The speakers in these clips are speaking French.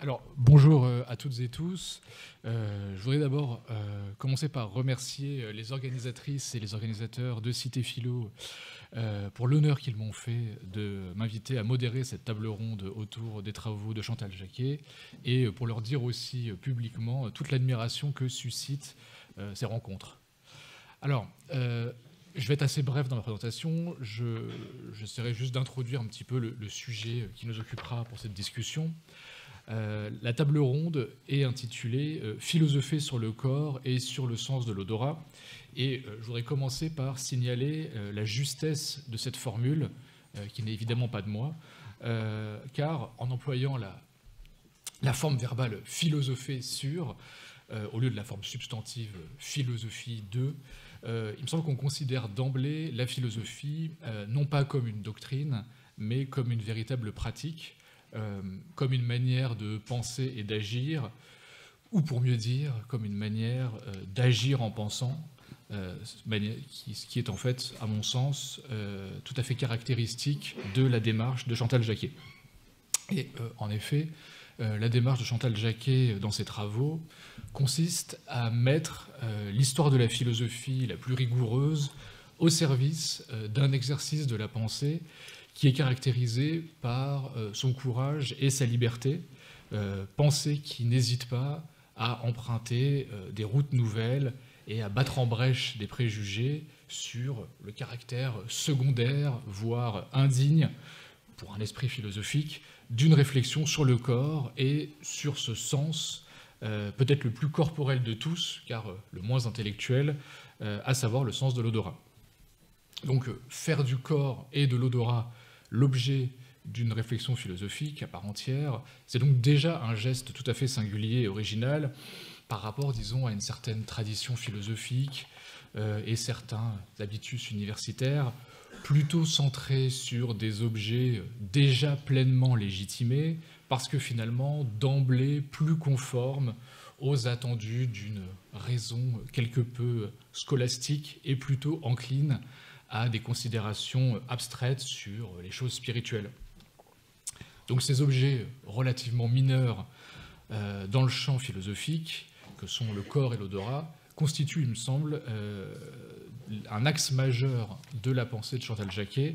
Alors, bonjour à toutes et tous. Je voudrais d'abord commencer par remercier les organisatrices et les organisateurs de Cité Philo pour l'honneur qu'ils m'ont fait de m'inviter à modérer cette table ronde autour des travaux de Chantal Jacquet et pour leur dire aussi publiquement toute l'admiration que suscitent ces rencontres. Alors, je vais être assez bref dans ma présentation. J'essaierai juste d'introduire un petit peu le sujet qui nous occupera pour cette discussion. La table ronde est intitulée « Philosopher sur le corps et sur le sens de l'odorat ». Et je voudrais commencer par signaler la justesse de cette formule, qui n'est évidemment pas de moi, car en employant la forme verbale « philosopher sur », au lieu de la forme substantive « philosophie de », il me semble qu'on considère d'emblée la philosophie non pas comme une doctrine, mais comme une véritable pratique, comme une manière de penser et d'agir, ou pour mieux dire, comme une manière d'agir en pensant, ce qui est en fait, à mon sens, tout à fait caractéristique de la démarche de Chantal Jacquet. Et en effet, la démarche de Chantal Jacquet dans ses travaux consiste à mettre l'histoire de la philosophie la plus rigoureuse au service d'un exercice de la pensée qui est caractérisé par son courage et sa liberté, pensée qui n'hésite pas à emprunter des routes nouvelles et à battre en brèche des préjugés sur le caractère secondaire, voire indigne, pour un esprit philosophique, d'une réflexion sur le corps et sur ce sens, peut-être le plus corporel de tous, car le moins intellectuel, à savoir le sens de l'odorat. Donc faire du corps et de l'odorat l'objet d'une réflexion philosophique à part entière, c'est donc déjà un geste tout à fait singulier et original par rapport, disons, à une certaine tradition philosophique et certains habitus universitaires plutôt centrés sur des objets déjà pleinement légitimés, parce que finalement, d'emblée, plus conformes aux attendus d'une raison quelque peu scolastique et plutôt encline à des considérations abstraites sur les choses spirituelles. Donc ces objets relativement mineurs dans le champ philosophique, que sont le corps et l'odorat, constituent, il me semble, un axe majeur de la pensée de Chantal Jacquet,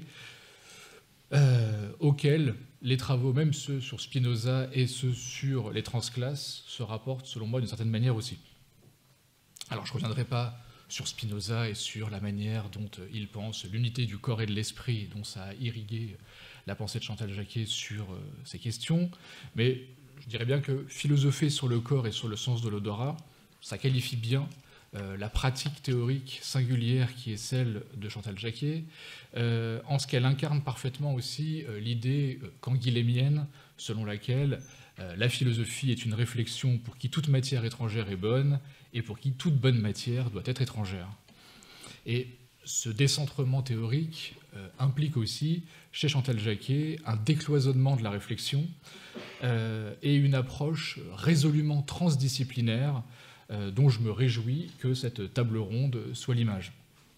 auquel les travaux, même ceux sur Spinoza et ceux sur les transclasses, se rapportent, selon moi, d'une certaine manière aussi. Alors je ne reviendrai pas sur Spinoza et sur la manière dont il pense l'unité du corps et de l'esprit, dont ça a irrigué la pensée de Chantal Jacquet sur ces questions. Mais je dirais bien que philosopher sur le corps et sur le sens de l'odorat, ça qualifie bien la pratique théorique singulière qui est celle de Chantal Jacquet, en ce qu'elle incarne parfaitement aussi l'idée canguilhémienne selon laquelle la philosophie est une réflexion pour qui toute matière étrangère est bonne et pour qui toute bonne matière doit être étrangère. Et ce décentrement théorique implique aussi, chez Chantal Jacquet, un décloisonnement de la réflexion et une approche résolument transdisciplinaire dont je me réjouis que cette table ronde soit l'image.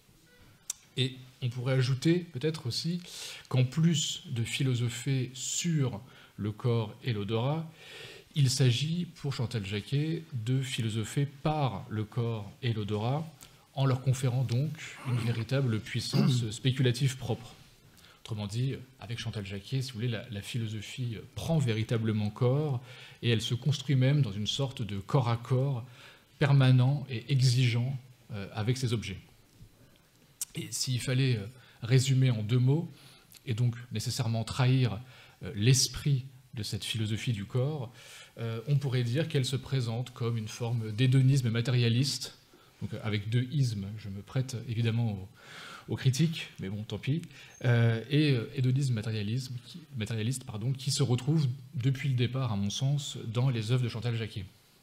Et on pourrait ajouter peut-être aussi qu'en plus de philosopher sur le corps et l'odorat, il s'agit pour Chantal Jacquet de philosopher par le corps et l'odorat en leur conférant donc une véritable puissance spéculative propre. Autrement dit, avec Chantal Jacquet, si vous voulez, la philosophie prend véritablement corps et elle se construit même dans une sorte de corps à corps permanent et exigeant avec ses objets. Et s'il fallait résumer en deux mots, et donc nécessairement trahir l'esprit de cette philosophie du corps, on pourrait dire qu'elle se présente comme une forme d'hédonisme matérialiste. Donc avec deux ismes, je me prête évidemment aux critiques, mais bon, tant pis. Et hédonisme matérialiste, qui se retrouve depuis le départ, à mon sens, dans les œuvres de Chantal Jacquet.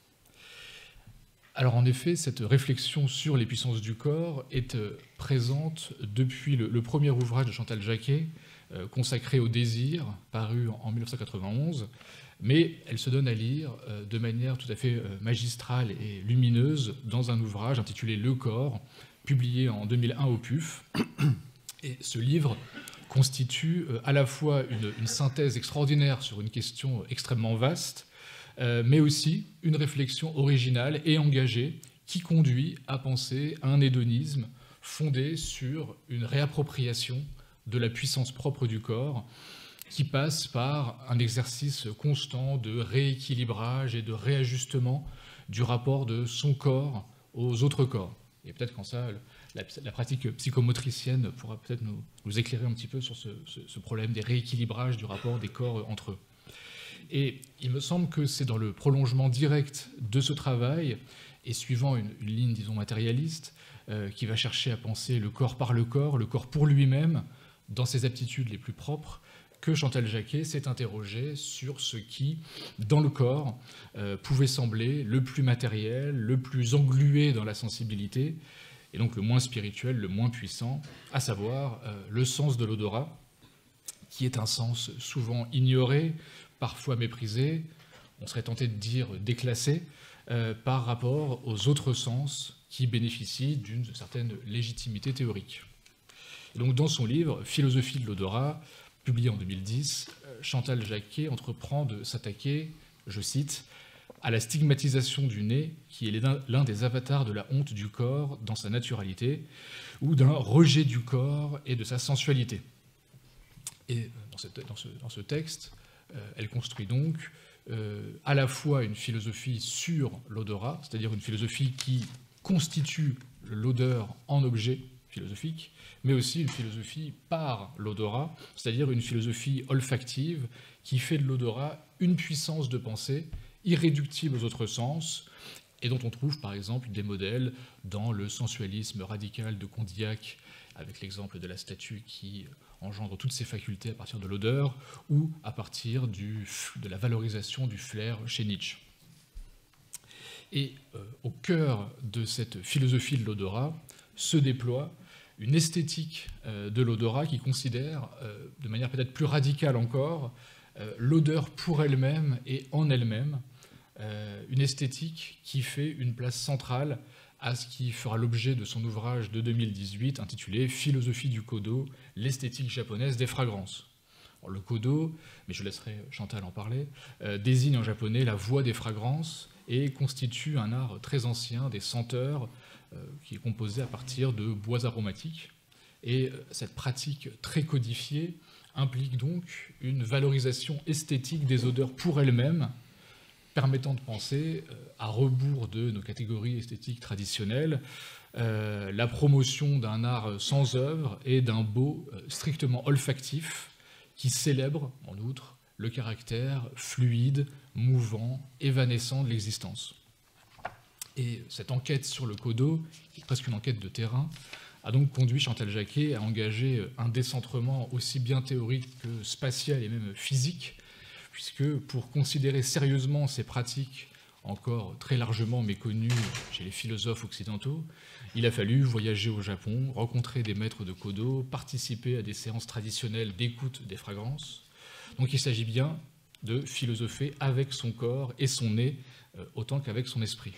Alors en effet, cette réflexion sur les puissances du corps est présente depuis le premier ouvrage de Chantal Jacquet, consacré au désir, paru en 1991, mais elle se donne à lire de manière tout à fait magistrale et lumineuse dans un ouvrage intitulé « Le corps », publié en 2001 au PUF. Et ce livre constitue à la fois une synthèse extraordinaire sur une question extrêmement vaste, mais aussi une réflexion originale et engagée qui conduit à penser un hédonisme fondé sur une réappropriation de la puissance propre du corps, qui passe par un exercice constant de rééquilibrage et de réajustement du rapport de son corps aux autres corps. Et peut-être qu'en ça, la pratique psychomotricienne pourra peut-être nous éclairer un petit peu sur ce problème des rééquilibrages du rapport des corps entre eux. Et il me semble que c'est dans le prolongement direct de ce travail, et suivant une ligne, disons, matérialiste, qui va chercher à penser le corps pour lui-même, dans ses aptitudes les plus propres, que Chantal Jacquet s'est interrogée sur ce qui, dans le corps, pouvait sembler le plus matériel, le plus englué dans la sensibilité, et donc le moins spirituel, le moins puissant, à savoir le sens de l'odorat, qui est un sens souvent ignoré, parfois méprisé, on serait tenté de dire déclassé, par rapport aux autres sens qui bénéficient d'une certaine légitimité théorique. Et donc dans son livre « Philosophie de l'odorat », publié en 2010, Chantal Jacquet entreprend de s'attaquer, je cite, « à la stigmatisation du nez, qui est l'un des avatars de la honte du corps dans sa naturalité, ou d'un rejet du corps et de sa sensualité ». Et dans ce texte, elle construit donc à la fois une philosophie sur l'odorat, c'est-à-dire une philosophie qui constitue l'odeur en objet philosophique, mais aussi une philosophie par l'odorat, c'est-à-dire une philosophie olfactive qui fait de l'odorat une puissance de pensée irréductible aux autres sens, et dont on trouve par exemple des modèles dans le sensualisme radical de Condillac, avec l'exemple de la statue qui engendre toutes ses facultés à partir de l'odeur, ou à partir de la valorisation du flair chez Nietzsche. Et au cœur de cette philosophie de l'odorat se déploie une esthétique de l'odorat qui considère, de manière peut-être plus radicale encore, l'odeur pour elle-même et en elle-même, une esthétique qui fait une place centrale à ce qui fera l'objet de son ouvrage de 2018 intitulé « Philosophie du Kodo, l'esthétique japonaise des fragrances ». Le Kodo, mais je laisserai Chantal en parler, désigne en japonais la voie des fragrances et constitue un art très ancien des senteurs qui est composé à partir de bois aromatiques. Et cette pratique très codifiée implique donc une valorisation esthétique des odeurs pour elles-mêmes, permettant de penser, à rebours de nos catégories esthétiques traditionnelles, la promotion d'un art sans œuvre et d'un beau strictement olfactif qui célèbre, en outre, le caractère fluide, mouvant, évanescent de l'existence. Et cette enquête sur le Kodo, qui est presque une enquête de terrain, a donc conduit Chantal Jacquet à engager un décentrement aussi bien théorique que spatial et même physique, puisque pour considérer sérieusement ces pratiques encore très largement méconnues chez les philosophes occidentaux, il a fallu voyager au Japon, rencontrer des maîtres de Kodo, participer à des séances traditionnelles d'écoute des fragrances. Donc il s'agit bien de philosopher avec son corps et son nez, autant qu'avec son esprit.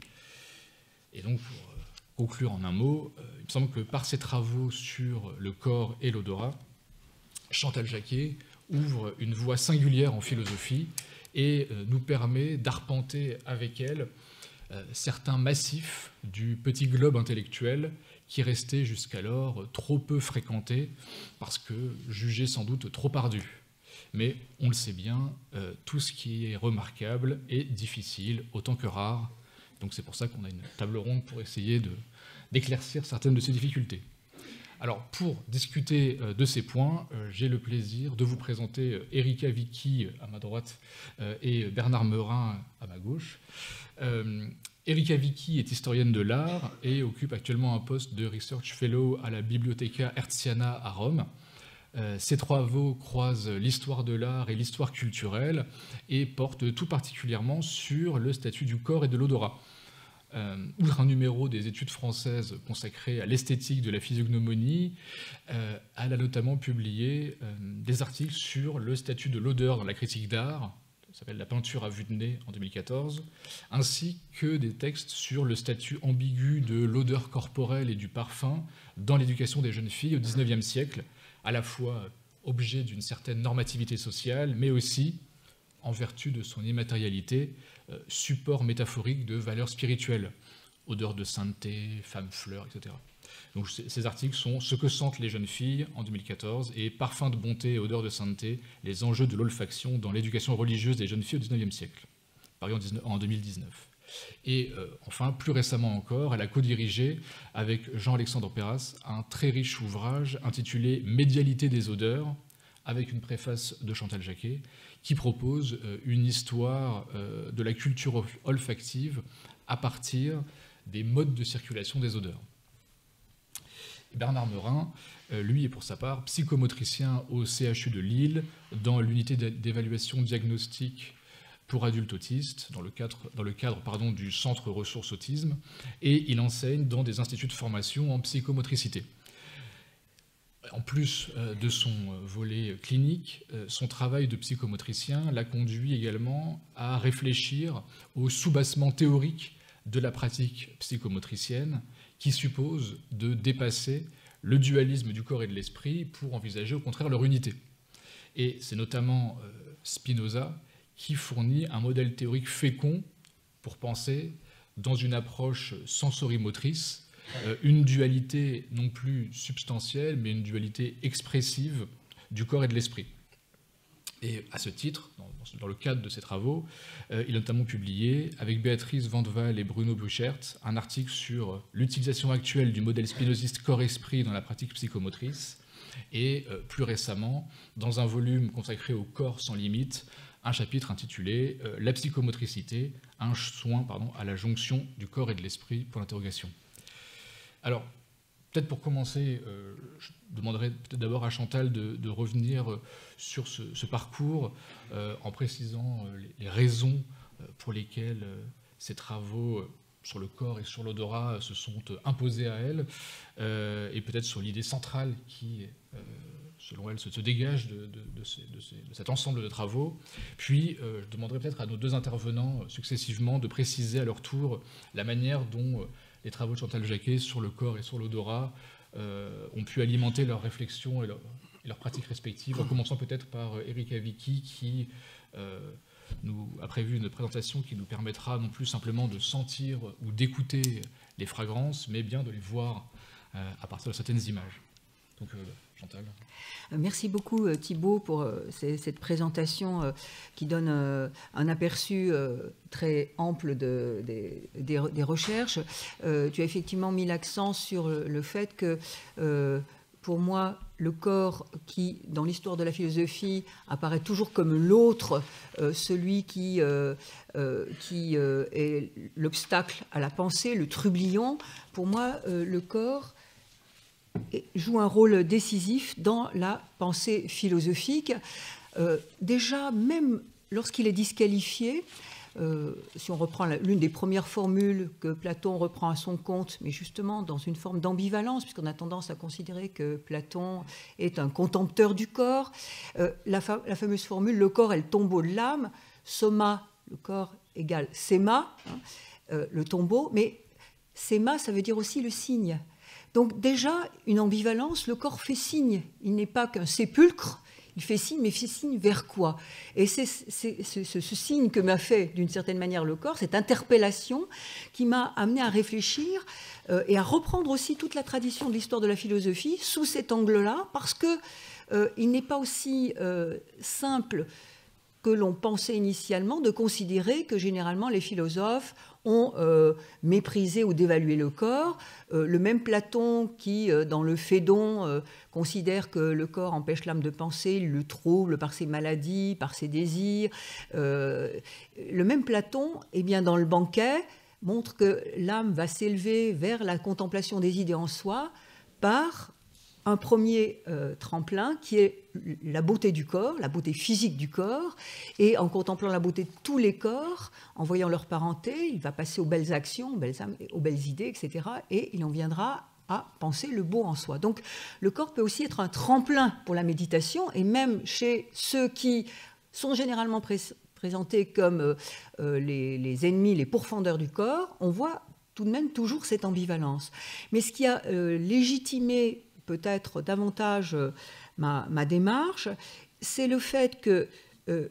Et donc, pour conclure en un mot, il me semble que par ses travaux sur le corps et l'odorat, Chantal Jacquet ouvre une voie singulière en philosophie et nous permet d'arpenter avec elle certains massifs du petit globe intellectuel qui restait jusqu'alors trop peu fréquenté parce que jugé sans doute trop ardu. Mais on le sait bien, tout ce qui est remarquable est difficile autant que rare. Donc c'est pour ça qu'on a une table ronde pour essayer d'éclaircir certaines de ces difficultés. Alors pour discuter de ces points, j'ai le plaisir de vous présenter Erika Vicky à ma droite et Bernard Meurin à ma gauche. Erika Vicky est historienne de l'art et occupe actuellement un poste de Research Fellow à la Bibliotheca Hertziana à Rome. Ses travaux croisent l'histoire de l'art et l'histoire culturelle et portent tout particulièrement sur le statut du corps et de l'odorat. Outre un numéro des études françaises consacré à l'esthétique de la physiognomonie, elle a notamment publié des articles sur le statut de l'odeur dans la critique d'art, ça s'appelle La peinture à vue de nez en 2014, ainsi que des textes sur le statut ambigu de l'odeur corporelle et du parfum dans l'éducation des jeunes filles au XIXe siècle, à la fois objet d'une certaine normativité sociale, mais aussi en vertu de son immatérialité, support métaphorique de valeurs spirituelles, odeur de sainteté, femme fleur, etc. Donc ces articles sont Ce que sentent les jeunes filles en 2014 et Parfum de bonté et odeur de sainteté, les enjeux de l'olfaction dans l'éducation religieuse des jeunes filles au XIXe siècle, paru en 2019. Et enfin, plus récemment encore, elle a co-dirigé avec Jean-Alexandre Perras un très riche ouvrage intitulé « Médialité des odeurs », avec une préface de Chantal Jacquet, qui propose une histoire de la culture olfactive à partir des modes de circulation des odeurs. Bernard Merin, lui, est pour sa part psychomotricien au CHU de Lille, dans l'unité d'évaluation diagnostique pour adultes autistes, dans le cadre du Centre Ressources Autisme, et il enseigne dans des instituts de formation en psychomotricité. En plus de son volet clinique, son travail de psychomotricien l'a conduit également à réfléchir au soubassement théorique de la pratique psychomotricienne, qui suppose de dépasser le dualisme du corps et de l'esprit pour envisager au contraire leur unité. Et c'est notamment Spinoza qui fournit un modèle théorique fécond pour penser, dans une approche sensorimotrice, une dualité non plus substantielle, mais une dualité expressive du corps et de l'esprit. Et à ce titre, dans le cadre de ses travaux, il a notamment publié, avec Béatrice Vandewalle et Bruno Buchert, un article sur l'utilisation actuelle du modèle spinoziste corps-esprit dans la pratique psychomotrice, et plus récemment, dans un volume consacré au corps sans limite, un chapitre intitulé « La psychomotricité, un soin à la jonction du corps et de l'esprit » pour l'interrogation. Alors, peut-être pour commencer, je demanderai peut-être d'abord à Chantal de revenir sur ce parcours en précisant les raisons pour lesquelles ces travaux sur le corps et sur l'odorat se sont imposés à elle, et peut-être sur l'idée centrale qui, selon elle, se dégage de cet ensemble de travaux. Puis, je demanderai peut-être à nos deux intervenants successivement de préciser à leur tour la manière dont les travaux de Chantal Jacquet sur le corps et sur l'odorat ont pu alimenter leurs réflexions et leurs pratiques respectives, en commençant peut-être par Erika Vicky, qui nous a prévu une présentation qui nous permettra non plus simplement de sentir ou d'écouter les fragrances, mais bien de les voir à partir de certaines images. Donc, Chantal. Merci beaucoup Thibaut pour cette présentation qui donne un aperçu très ample des recherches. Tu as effectivement mis l'accent sur le fait que pour moi, le corps qui, dans l'histoire de la philosophie, apparaît toujours comme l'autre, celui qui est l'obstacle à la pensée, le trublion, pour moi, le corps joue un rôle décisif dans la pensée philosophique. Déjà, même lorsqu'il est disqualifié, si on reprend l'une des premières formules que Platon reprend à son compte, mais justement dans une forme d'ambivalence, puisqu'on a tendance à considérer que Platon est un contempteur du corps, la fameuse formule « le corps est le tombeau de l'âme », soma, le corps égale séma, le tombeau, mais séma, ça veut dire aussi le signe. Donc déjà, une ambivalence, le corps fait signe. Il n'est pas qu'un sépulcre, il fait signe, mais il fait signe vers quoi? Et c'est ce signe que m'a fait, d'une certaine manière, le corps, cette interpellation qui m'a amené à réfléchir et à reprendre aussi toute la tradition de l'histoire de la philosophie sous cet angle-là, parce qu'il n'est pas aussi simple que l'on pensait initialement de considérer que généralement les philosophes ont méprisé ou dévalué le corps. Le même Platon qui, dans le Phédon, considère que le corps empêche l'âme de penser, il le trouble par ses maladies, par ses désirs. Le même Platon, eh bien, dans le Banquet, montre que l'âme va s'élever vers la contemplation des idées en soi par un premier tremplin qui est la beauté du corps, la beauté physique du corps, et en contemplant la beauté de tous les corps, en voyant leur parenté, il va passer aux belles actions, aux belles âmes, aux belles idées, etc. Et il en viendra à penser le beau en soi. Donc le corps peut aussi être un tremplin pour la méditation, et même chez ceux qui sont généralement présentés comme les ennemis, les pourfendeurs du corps, on voit tout de même toujours cette ambivalence. Mais ce qui a légitimé peut-être davantage ma démarche, c'est le fait que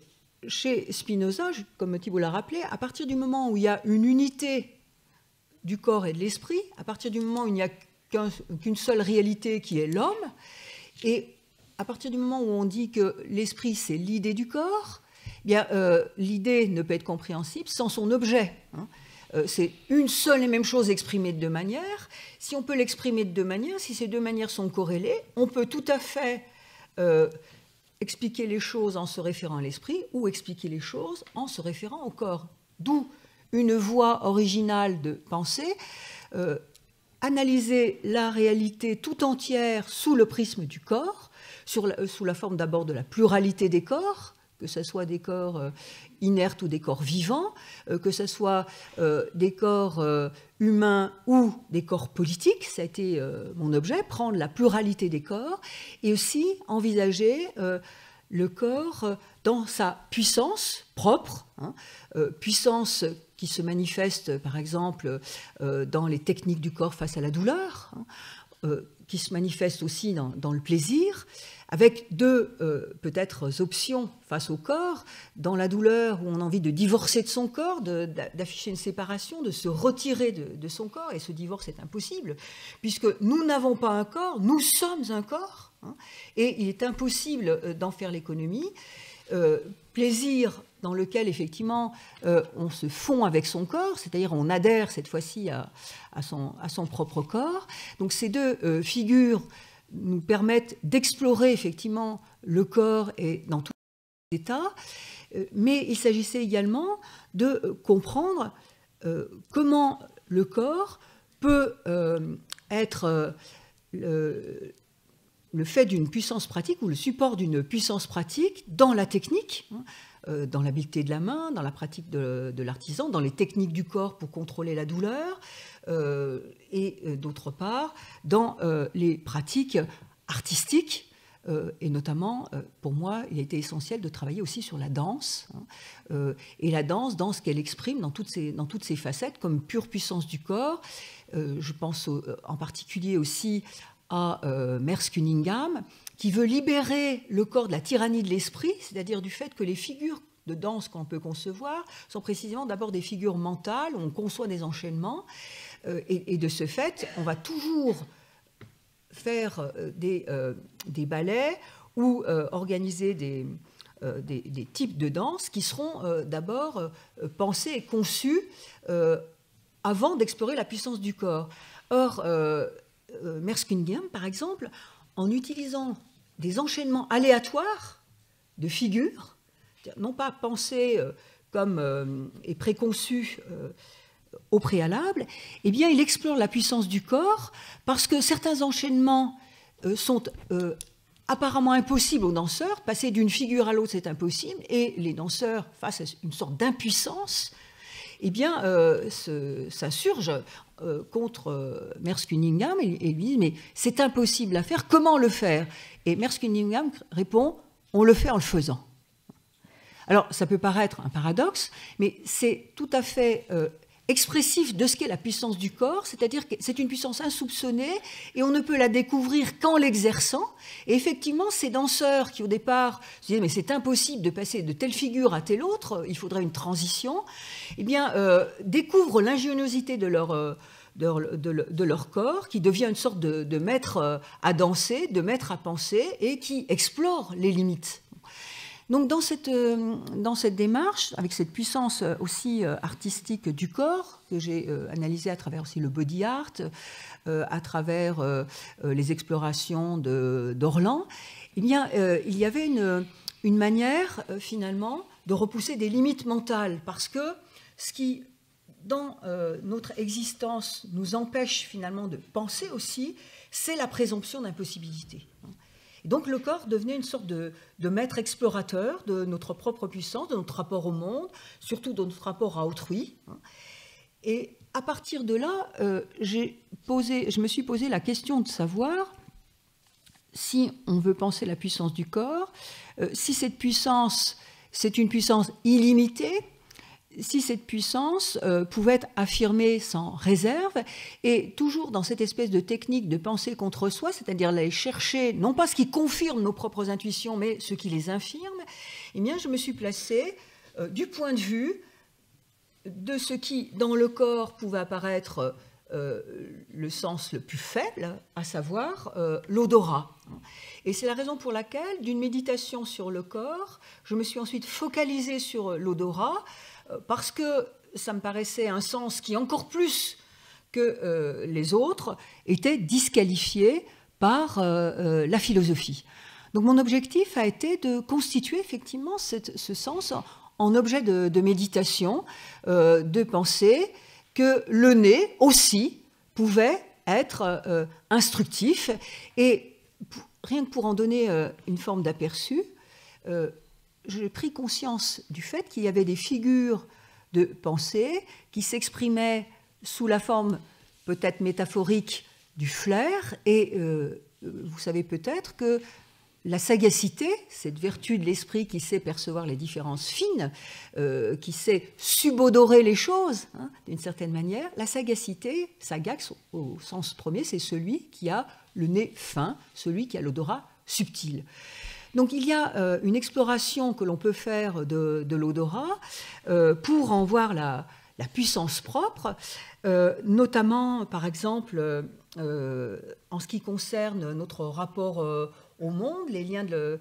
chez Spinoza, comme Thibault l'a rappelé, à partir du moment où il y a une unité du corps et de l'esprit, à partir du moment où il n'y a qu'une seule réalité qui est l'homme, et à partir du moment où on dit que l'esprit c'est l'idée du corps, eh bien l'idée ne peut être compréhensible sans son objet. C'est une seule et même chose exprimée de deux manières. Si on peut l'exprimer de deux manières, si ces deux manières sont corrélées, on peut tout à fait expliquer les choses en se référant à l'esprit ou expliquer les choses en se référant au corps. D'où une voie originale de pensée, analyser la réalité tout entière sous le prisme du corps, sous la forme d'abord de la pluralité des corps, que ce soit des corps inertes ou des corps vivants, que ce soit des corps humains ou des corps politiques, ça a été mon objet, prendre la pluralité des corps, et aussi envisager le corps dans sa puissance propre, puissance qui se manifeste par exemple dans les techniques du corps face à la douleur, qui se manifeste aussi dans le plaisir, avec deux peut-être options face au corps. Dans la douleur, où on a envie de divorcer de son corps, d'afficher une séparation, de se retirer de son corps, et ce divorce est impossible, puisque nous n'avons pas un corps, nous sommes un corps, et il est impossible d'en faire l'économie. Plaisir dans lequel effectivement on se fond avec son corps, c'est-à-dire on adhère cette fois-ci à son propre corps. Donc ces deux figures nous permettent d'explorer effectivement le corps et dans tous les états, mais il s'agissait également de comprendre comment le corps peut être le fait d'une puissance pratique ou le support d'une puissance pratique dans la technique, dans l'habileté de la main, dans la pratique de l'artisan, dans les techniques du corps pour contrôler la douleur, et d'autre part dans les pratiques artistiques, et notamment pour moi il a été essentiel de travailler aussi sur la danse, et la danse dans ce qu'elle exprime dans toutes ses facettes comme pure puissance du corps. Je pense en particulier aussi à Merce Cunningham, qui veut libérer le corps de la tyrannie de l'esprit, c'est-à-dire du fait que les figures de danse qu'on peut concevoir sont précisément d'abord des figures mentales, où on conçoit des enchaînements, et de ce fait, on va toujours faire des ballets ou organiser des types de danse qui seront d'abord pensés et conçus avant d'explorer la puissance du corps. Or, Merce Cunningham, par exemple, en utilisant des enchaînements aléatoires de figures, non pas pensés comme et préconçus au préalable, eh bien, il explore la puissance du corps parce que certains enchaînements sont apparemment impossible aux danseurs. Passer d'une figure à l'autre, c'est impossible. Et les danseurs, face à une sorte d'impuissance, eh bien, s'insurgent contre Merce Cunningham et lui disent « Mais c'est impossible à faire, comment le faire ?» Et Merce Cunningham répond « On le fait en le faisant. » Alors, ça peut paraître un paradoxe, mais c'est tout à fait expressif de ce qu'est la puissance du corps, c'est-à-dire que c'est une puissance insoupçonnée et on ne peut la découvrir qu'en l'exerçant. Et effectivement, ces danseurs qui au départ se disaient mais c'est impossible de passer de telle figure à telle autre, il faudrait une transition, eh bien découvrent l'ingéniosité de leur corps, qui devient une sorte de maître à danser, de maître à penser, et qui explore les limites. Donc dans cette démarche, avec cette puissance aussi artistique du corps, que j'ai analysée à travers aussi le body art, à travers les explorations d'Orlan, il y avait une manière finalement de repousser des limites mentales, parce que ce qui, dans notre existence, nous empêche finalement de penser aussi, c'est la présomption d'impossibilité. Donc le corps devenait une sorte de maître explorateur de notre propre puissance, de notre rapport au monde, surtout de notre rapport à autrui. Et à partir de là, je me suis posé la question de savoir si on veut penser la puissance du corps, si cette puissance, c'est une puissance illimitée, si cette puissance pouvait être affirmée sans réserve, et toujours dans cette espèce de technique de pensée contre soi, c'est-à-dire aller chercher, non pas ce qui confirme nos propres intuitions, mais ce qui les infirme, eh bien, je me suis placée du point de vue de ce qui, dans le corps, pouvait apparaître le sens le plus faible, à savoir l'odorat. Et c'est la raison pour laquelle, d'une méditation sur le corps, je me suis ensuite focalisée sur l'odorat, parce que ça me paraissait un sens qui, encore plus que les autres, était disqualifié par la philosophie. Donc mon objectif a été de constituer effectivement ce sens en objet de méditation, de penser que le nez aussi pouvait être instructif. Et rien que pour en donner une forme d'aperçu, j'ai pris conscience du fait qu'il y avait des figures de pensée qui s'exprimaient sous la forme peut-être métaphorique du flair. Et vous savez peut-être que la sagacité, cette vertu de l'esprit qui sait percevoir les différences fines, qui sait subodorer les choses, hein, d'une certaine manière, la sagacité, sagax au sens premier, c'est celui qui a le nez fin, celui qui a l'odorat subtil. Donc il y a une exploration que l'on peut faire de l'odorat pour en voir la puissance propre, notamment par exemple en ce qui concerne notre rapport au monde, les liens de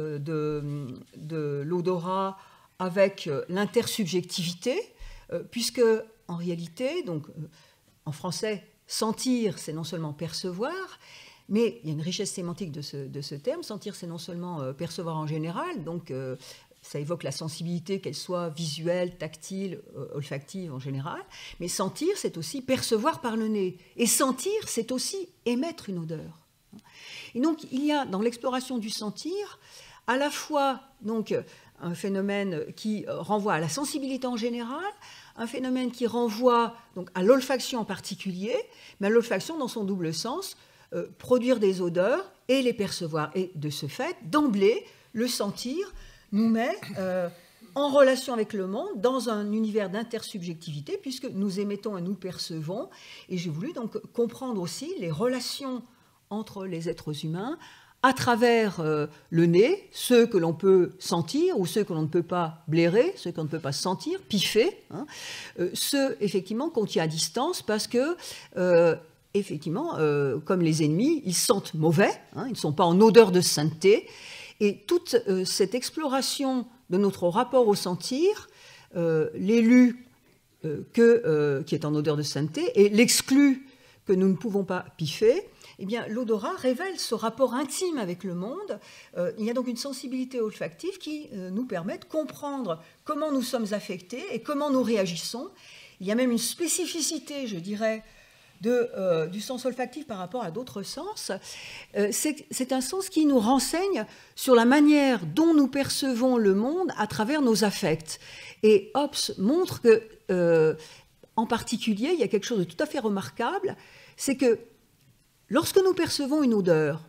l'odorat avec l'intersubjectivité, puisque en réalité, donc, en français, sentir, c'est non seulement percevoir, mais il y a une richesse sémantique de ce terme. Sentir, c'est non seulement percevoir en général, donc ça évoque la sensibilité, qu'elle soit visuelle, tactile, olfactive en général, mais sentir, c'est aussi percevoir par le nez. Et sentir, c'est aussi émettre une odeur. Et donc, il y a dans l'exploration du sentir à la fois donc, un phénomène qui renvoie à la sensibilité en général, un phénomène qui renvoie donc, à l'olfaction en particulier, mais à l'olfaction dans son double sens, produire des odeurs et les percevoir. Et de ce fait, d'emblée, le sentir nous met en relation avec le monde dans un univers d'intersubjectivité, puisque nous émettons et nous percevons. Et j'ai voulu donc comprendre aussi les relations entre les êtres humains à travers le nez, ceux que l'on peut sentir ou ceux que l'on ne peut pas blairer, ceux qu'on ne peut pas sentir, piffer, hein, ceux effectivement qu'on tient à distance parce que effectivement, comme les ennemis, ils sentent mauvais, hein, ils ne sont pas en odeur de sainteté. Et toute cette exploration de notre rapport au sentir, l'élu qui est en odeur de sainteté et l'exclu que nous ne pouvons pas piffer, eh bien, l'odorat révèle ce rapport intime avec le monde. Il y a donc une sensibilité olfactive qui nous permet de comprendre comment nous sommes affectés et comment nous réagissons. Il y a même une spécificité, je dirais, du sens olfactif par rapport à d'autres sens. C'est un sens qui nous renseigne sur la manière dont nous percevons le monde à travers nos affects. Et Hobbes montre que, en particulier, il y a quelque chose de tout à fait remarquable, c'est que lorsque nous percevons une odeur,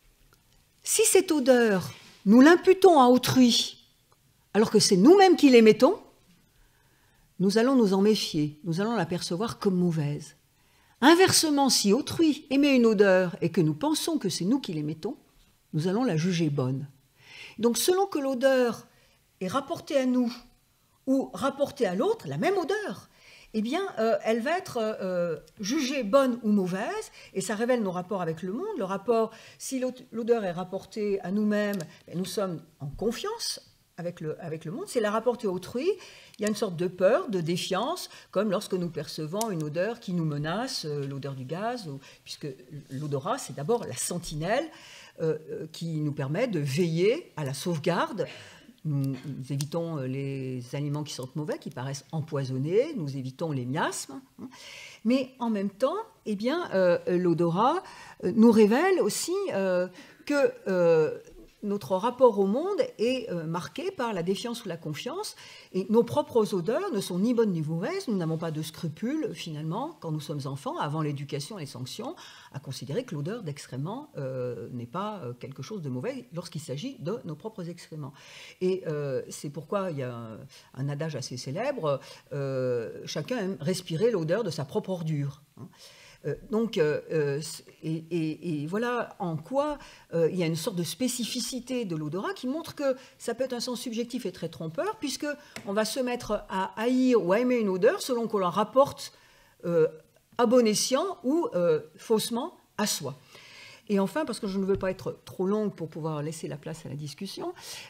si cette odeur, nous l'imputons à autrui, alors que c'est nous-mêmes qui l'émettons, nous allons nous en méfier, nous allons la percevoir comme mauvaise. Inversement, si autrui émet une odeur et que nous pensons que c'est nous qui l'émettons, nous allons la juger bonne. Donc selon que l'odeur est rapportée à nous ou rapportée à l'autre, la même odeur, eh bien, elle va être jugée bonne ou mauvaise, et ça révèle nos rapports avec le monde. Le rapport, si l'odeur est rapportée à nous-mêmes, nous sommes en confiance avec le monde. Si elle est rapportée à autrui, il y a une sorte de peur, de défiance, comme lorsque nous percevons une odeur qui nous menace, l'odeur du gaz, puisque l'odorat, c'est d'abord la sentinelle qui nous permet de veiller à la sauvegarde. Nous évitons les aliments qui sentent mauvais, qui paraissent empoisonnés, nous évitons les miasmes. Mais en même temps, eh bien, l'odorat nous révèle aussi que notre rapport au monde est marqué par la défiance ou la confiance, et nos propres odeurs ne sont ni bonnes ni mauvaises. Nous n'avons pas de scrupules, finalement, quand nous sommes enfants, avant l'éducation et les sanctions, à considérer que l'odeur d'excréments n'est pas quelque chose de mauvais lorsqu'il s'agit de nos propres excréments. Et c'est pourquoi il y a un adage assez célèbre, chacun aime respirer l'odeur de sa propre ordure. Et voilà en quoi il y a une sorte de spécificité de l'odorat qui montre que ça peut être un sens subjectif et très trompeur, puisqu'on va se mettre à haïr ou à aimer une odeur selon qu'on la rapporte à bon escient ou faussement à soi. Et enfin, parce que je ne veux pas être trop longue pour pouvoir laisser la place à la discussion,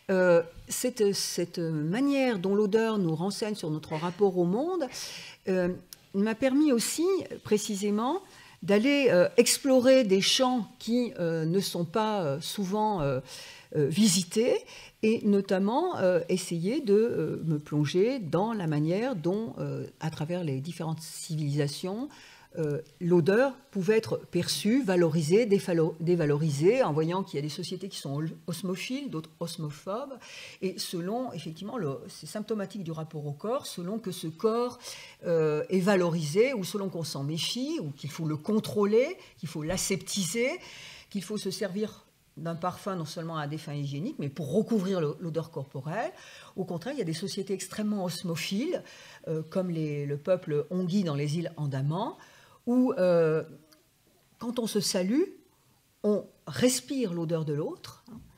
cette manière dont l'odeur nous renseigne sur notre rapport au monde m'a permis aussi, précisément, d'aller explorer des champs qui ne sont pas souvent visités, et notamment essayer de me plonger dans la manière dont, à travers les différentes civilisations, l'odeur pouvait être perçue, valorisée, dévalorisée, en voyant qu'il y a des sociétés qui sont osmophiles, d'autres osmophobes, et selon, effectivement, c'est symptomatique du rapport au corps, selon que ce corps est valorisé, ou selon qu'on s'en méfie, ou qu'il faut le contrôler, qu'il faut l'aseptiser, qu'il faut se servir d'un parfum non seulement à des fins hygiéniques, mais pour recouvrir l'odeur corporelle. Au contraire, il y a des sociétés extrêmement osmophiles, comme le peuple Hongui dans les îles Andaman, où, quand on se salue, on respire l'odeur de l'autre.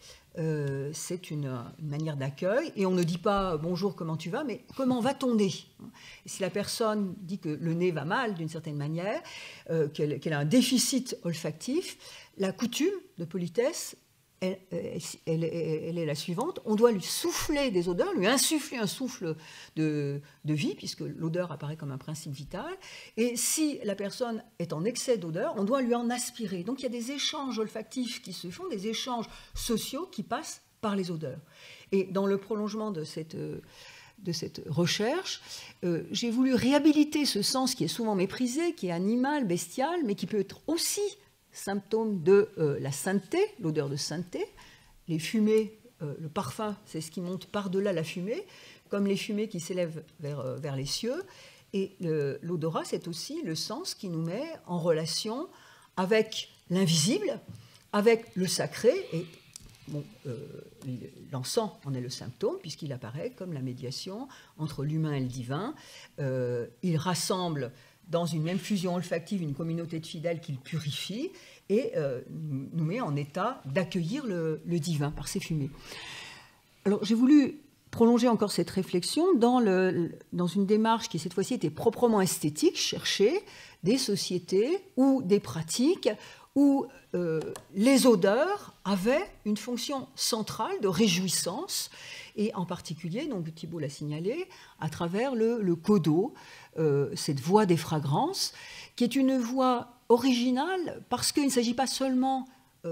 C'est une manière d'accueil. Et on ne dit pas « bonjour, comment tu vas ?» mais « comment va ton nez ?» Et si la personne dit que le nez va mal, d'une certaine manière, qu'elle a un déficit olfactif, la coutume de politesse, elle est la suivante. On doit lui souffler des odeurs, lui insuffler un souffle de vie, puisque l'odeur apparaît comme un principe vital. Et si la personne est en excès d'odeur, on doit lui en aspirer. Donc il y a des échanges olfactifs qui se font, des échanges sociaux qui passent par les odeurs. Et dans le prolongement de cette recherche, j'ai voulu réhabiliter ce sens qui est souvent méprisé, qui est animal, bestial, mais qui peut être aussi symptôme de la sainteté, l'odeur de sainteté. Les fumées, le parfum, c'est ce qui monte par-delà la fumée, comme les fumées qui s'élèvent vers les cieux. Et l'odorat, c'est aussi le sens qui nous met en relation avec l'invisible, avec le sacré. Et bon, l'encens en est le symptôme, puisqu'il apparaît comme la médiation entre l'humain et le divin. Il rassemble dans une même fusion olfactive une communauté de fidèles qu'il purifie et nous met en état d'accueillir le divin par ses fumées. Alors j'ai voulu prolonger encore cette réflexion dans une démarche qui cette fois-ci était proprement esthétique, chercher des sociétés ou des pratiques où les odeurs avaient une fonction centrale de réjouissance, et en particulier, donc Thibault l'a signalé, à travers le Kodo, cette voie des fragrances, qui est une voie originale parce qu'il ne s'agit pas seulement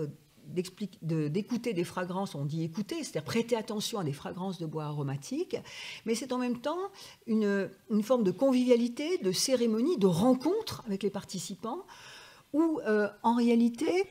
d'écouter des fragrances, on dit écouter, c'est-à-dire prêter attention à des fragrances de bois aromatiques, mais c'est en même temps une forme de convivialité, de cérémonie, de rencontre avec les participants, où en réalité,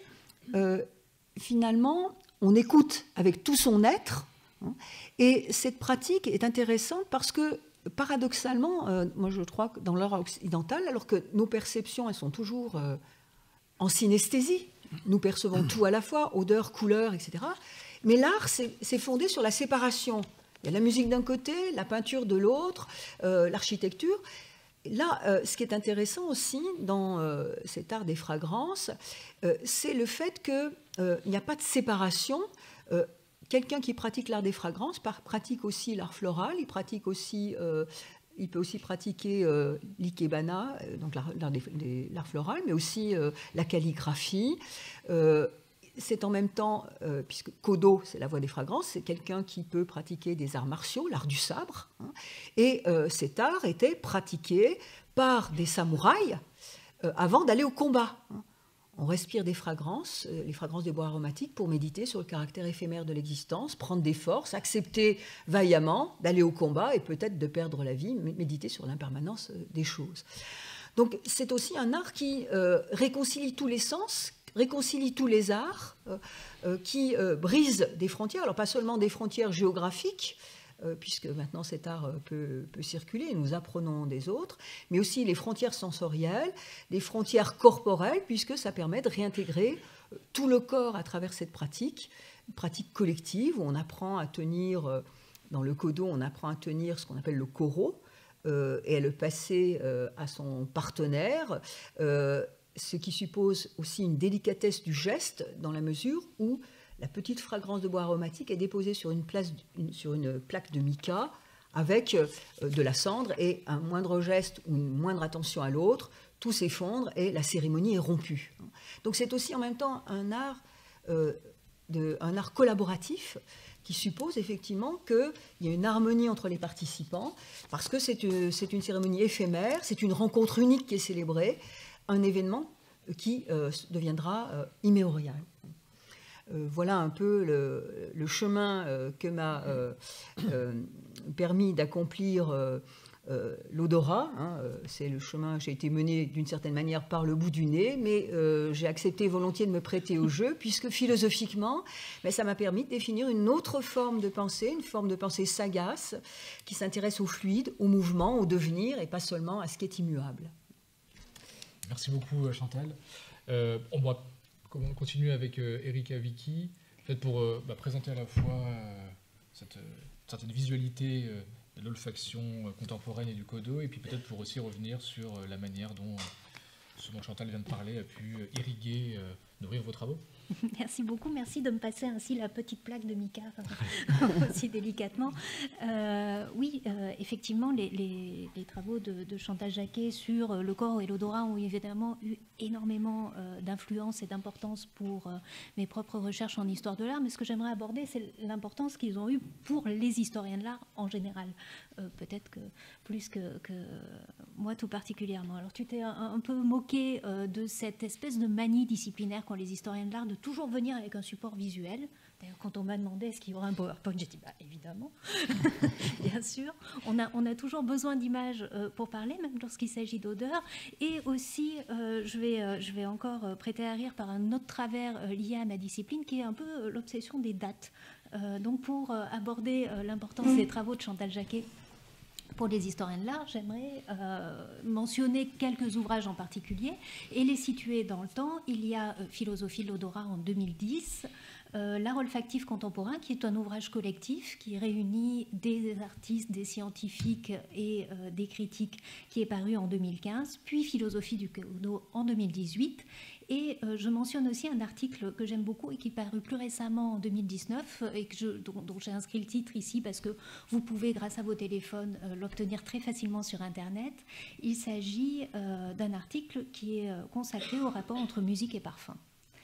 finalement, on écoute avec tout son être, hein, et cette pratique est intéressante parce que, paradoxalement, moi je crois que dans l'art occidental, alors que nos perceptions, elles sont toujours en synesthésie, nous percevons tout à la fois, odeur, couleur, etc. Mais l'art, c'est fondé sur la séparation. Il y a la musique d'un côté, la peinture de l'autre, l'architecture. Là, ce qui est intéressant aussi dans cet art des fragrances, c'est le fait qu'il n'y a pas de séparation. Quelqu'un qui pratique l'art des fragrances pratique aussi l'art floral, il peut aussi pratiquer l'ikebana, donc l'art floral, mais aussi la calligraphie. C'est en même temps, puisque Kodo, c'est la voie des fragrances, c'est quelqu'un qui peut pratiquer des arts martiaux, l'art du sabre, hein, et cet art était pratiqué par des samouraïs avant d'aller au combat. Hein. On respire des fragrances, les fragrances des bois aromatiques, pour méditer sur le caractère éphémère de l'existence, prendre des forces, accepter vaillamment d'aller au combat et peut-être de perdre la vie, méditer sur l'impermanence des choses. Donc c'est aussi un art qui réconcilie tous les sens, réconcilie tous les arts, qui brise des frontières, alors pas seulement des frontières géographiques, puisque maintenant cet art peut circuler, nous apprenons des autres, mais aussi les frontières sensorielles, les frontières corporelles, puisque ça permet de réintégrer tout le corps à travers cette pratique, une pratique collective, où on apprend à tenir, dans le Kodo, on apprend à tenir ce qu'on appelle le koro, et à le passer à son partenaire, ce qui suppose aussi une délicatesse du geste, dans la mesure où la petite fragrance de bois aromatique est déposée sur une plaque de mica, avec de la cendre, et un moindre geste ou une moindre attention à l'autre, tout s'effondre et la cérémonie est rompue. Donc c'est aussi en même temps un art collaboratif qui suppose effectivement qu'il y a une harmonie entre les participants, parce que c'est une cérémonie éphémère, c'est une rencontre unique qui est célébrée, un événement qui deviendra immémorial. Voilà un peu le chemin que m'a permis d'accomplir l'odorat. C'est le chemin, j'ai été menée d'une certaine manière par le bout du nez, mais j'ai accepté volontiers de me prêter au jeu, puisque philosophiquement, ça m'a permis de définir une autre forme de pensée, une forme de pensée sagace, qui s'intéresse au fluide, au mouvement, au devenir, et pas seulement à ce qui est immuable. Merci beaucoup Chantal. On va continuer avec Erika Vicky, pour présenter à la fois cette certaine visualité de l'olfaction contemporaine et du codo, et puis peut-être pour aussi revenir sur la manière dont ce dont Chantal vient de parler a pu irriguer, nourrir vos travaux. Merci beaucoup, merci de me passer ainsi la petite plaque de mica aussi délicatement. Oui, effectivement, les travaux de Chantal Jacquet sur le corps et l'odorat ont évidemment eu énormément d'influence et d'importance pour mes propres recherches en histoire de l'art, mais ce que j'aimerais aborder, c'est l'importance qu'ils ont eue pour les historiens de l'art en général, peut-être que plus que moi tout particulièrement. Alors tu t'es un peu moqué de cette espèce de manie disciplinaire qu'ont les historiens de l'art de toujours venir avec un support visuel. D'ailleurs, quand on m'a demandé est-ce qu'il y aura un PowerPoint, j'ai dit évidemment, bien sûr. On a toujours besoin d'images pour parler, même lorsqu'il s'agit d'odeur. Et aussi, je vais encore prêter à rire par un autre travers lié à ma discipline, qui est un peu l'obsession des dates. Donc, pour aborder l'importance des travaux de Chantal Jacquet pour les historiens de l'art, j'aimerais mentionner quelques ouvrages en particulier et les situer dans le temps. Il y a Philosophie de l'odorat en 2010, L'art olfactif contemporain, qui est un ouvrage collectif qui réunit des artistes, des scientifiques et des critiques, qui est paru en 2015, puis Philosophie du codo en 2018. Et je mentionne aussi un article que j'aime beaucoup et qui est paru plus récemment en 2019 et dont j'ai inscrit le titre ici parce que vous pouvez, grâce à vos téléphones, l'obtenir très facilement sur Internet. Il s'agit d'un article qui est consacré au rapport entre musique et parfum.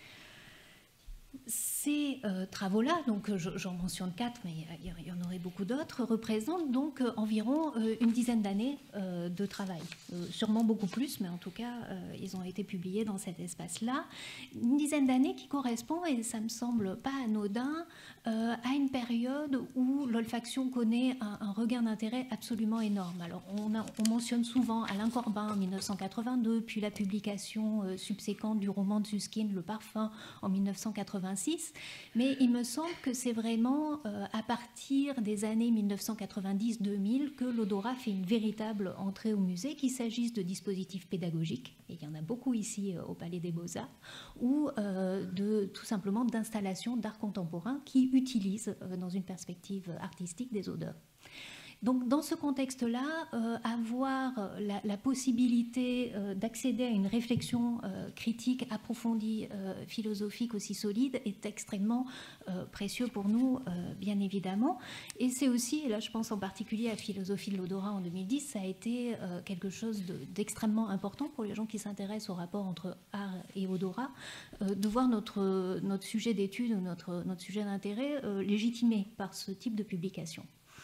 Ces travaux-là, donc j'en mentionne 4, mais il y en aurait beaucoup d'autres, représentent donc environ une dizaine d'années de travail. Sûrement beaucoup plus, mais en tout cas, ils ont été publiés dans cet espace-là. Une dizaine d'années qui correspond, et ça me semble pas anodin, à une période où l'olfaction connaît un regain d'intérêt absolument énorme. Alors, on mentionne souvent Alain Corbin en 1982, puis la publication subséquente du roman de Susskind, Le Parfum, en 1986. Mais il me semble que c'est vraiment à partir des années 1990-2000 que l'odorat fait une véritable entrée au musée, qu'il s'agisse de dispositifs pédagogiques, et il y en a beaucoup ici au Palais des Beaux-Arts, ou tout simplement d'installations d'art contemporain qui utilisent dans une perspective artistique des odeurs. Donc, dans ce contexte-là, avoir la possibilité d'accéder à une réflexion critique approfondie, philosophique aussi solide, est extrêmement précieux pour nous, bien évidemment. Et c'est aussi, et là je pense en particulier à Philosophie de l'odorat en 2010, ça a été quelque chose d'extrêmement important pour les gens qui s'intéressent au rapport entre art et odorat, de voir notre sujet d'étude, notre sujet d'intérêt légitimé par ce type de publication.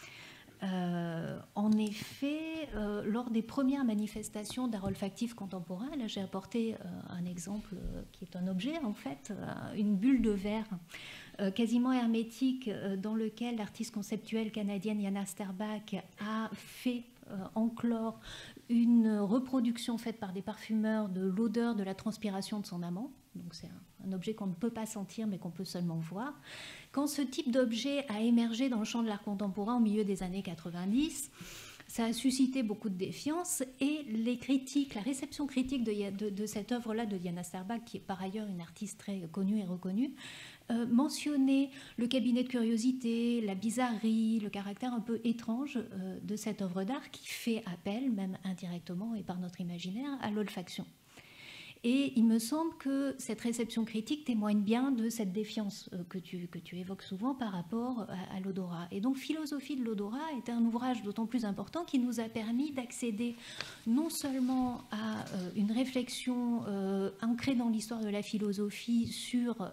En effet, lors des premières manifestations d'art olfactif contemporain, là j'ai apporté un exemple qui est un objet en fait, une bulle de verre quasiment hermétique dans lequel l'artiste conceptuelle canadienne Jana Sterbak a fait enclore une reproduction faite par des parfumeurs de l'odeur de la transpiration de son amant. Donc c'est un objet qu'on ne peut pas sentir mais qu'on peut seulement voir. Quand ce type d'objet a émergé dans le champ de l'art contemporain au milieu des années 90, ça a suscité beaucoup de défiance et les critiques, la réception critique de cette œuvre-là de Jana Sterbak, qui est par ailleurs une artiste très connue et reconnue, mentionnait le cabinet de curiosité, la bizarrerie, le caractère un peu étrange de cette œuvre d'art qui fait appel, même indirectement et par notre imaginaire, à l'olfaction. Et il me semble que cette réception critique témoigne bien de cette défiance que tu évoques souvent par rapport à l'odorat. Et donc, Philosophie de l'odorat est un ouvrage d'autant plus important qui nous a permis d'accéder non seulement à une réflexion ancrée dans l'histoire de la philosophie sur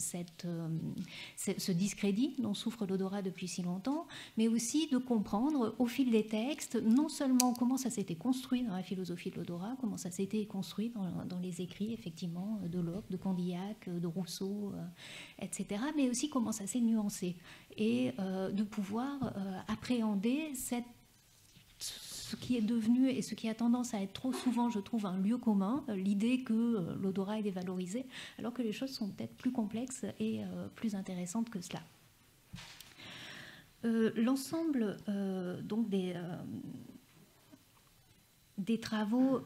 ce discrédit dont souffre l'odorat depuis si longtemps, mais aussi de comprendre au fil des textes non seulement comment ça s'était construit dans la philosophie de l'odorat, comment ça s'était construit dans les écrits, effectivement, de Locke, de Condillac, de Rousseau, etc., mais aussi comment ça s'est nuancé, et de pouvoir appréhender ce qui est devenu et ce qui a tendance à être trop souvent, je trouve, un lieu commun, l'idée que l'odorat est dévalorisé, alors que les choses sont peut-être plus complexes et plus intéressantes que cela. L'ensemble donc des travaux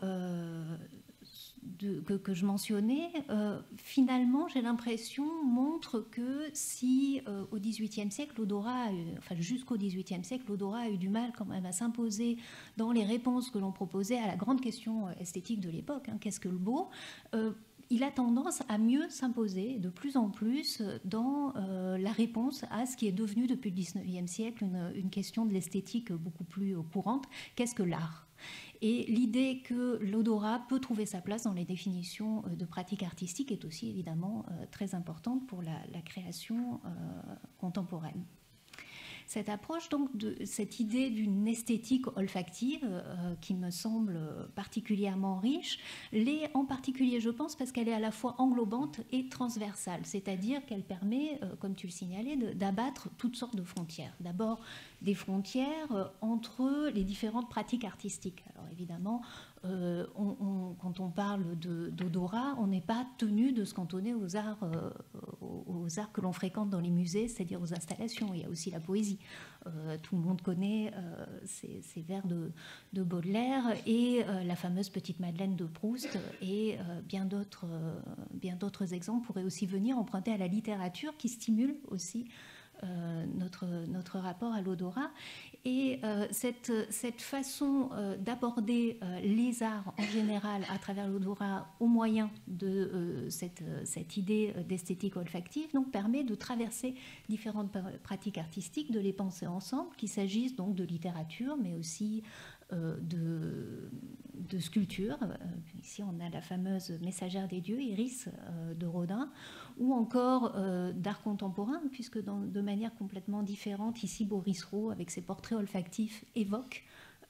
que je mentionnais, finalement, j'ai l'impression, montre que si au XVIIIe siècle, l'odorat, enfin jusqu'au XVIIIe siècle, l'odorat a eu du mal quand même à s'imposer dans les réponses que l'on proposait à la grande question esthétique de l'époque, hein, qu'est-ce que le beau, il a tendance à mieux s'imposer de plus en plus dans la réponse à ce qui est devenu depuis le XIXe siècle une question de l'esthétique beaucoup plus courante, qu'est-ce que l'art ? Et l'idée que l'odorat peut trouver sa place dans les définitions de pratiques artistiques est aussi évidemment très importante pour la création contemporaine. Cette approche, donc, de cette idée d'une esthétique olfactive qui me semble particulièrement riche, l'est en particulier, je pense, parce qu'elle est à la fois englobante et transversale, c'est-à-dire qu'elle permet, comme tu le signalais, d'abattre toutes sortes de frontières. D'abord, des frontières entre les différentes pratiques artistiques. Alors évidemment, quand on parle d'odorat, on n'est pas tenu de se cantonner aux arts que l'on fréquente dans les musées, c'est-à-dire aux installations. Il y a aussi la poésie. Tout le monde connaît ces vers de Baudelaire et la fameuse Petite Madeleine de Proust, et bien d'autres exemples pourraient aussi venir emprunter à la littérature qui stimule aussi notre rapport à l'odorat. Et cette façon d'aborder les arts en général à travers l'odorat au moyen de cette idée d'esthétique olfactive donc, permet de traverser différentes pratiques artistiques, de les penser ensemble, qu'il s'agisse donc de littérature, mais aussi de sculpture. Ici, on a la fameuse Messagère des dieux, Iris, de Rodin, ou encore d'art contemporain, puisque de manière complètement différente, ici, Boris Rau, avec ses portraits olfactifs, évoque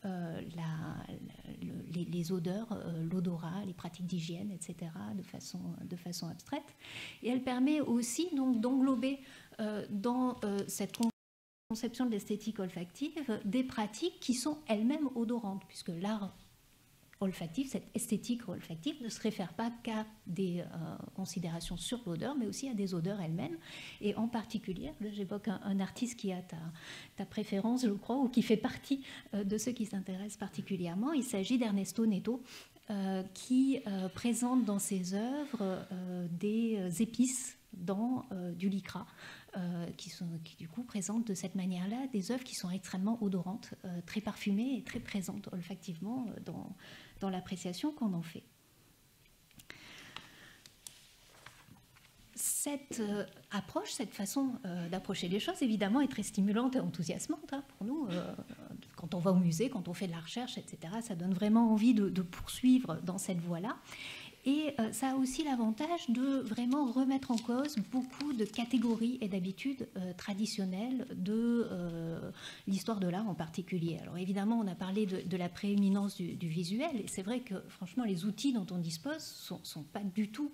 les odeurs, l'odorat, les pratiques d'hygiène, etc., de façon abstraite. Et elle permet aussi donc d'englober dans cette conception de l'esthétique olfactive des pratiques qui sont elles-mêmes odorantes, puisque l'art olfactif, cette esthétique olfactive, ne se réfère pas qu'à des considérations sur l'odeur, mais aussi à des odeurs elles-mêmes. Et en particulier, j'évoque un artiste qui a ta préférence, je crois, ou qui fait partie de ceux qui s'intéressent particulièrement. Il s'agit d'Ernesto Neto, qui présente dans ses œuvres des épices dans du lycra, qui du coup présentent de cette manière-là des œuvres qui sont extrêmement odorantes, très parfumées et très présentes olfactivement dans l'appréciation qu'on en fait. Cette approche, cette façon d'approcher les choses, évidemment, est très stimulante et enthousiasmante pour nous. Quand on va au musée, quand on fait de la recherche, etc., ça donne vraiment envie de poursuivre dans cette voie-là. Et ça a aussi l'avantage de vraiment remettre en cause beaucoup de catégories et d'habitudes traditionnelles de l'histoire de l'art en particulier. Alors évidemment, on a parlé de la prééminence du visuel, et c'est vrai que franchement, les outils dont on dispose sont pas du tout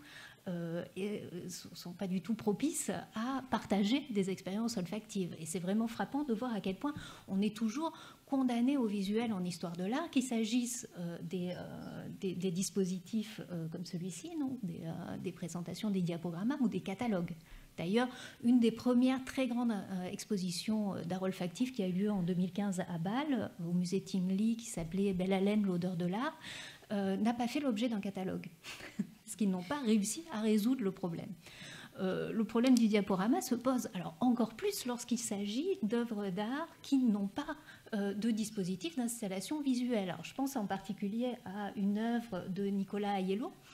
propices à partager des expériences olfactives. Et c'est vraiment frappant de voir à quel point on est toujours condamné au visuel en histoire de l'art, qu'il s'agisse des dispositifs comme celui-ci, des présentations, des diaporamas ou des catalogues. D'ailleurs, une des premières très grandes expositions d'art olfactif qui a eu lieu en 2015 à Bâle, au musée Tinguely, qui s'appelait Belle Haleine, l'odeur de l'art, n'a pas fait l'objet d'un catalogue, parce qu'ils n'ont pas réussi à résoudre le problème. Le problème du diaporama se pose alors encore plus lorsqu'il s'agit d'œuvres d'art qui n'ont pas de dispositif d'installation visuelle. Alors, je pense en particulier à une œuvre de Nicolas Aiello,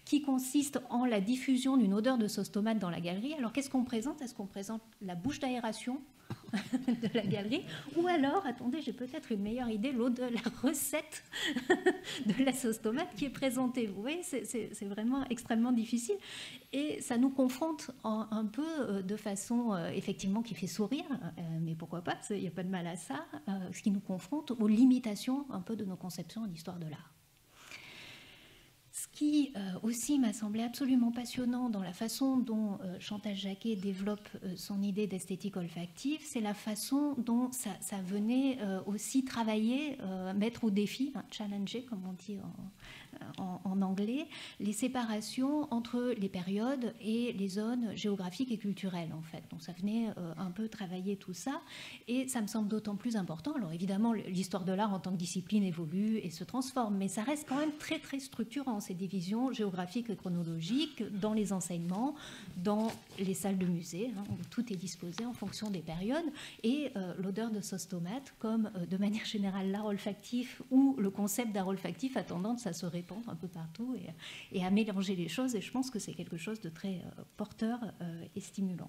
qui consiste en la diffusion d'une odeur de sauce tomate dans la galerie. Alors qu'est-ce qu'on présente? Est-ce qu'on présente la bouche d'aération de la galerie, ou alors, attendez, j'ai peut-être une meilleure idée, l'odeur, la recette de la sauce tomate qui est présentée. Vous voyez, c'est vraiment extrêmement difficile, et ça nous confronte un peu de façon effectivement qui fait sourire, mais pourquoi pas, il n'y a pas de mal à ça, ce qui nous confronte aux limitations un peu de nos conceptions en histoire de l'art. Ce qui aussi m'a semblé absolument passionnant dans la façon dont Chantal Jacquet développe son idée d'esthétique olfactive, c'est la façon dont ça venait aussi travailler, mettre au défi, challenger comme on dit en anglais, les séparations entre les périodes et les zones géographiques et culturelles en fait. Donc ça venait un peu travailler tout ça, et ça me semble d'autant plus important. Alors évidemment, l'histoire de l'art en tant que discipline évolue et se transforme, mais ça reste quand même très très structurant, ces divisions géographiques et chronologiques dans les enseignements, dans les salles de musée, où tout est disposé en fonction des périodes, et l'odeur de sauce tomate, comme de manière générale l'art olfactif ou le concept d'art olfactif a tendance à se répandre un peu partout et à mélanger les choses, et je pense que c'est quelque chose de très porteur et stimulant.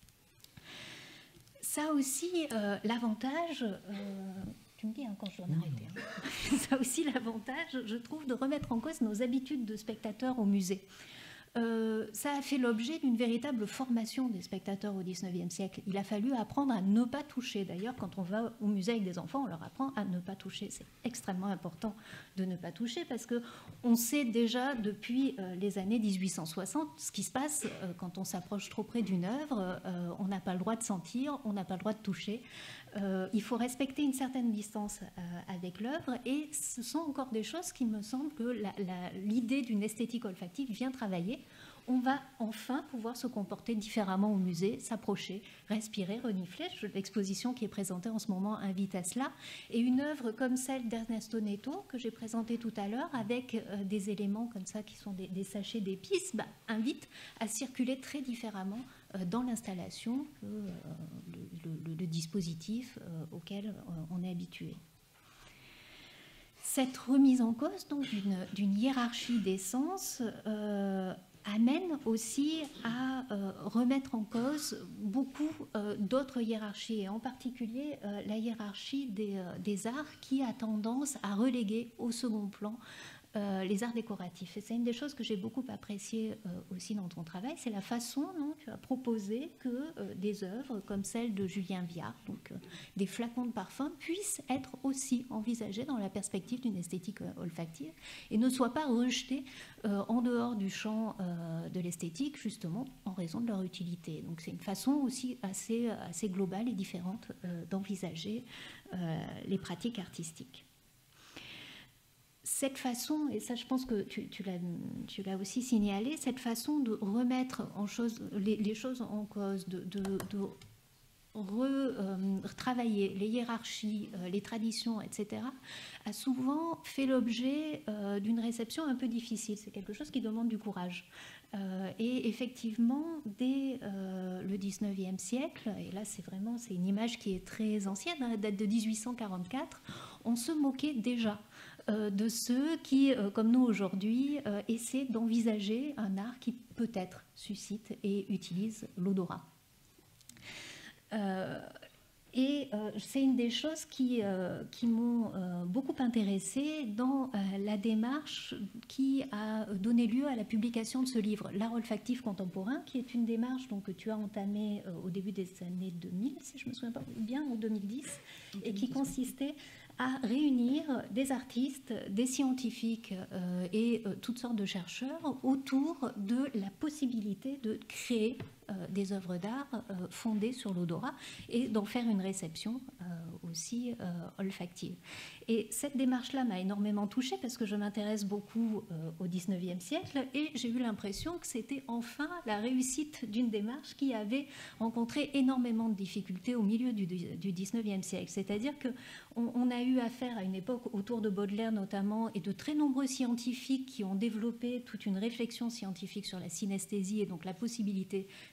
Ça aussi, l'avantage, tu me dis quand je dois m'arrêter, ça aussi l'avantage, je trouve, de remettre en cause nos habitudes de spectateurs au musée. Ça a fait l'objet d'une véritable formation des spectateurs au XIXe siècle. Il a fallu apprendre à ne pas toucher. D'ailleurs, quand on va au musée avec des enfants, on leur apprend à ne pas toucher. C'est extrêmement important de ne pas toucher, parce qu'on sait déjà depuis les années 1860 ce qui se passe quand on s'approche trop près d'une œuvre. On n'a pas le droit de sentir, on n'a pas le droit de toucher. Il faut respecter une certaine distance avec l'œuvre, et ce sont encore des choses qui me semblent que l'idée d'une esthétique olfactive vient travailler. On va enfin pouvoir se comporter différemment au musée, s'approcher, respirer, renifler. L'exposition qui est présentée en ce moment invite à cela. Et une œuvre comme celle d'Ernesto Neto, que j'ai présentée tout à l'heure, avec des éléments comme ça qui sont des sachets d'épices, invite à circuler très différemment dans l'installation que le dispositif auquel on est habitué. Cette remise en cause donc d'une hiérarchie des sens amène aussi à remettre en cause beaucoup d'autres hiérarchies, et en particulier la hiérarchie des arts, qui a tendance à reléguer au second plan les arts décoratifs. Et c'est une des choses que j'ai beaucoup appréciées aussi dans ton travail, c'est la façon dont tu as proposé que des œuvres comme celle de Julien Viard, donc des flacons de parfum, puissent être aussi envisagées dans la perspective d'une esthétique olfactive et ne soient pas rejetées en dehors du champ de l'esthétique, justement en raison de leur utilité. Donc c'est une façon aussi assez globale et différente d'envisager les pratiques artistiques. Cette façon, et ça je pense que tu l'as aussi signalé, cette façon de remettre les choses en cause, de retravailler les hiérarchies, les traditions, etc., a souvent fait l'objet d'une réception un peu difficile. C'est quelque chose qui demande du courage. Et effectivement, dès le XIXe siècle, et là c'est une image qui est très ancienne, elle date de 1844, on se moquait déjà de ceux qui, comme nous aujourd'hui, essaient d'envisager un art qui peut-être suscite et utilise l'odorat. Et c'est une des choses qui m'ont beaucoup intéressée dans la démarche qui a donné lieu à la publication de ce livre, L'art olfactif contemporain, qui est une démarche donc, que tu as entamée au début des années 2000, si je me souviens pas bien, ou 2010, et qui consistait à réunir des artistes, des scientifiques et toutes sortes de chercheurs autour de la possibilité de créer des œuvres d'art fondées sur l'odorat et d'en faire une réception aussi olfactive. Et cette démarche-là m'a énormément touchée parce que je m'intéresse beaucoup au XIXe siècle et j'ai eu l'impression que c'était enfin la réussite d'une démarche qui avait rencontré énormément de difficultés au milieu du XIXe siècle. C'est-à-dire qu'on a eu affaire à une époque autour de Baudelaire notamment et de très nombreux scientifiques qui ont développé toute une réflexion scientifique sur la synesthésie et donc la possibilité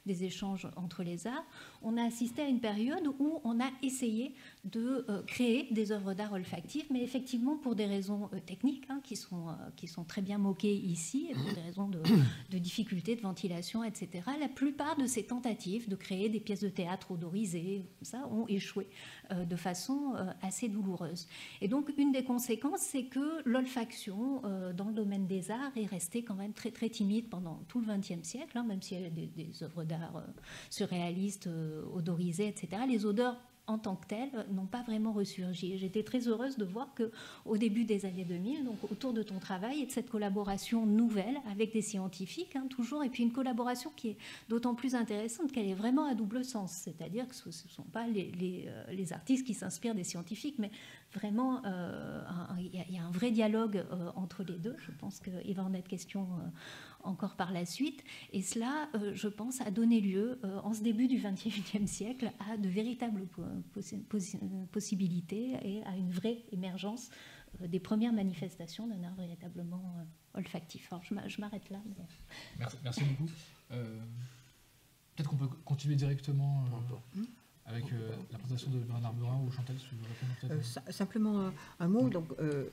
des échanges entre les arts, on a assisté à une période où on a essayé de créer des œuvres d'art olfactives, mais effectivement pour des raisons techniques qui sont très bien moquées ici, et pour des raisons de difficultés de ventilation, etc. La plupart de ces tentatives de créer des pièces de théâtre odorisées, ça, ont échoué de façon assez douloureuse. Et donc une des conséquences, c'est que l'olfaction dans le domaine des arts est restée quand même très, très timide pendant tout le XXe siècle, même s'il y a des œuvres d'art surréalistes, odorisées, etc. Les odeurs en tant que telles n'ont pas vraiment ressurgi. J'étais très heureuse de voir qu'au début des années 2000, donc autour de ton travail et de cette collaboration nouvelle avec des scientifiques, toujours, et puis une collaboration qui est d'autant plus intéressante qu'elle est vraiment à double sens, c'est-à-dire que ce ne sont pas les artistes qui s'inspirent des scientifiques, mais vraiment, il y a un vrai dialogue entre les deux. Je pense qu'il va en être question encore par la suite. Et cela, je pense, a donné lieu, en ce début du XXIe siècle, à de véritables possibilités et à une vraie émergence des premières manifestations d'un art véritablement olfactif. Alors, je m'arrête là. Mais... Merci beaucoup. Peut-être qu'on peut continuer directement avec la présentation de Bernard Meurant ou Chantal, si vous voulez répondre. Simplement un mot. Donc,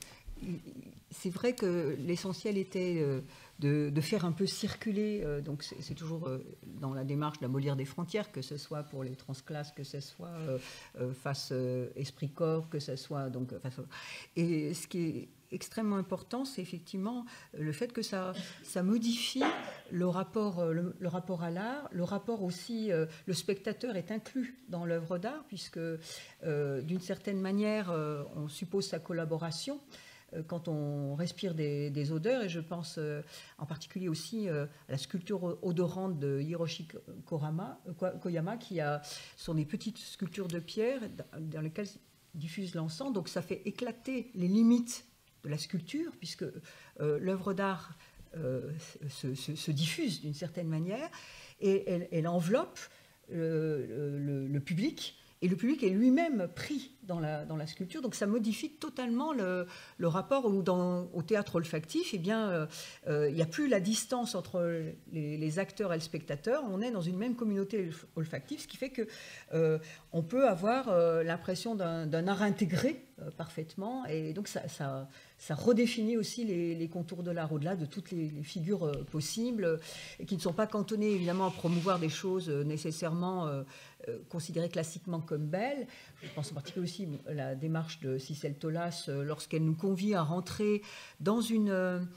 c'est vrai que l'essentiel était de faire un peu circuler, donc c'est toujours dans la démarche d'abolir des frontières, que ce soit pour les transclasses, que ce soit face esprit-corps, que ce soit donc face... Et ce qui est extrêmement important, c'est effectivement le fait que ça modifie le rapport à l'art, le rapport aussi, le spectateur est inclus dans l'œuvre d'art, puisque d'une certaine manière, on suppose sa collaboration quand on respire des odeurs, et je pense en particulier aussi à la sculpture odorante de Hiroshi Koyama, sont des petites sculptures de pierre dans lesquelles diffuse l'encens, donc ça fait éclater les limites de la sculpture, puisque l'œuvre d'art se diffuse d'une certaine manière, et elle enveloppe le public, et le public est lui-même pris dans la sculpture, donc ça modifie totalement le rapport au théâtre olfactif. Eh bien, il n'y a plus la distance entre les acteurs et le spectateur, on est dans une même communauté olfactive, ce qui fait qu'on peut avoir l'impression d'un art intégré parfaitement, et donc ça redéfinit aussi les contours de l'art, au-delà de toutes les figures possibles, et qui ne sont pas cantonnées évidemment à promouvoir des choses nécessairement considérées classiquement comme belles. Je pense en particulier aussi à la démarche de Cicely Tolas lorsqu'elle nous convie à rentrer dans une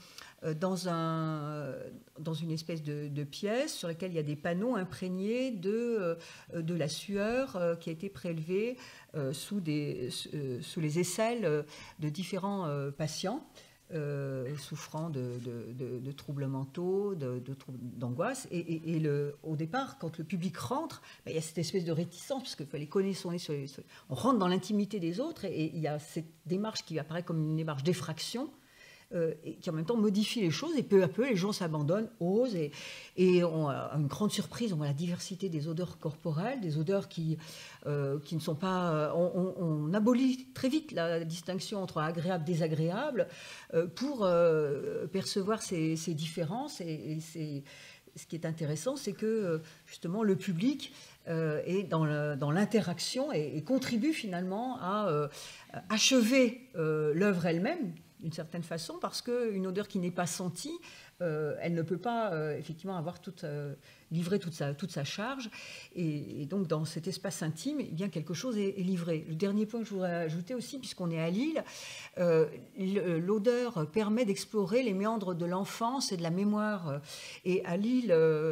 espèce de pièce sur laquelle il y a des panneaux imprégnés de la sueur qui a été prélevée sous les aisselles de différents patients souffrant de troubles mentaux, d'angoisse. Et au départ, quand le public rentre, il y a cette espèce de réticence, parce qu'il fallait connaître on rentre dans l'intimité des autres, et il y a cette démarche qui apparaît comme une démarche d'effraction, et qui en même temps modifie les choses, et peu à peu les gens s'abandonnent, osent, et ont une grande surprise. On voit la diversité des odeurs corporelles, des odeurs qui ne sont pas... On abolit très vite la distinction entre agréable et désagréable pour percevoir ces différences, et ce qui est intéressant, c'est que justement le public est dans l'interaction et contribue finalement à achever l'œuvre elle-même, d'une certaine façon, parce qu'une odeur qui n'est pas sentie, elle ne peut pas effectivement avoir livrer toute sa charge, et donc dans cet espace intime, eh bien quelque chose est livré. Le dernier point que je voudrais ajouter aussi, puisqu'on est à Lille, l'odeur permet d'explorer les méandres de l'enfance et de la mémoire. Et à Lille,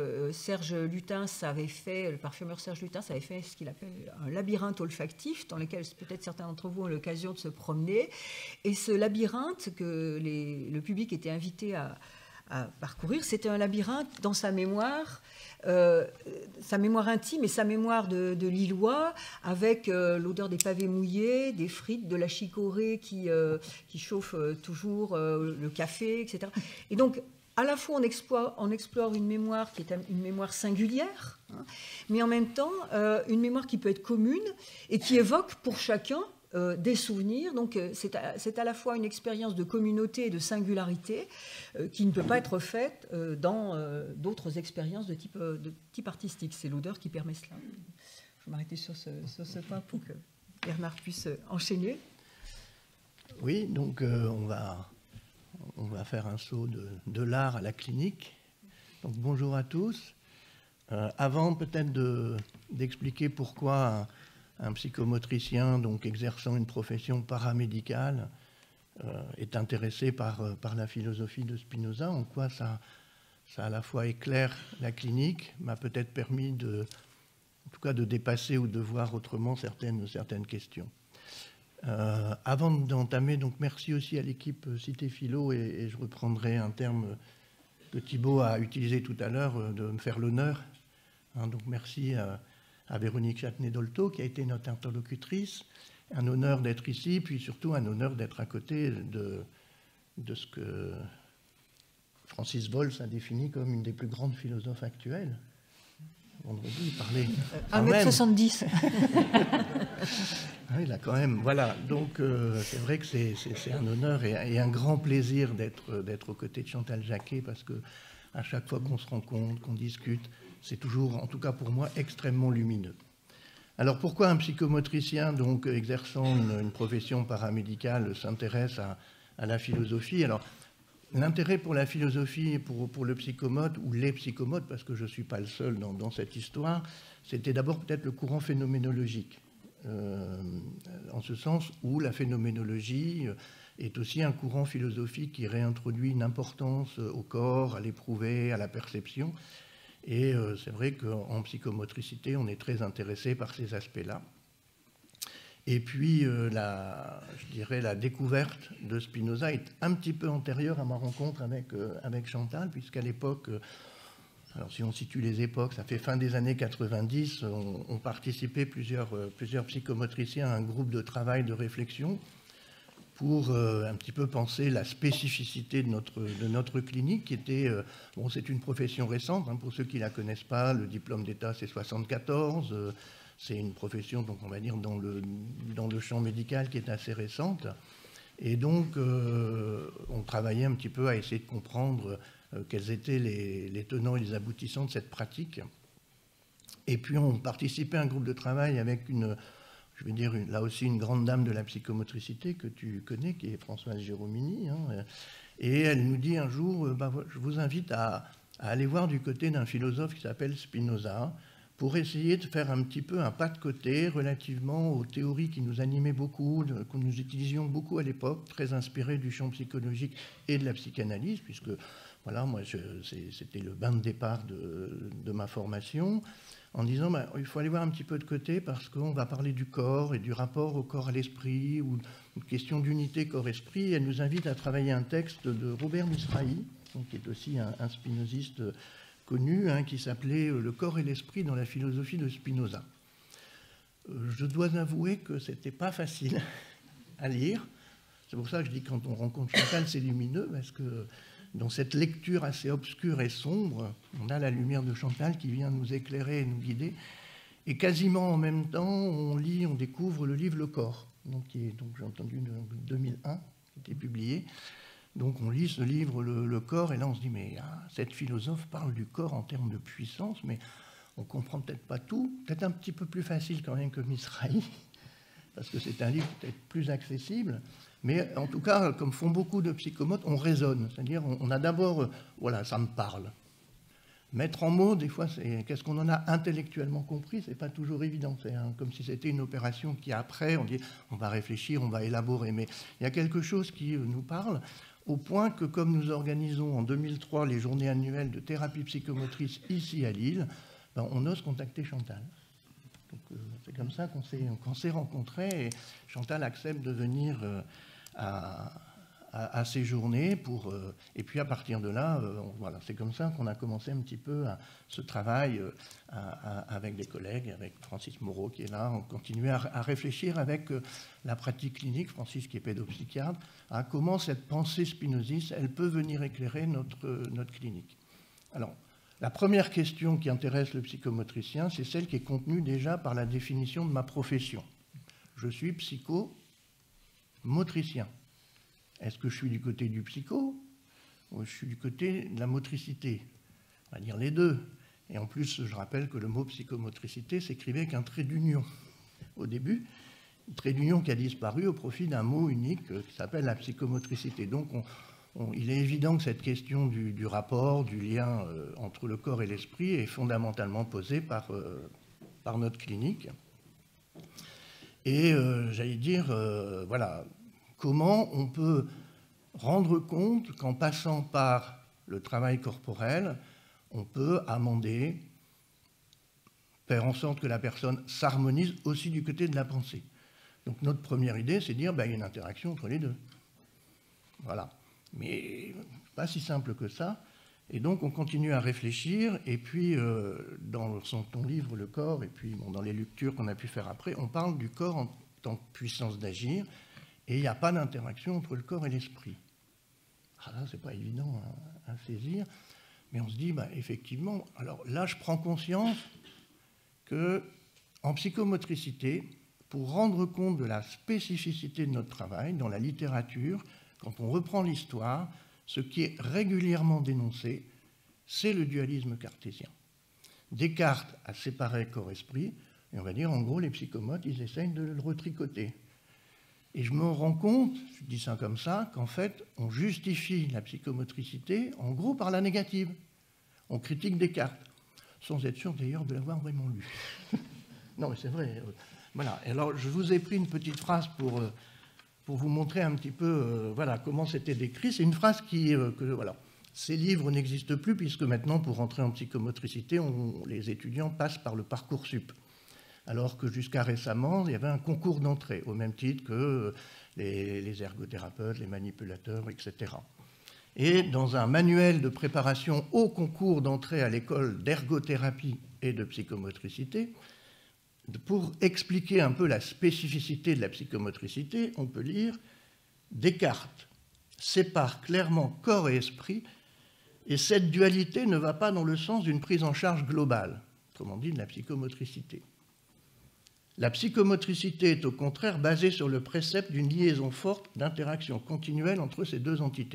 le parfumeur Serge Lutens avait fait ce qu'il appelle un labyrinthe olfactif, dans lequel peut-être certains d'entre vous ont l'occasion de se promener. Et ce labyrinthe que le public était invité à parcourir, c'était un labyrinthe dans sa mémoire intime et sa mémoire de Lillois, avec l'odeur des pavés mouillés, des frites, de la chicorée qui chauffe toujours, le café, etc. Et donc, à la fois, on explore une mémoire qui est une mémoire singulière, mais en même temps, une mémoire qui peut être commune et qui évoque pour chacun des souvenirs. Donc c'est à la fois une expérience de communauté et de singularité qui ne peut pas être faite dans d'autres expériences de type artistique. C'est l'odeur qui permet cela. Je vais m'arrêter sur ce pas pour que Bernard puisse enchaîner. Oui, donc on va faire un saut de l'art à la clinique. Donc bonjour à tous. Avant peut-être d'expliquer pourquoi un psychomotricien, donc exerçant une profession paramédicale, est intéressé par la philosophie de Spinoza, en quoi ça à la fois éclaire la clinique, m'a peut-être permis en tout cas de dépasser ou de voir autrement certaines questions. Avant d'entamer, donc merci aussi à l'équipe Cité Philo, et je reprendrai un terme que Thibaut a utilisé tout à l'heure, de me faire l'honneur. Donc merci à Véronique Châtenay-Dolto, qui a été notre interlocutrice. Un honneur d'être ici, puis surtout un honneur d'être à côté de ce que Francis Wolff a défini comme une des plus grandes philosophes actuelles. Vendredi, il parlait... 1m70. Ah, il a quand même... Voilà, donc c'est vrai que c'est un honneur et un grand plaisir d'être aux côtés de Chantal Jacquet, parce que à chaque fois qu'on se rencontre, qu'on discute, c'est toujours, en tout cas pour moi, extrêmement lumineux. Alors pourquoi un psychomotricien, donc exerçant une profession paramédicale, s'intéresse à la philosophie? Alors l'intérêt pour la philosophie, pour le psychomote, ou les psychomotes, parce que je ne suis pas le seul dans cette histoire, c'était d'abord peut-être le courant phénoménologique, en ce sens où la phénoménologie est aussi un courant philosophique qui réintroduit une importance au corps, à l'éprouvé, à la perception. Et c'est vrai qu'en psychomotricité, on est très intéressé par ces aspects-là. Et puis, je dirais, la découverte de Spinoza est un petit peu antérieure à ma rencontre avec Chantal, puisqu'à l'époque, alors si on situe les époques, ça fait fin des années 90, on participait plusieurs psychomotriciens à un groupe de travail, de réflexion, pour un petit peu penser la spécificité de notre clinique, qui était... bon, c'est une profession récente, pour ceux qui ne la connaissent pas, le diplôme d'État, c'est 74, c'est une profession, donc on va dire, dans le champ médical qui est assez récente. Et donc, on travaillait un petit peu à essayer de comprendre quels étaient les tenants et les aboutissants de cette pratique. Et puis, on participait à un groupe de travail avec je vais dire, là aussi, une grande dame de la psychomotricité que tu connais, qui est Françoise Géromini. Et elle nous dit un jour, je vous invite à aller voir du côté d'un philosophe qui s'appelle Spinoza, pour essayer de faire un petit peu un pas de côté relativement aux théories qui nous animaient beaucoup, que nous utilisions beaucoup à l'époque, très inspirées du champ psychologique et de la psychanalyse, puisque voilà, moi, c'était le bain de départ de ma formation, en disant il faut aller voir un petit peu de côté parce qu'on va parler du corps et du rapport au corps à l'esprit, ou une question d'unité corps-esprit. Elle nous invite à travailler un texte de Robert Misrahi, qui est aussi un spinoziste connu, qui s'appelait « Le corps et l'esprit dans la philosophie de Spinoza ». Je dois avouer que ce n'était pas facile à lire. C'est pour ça que je dis que quand on rencontre Chantal, c'est lumineux, parce que dans cette lecture assez obscure et sombre, on a la lumière de Chantal qui vient nous éclairer et nous guider. Et quasiment en même temps, on découvre le livre Le Corps, donc j'ai entendu, de 2001, qui était publié. Donc on lit ce livre, le corps, et là on se dit, mais cette philosophe parle du corps en termes de puissance, mais on ne comprend peut-être pas tout, peut-être un petit peu plus facile quand même que Misrahi, parce que c'est un livre peut-être plus accessible, mais en tout cas, comme font beaucoup de psychomotes, on raisonne, c'est-à-dire on a d'abord, voilà, ça me parle. Mettre en mots, des fois, qu'est-ce qu'on en a intellectuellement compris, c'est pas toujours évident. C'est comme si c'était une opération qui, après, on dit, on va réfléchir, on va élaborer, mais il y a quelque chose qui nous parle, au point que, comme nous organisons en 2003 les journées annuelles de thérapie psychomotrice ici à Lille, on ose contacter Chantal. C'est comme ça qu'on s'est rencontrés, et Chantal accepte de venir à ces journées et puis à partir de là, voilà, c'est comme ça qu'on a commencé un petit peu ce travail avec des collègues, avec Francis Moreau qui est là. On continue à réfléchir avec la pratique clinique, Francis qui est pédopsychiatre, à comment cette pensée spinoziste, elle peut venir éclairer notre clinique. Alors, la première question qui intéresse le psychomotricien, c'est celle qui est contenue déjà par la définition de ma profession. Je suis psychomotricien. motricien. Est-ce que je suis du côté du psycho ou je suis du côté de la motricité? On va dire les deux. Et en plus, je rappelle que le mot psychomotricité s'écrivait avec un trait d'union au début, un trait d'union qui a disparu au profit d'un mot unique qui s'appelle la psychomotricité. Donc il est évident que cette question du rapport, du lien entre le corps et l'esprit est fondamentalement posée par notre clinique. Et j'allais dire, voilà, comment on peut rendre compte qu'en passant par le travail corporel, on peut amender, faire en sorte que la personne s'harmonise aussi du côté de la pensée. Donc notre première idée, c'est de dire, il y a une interaction entre les deux. Voilà. Mais pas si simple que ça. Et donc on continue à réfléchir, et puis dans ton livre, Le corps, et puis dans les lectures qu'on a pu faire après, on parle du corps en tant que puissance d'agir, et il n'y a pas d'interaction entre le corps et l'esprit. Ah là, c'est pas évident à saisir, mais on se dit, effectivement, alors là, je prends conscience qu'en psychomotricité, pour rendre compte de la spécificité de notre travail, dans la littérature, quand on reprend l'histoire, ce qui est régulièrement dénoncé, c'est le dualisme cartésien. Descartes a séparé corps-esprit, et on va dire, en gros, les psychomotes, ils essayent de le retricoter. Et je me rends compte, je dis ça comme ça, qu'en fait, on justifie la psychomotricité, en gros, par la négative. On critique Descartes, sans être sûr d'ailleurs de l'avoir vraiment lu. Non, mais c'est vrai. Voilà. Alors, je vous ai pris une petite phrase pour vous montrer un petit peu voilà, comment c'était décrit. C'est une phrase voilà. Ces livres n'existent plus, puisque maintenant, pour rentrer en psychomotricité, les étudiants passent par le Parcoursup. Alors que jusqu'à récemment, il y avait un concours d'entrée, au même titre que les ergothérapeutes, les manipulateurs, etc. Et dans un manuel de préparation au concours d'entrée à l'école d'ergothérapie et de psychomotricité, pour expliquer un peu la spécificité de la psychomotricité, on peut lire « Descartes sépare clairement corps et esprit, et cette dualité ne va pas dans le sens d'une prise en charge globale, autrement dit de la psychomotricité. La psychomotricité est au contraire basée sur le précepte d'une liaison forte d'interaction continuelle entre ces deux entités. »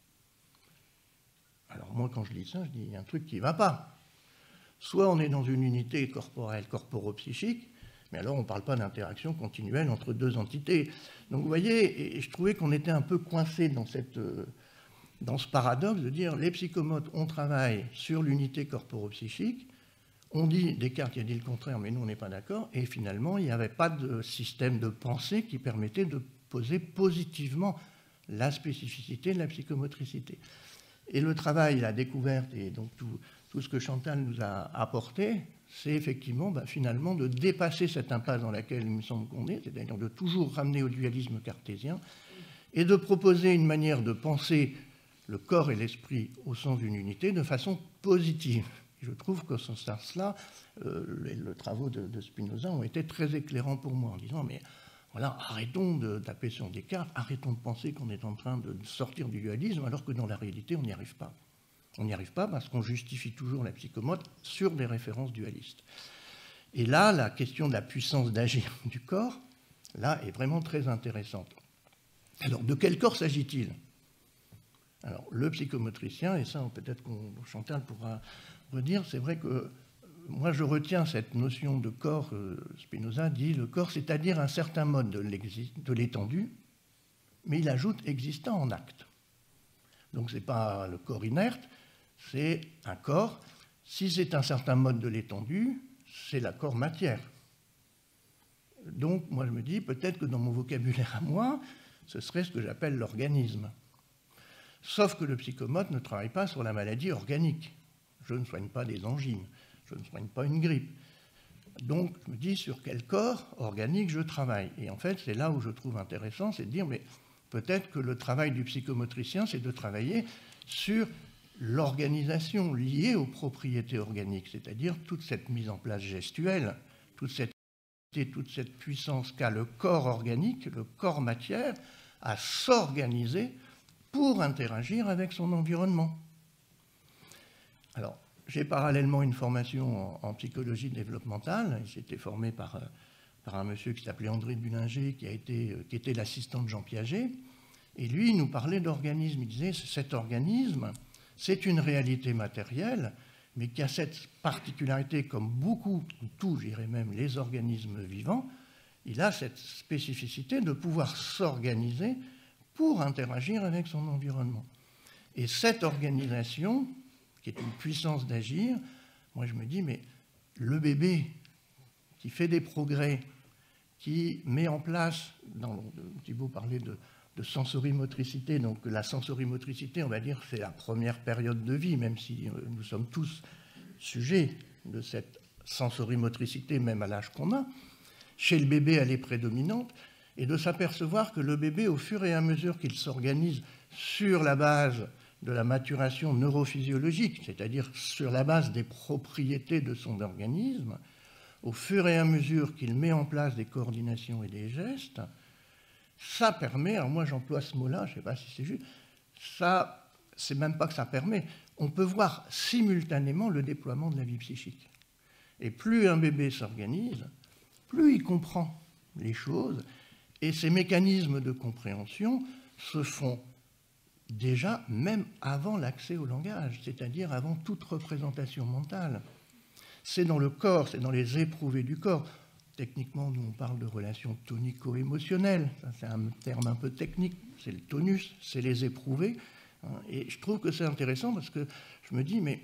Alors moi, quand je lis ça, je dis, il y a un truc qui ne va pas. Soit on est dans une unité corporelle, corporo-psychique, mais alors on ne parle pas d'interaction continuelle entre deux entités. Donc vous voyez, et je trouvais qu'on était un peu coincé dans ce paradoxe de dire, les psychomotes, on travaille sur l'unité corporo-psychique, on dit, Descartes a dit le contraire, mais nous on n'est pas d'accord, et finalement il n'y avait pas de système de pensée qui permettait de poser positivement la spécificité de la psychomotricité. Et le travail, la découverte, et donc tout ce que Chantal nous a apporté, c'est effectivement finalement de dépasser cette impasse dans laquelle il me semble qu'on est, c'est-à-dire de toujours ramener au dualisme cartésien, et de proposer une manière de penser le corps et l'esprit au sens d'une unité de façon positive. Je trouve que ce sens-là, les travaux de Spinoza ont été très éclairants pour moi, en disant, mais voilà, arrêtons de taper sur Descartes, arrêtons de penser qu'on est en train de sortir du dualisme, alors que dans la réalité, on n'y arrive pas. On n'y arrive pas parce qu'on justifie toujours la psychomote sur des références dualistes. Et là, la question de la puissance d'agir du corps, là, est vraiment très intéressante. Alors, de quel corps s'agit-il? Alors, le psychomotricien, et ça, peut-être que Chantal pourra redire, c'est vrai que moi, je retiens cette notion de corps. Spinoza dit le corps, c'est-à-dire un certain mode de l'étendue, mais il ajoute existant en acte. Donc, ce n'est pas le corps inerte, c'est un corps. Si c'est un certain mode de l'étendue, c'est la corps matière. Donc, moi, je me dis, peut-être que dans mon vocabulaire à moi, ce serait ce que j'appelle l'organisme. Sauf que le psychomote ne travaille pas sur la maladie organique. Je ne soigne pas des angines. Je ne soigne pas une grippe. Donc, je me dis sur quel corps organique je travaille. Et en fait, c'est là où je trouve intéressant, c'est de dire, mais peut-être que le travail du psychomotricien, c'est de travailler sur l'organisation liée aux propriétés organiques, c'est-à-dire toute cette mise en place gestuelle, toute cette puissance qu'a le corps organique, le corps matière, à s'organiser pour interagir avec son environnement. Alors, j'ai parallèlement une formation en psychologie développementale. J'ai été formé par par un monsieur qui s'appelait André Bullinger, qui était l'assistant de Jean Piaget. Et lui, il nous parlait d'organisme. Il disait, cet organisme, c'est une réalité matérielle, mais qui a cette particularité, comme beaucoup, ou tout, je dirais même, les organismes vivants, il a cette spécificité de pouvoir s'organiser pour interagir avec son environnement. Et cette organisation, qui est une puissance d'agir, moi je me dis, mais le bébé qui fait des progrès, qui met en place, Thibaut parlait de sensorimotricité, donc la sensorimotricité, on va dire, c'est la première période de vie, même si nous sommes tous sujets de cette sensorimotricité, même à l'âge qu'on a. Chez le bébé, elle est prédominante, et de s'apercevoir que le bébé, au fur et à mesure qu'il s'organise sur la base de la maturation neurophysiologique, c'est-à-dire sur la base des propriétés de son organisme, au fur et à mesure qu'il met en place des coordinations et des gestes, ça permet, alors moi j'emploie ce mot-là, je ne sais pas si c'est juste, ça, c'est même pas que ça permet, on peut voir simultanément le déploiement de la vie psychique. Et plus un bébé s'organise, plus il comprend les choses, et ces mécanismes de compréhension se font déjà même avant l'accès au langage, c'est-à-dire avant toute représentation mentale. C'est dans le corps, c'est dans les éprouvés du corps. Techniquement, nous, on parle de relations tonico-émotionnelles. C'est un terme un peu technique. C'est le tonus, c'est les éprouvés. Et je trouve que c'est intéressant parce que je me dis, mais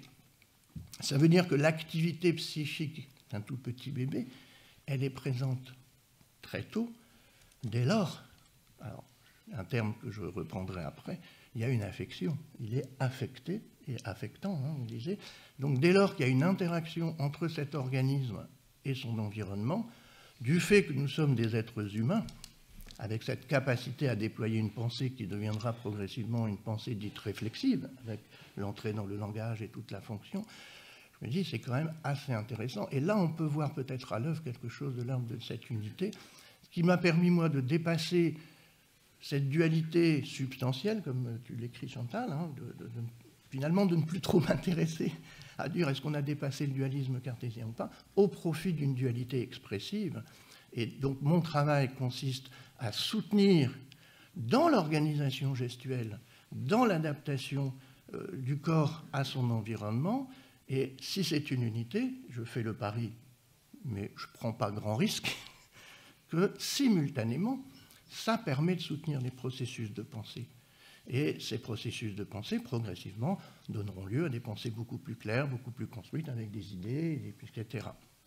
ça veut dire que l'activité psychique d'un tout petit bébé, elle est présente très tôt, dès lors, alors, un terme que je reprendrai après, il y a une affection. Il est affecté et affectant, on disait. Donc, dès lors qu'il y a une interaction entre cet organisme et son environnement, du fait que nous sommes des êtres humains, avec cette capacité à déployer une pensée qui deviendra progressivement une pensée dite réflexive, avec l'entrée dans le langage et toute la fonction, je me dis c'est quand même assez intéressant. Et là, on peut voir peut-être à l'œuvre quelque chose de l'ordre de cette unité, ce qui m'a permis, moi, de dépasser cette dualité substantielle, comme tu l'écris, Chantal, hein, finalement de ne plus trop m'intéresser à dire est-ce qu'on a dépassé le dualisme cartésien ou pas, au profit d'une dualité expressive. Et donc mon travail consiste à soutenir dans l'organisation gestuelle, dans l'adaptation du corps à son environnement, et si c'est une unité, je fais le pari, mais je ne prends pas grand risque, que simultanément, ça permet de soutenir les processus de pensée. Et ces processus de pensée, progressivement, donneront lieu à des pensées beaucoup plus claires, beaucoup plus construites, avec des idées, etc.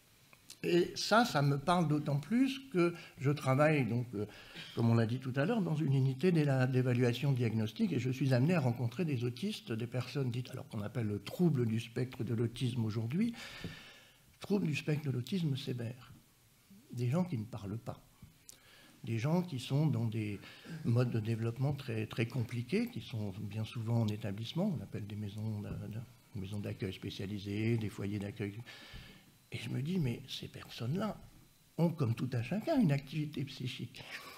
Et ça me parle d'autant plus que je travaille, donc, comme on l'a dit tout à l'heure, dans une unité d'évaluation diagnostique, et je suis amené à rencontrer des autistes, des personnes dites, alors qu'on appelle le trouble du spectre de l'autisme aujourd'hui, trouble du spectre de l'autisme sévère. Des gens qui ne parlent pas. Des gens qui sont dans des modes de développement très, très compliqués, qui sont bien souvent en établissement, on appelle des maisons d'accueil spécialisées, des foyers d'accueil. Et je me dis, mais ces personnes-là ont, comme tout à chacun, une activité psychique.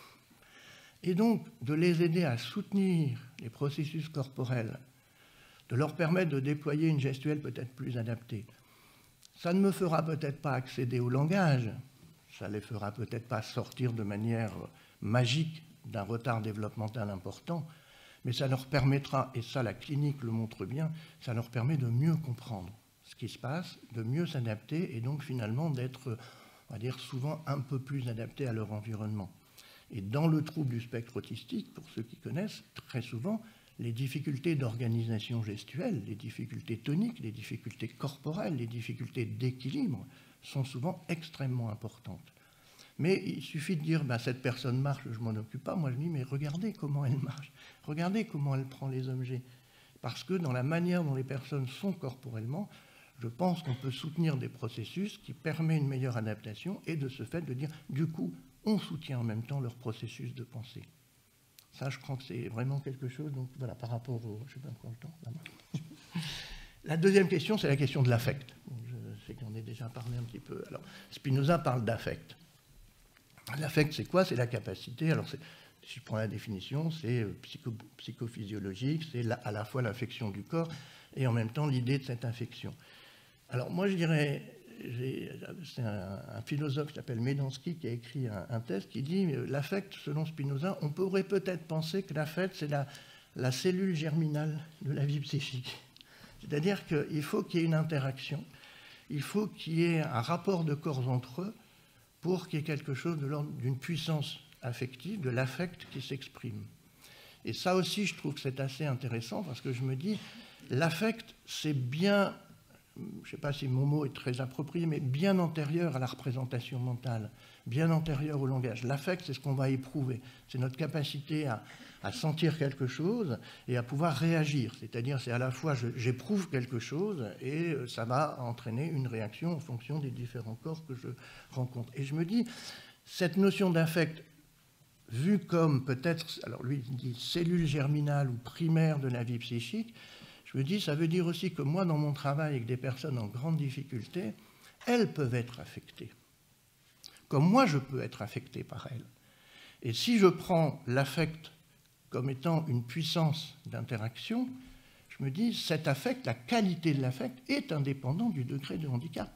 Et donc, de les aider à soutenir les processus corporels, de leur permettre de déployer une gestuelle peut-être plus adaptée, ça ne me fera peut-être pas accéder au langage, ça les fera peut-être pas sortir de manière magique d'un retard développemental important, mais ça leur permettra, et ça la clinique le montre bien, ça leur permet de mieux comprendre ce qui se passe, de mieux s'adapter et donc finalement d'être, on va dire, souvent un peu plus adaptés à leur environnement. Et dans le trouble du spectre autistique, pour ceux qui connaissent, très souvent, les difficultés d'organisation gestuelle, les difficultés toniques, les difficultés corporelles, les difficultés d'équilibre sont souvent extrêmement importantes. Mais il suffit de dire, ben, cette personne marche, je ne m'en occupe pas. Moi, je dis, mais regardez comment elle marche. Regardez comment elle prend les objets. Parce que dans la manière dont les personnes sont corporellement, je pense qu'on peut soutenir des processus qui permettent une meilleure adaptation et de ce fait de dire, du coup, on soutient en même temps leur processus de pensée. Ça, je crois que c'est vraiment quelque chose, donc voilà, par rapport au... Je ne sais pas encore le temps. La deuxième question, c'est la question de l'affect. Je sais qu'on a déjà parlé un petit peu. Alors, Spinoza parle d'affect. L'affect, c'est quoi? C'est la capacité, alors si je prends la définition, c'est psychophysiologique, c'est à la fois l'affection du corps et en même temps l'idée de cette affection. Alors moi je dirais, c'est un philosophe qui s'appelle Medansky qui a écrit un texte qui dit l'affect, selon Spinoza, on pourrait peut-être penser que l'affect, c'est la cellule germinale de la vie psychique. C'est-à-dire qu'il faut qu'il y ait une interaction, il faut qu'il y ait un rapport de corps entre eux pour qu'il y ait quelque chose de l'ordre d'une puissance affective, de l'affect qui s'exprime. Et ça aussi, je trouve que c'est assez intéressant parce que je me dis, l'affect, c'est bien, je ne sais pas si mon mot est très approprié, mais bien antérieur à la représentation mentale, bien antérieur au langage. L'affect, c'est ce qu'on va éprouver. C'est notre capacité à sentir quelque chose et à pouvoir réagir. C'est-à-dire, c'est à la fois, j'éprouve quelque chose et ça va entraîner une réaction en fonction des différents corps que je rencontre. Et je me dis, cette notion d'affect, vue comme peut-être, alors lui il dit cellule germinale ou primaire de la vie psychique, je me dis, ça veut dire aussi que moi, dans mon travail avec des personnes en grande difficulté, elles peuvent être affectées. Comme moi, je peux être affecté par elles. Et si je prends l'affect comme étant une puissance d'interaction, je me dis, cet affect, la qualité de l'affect est indépendante du degré de handicap.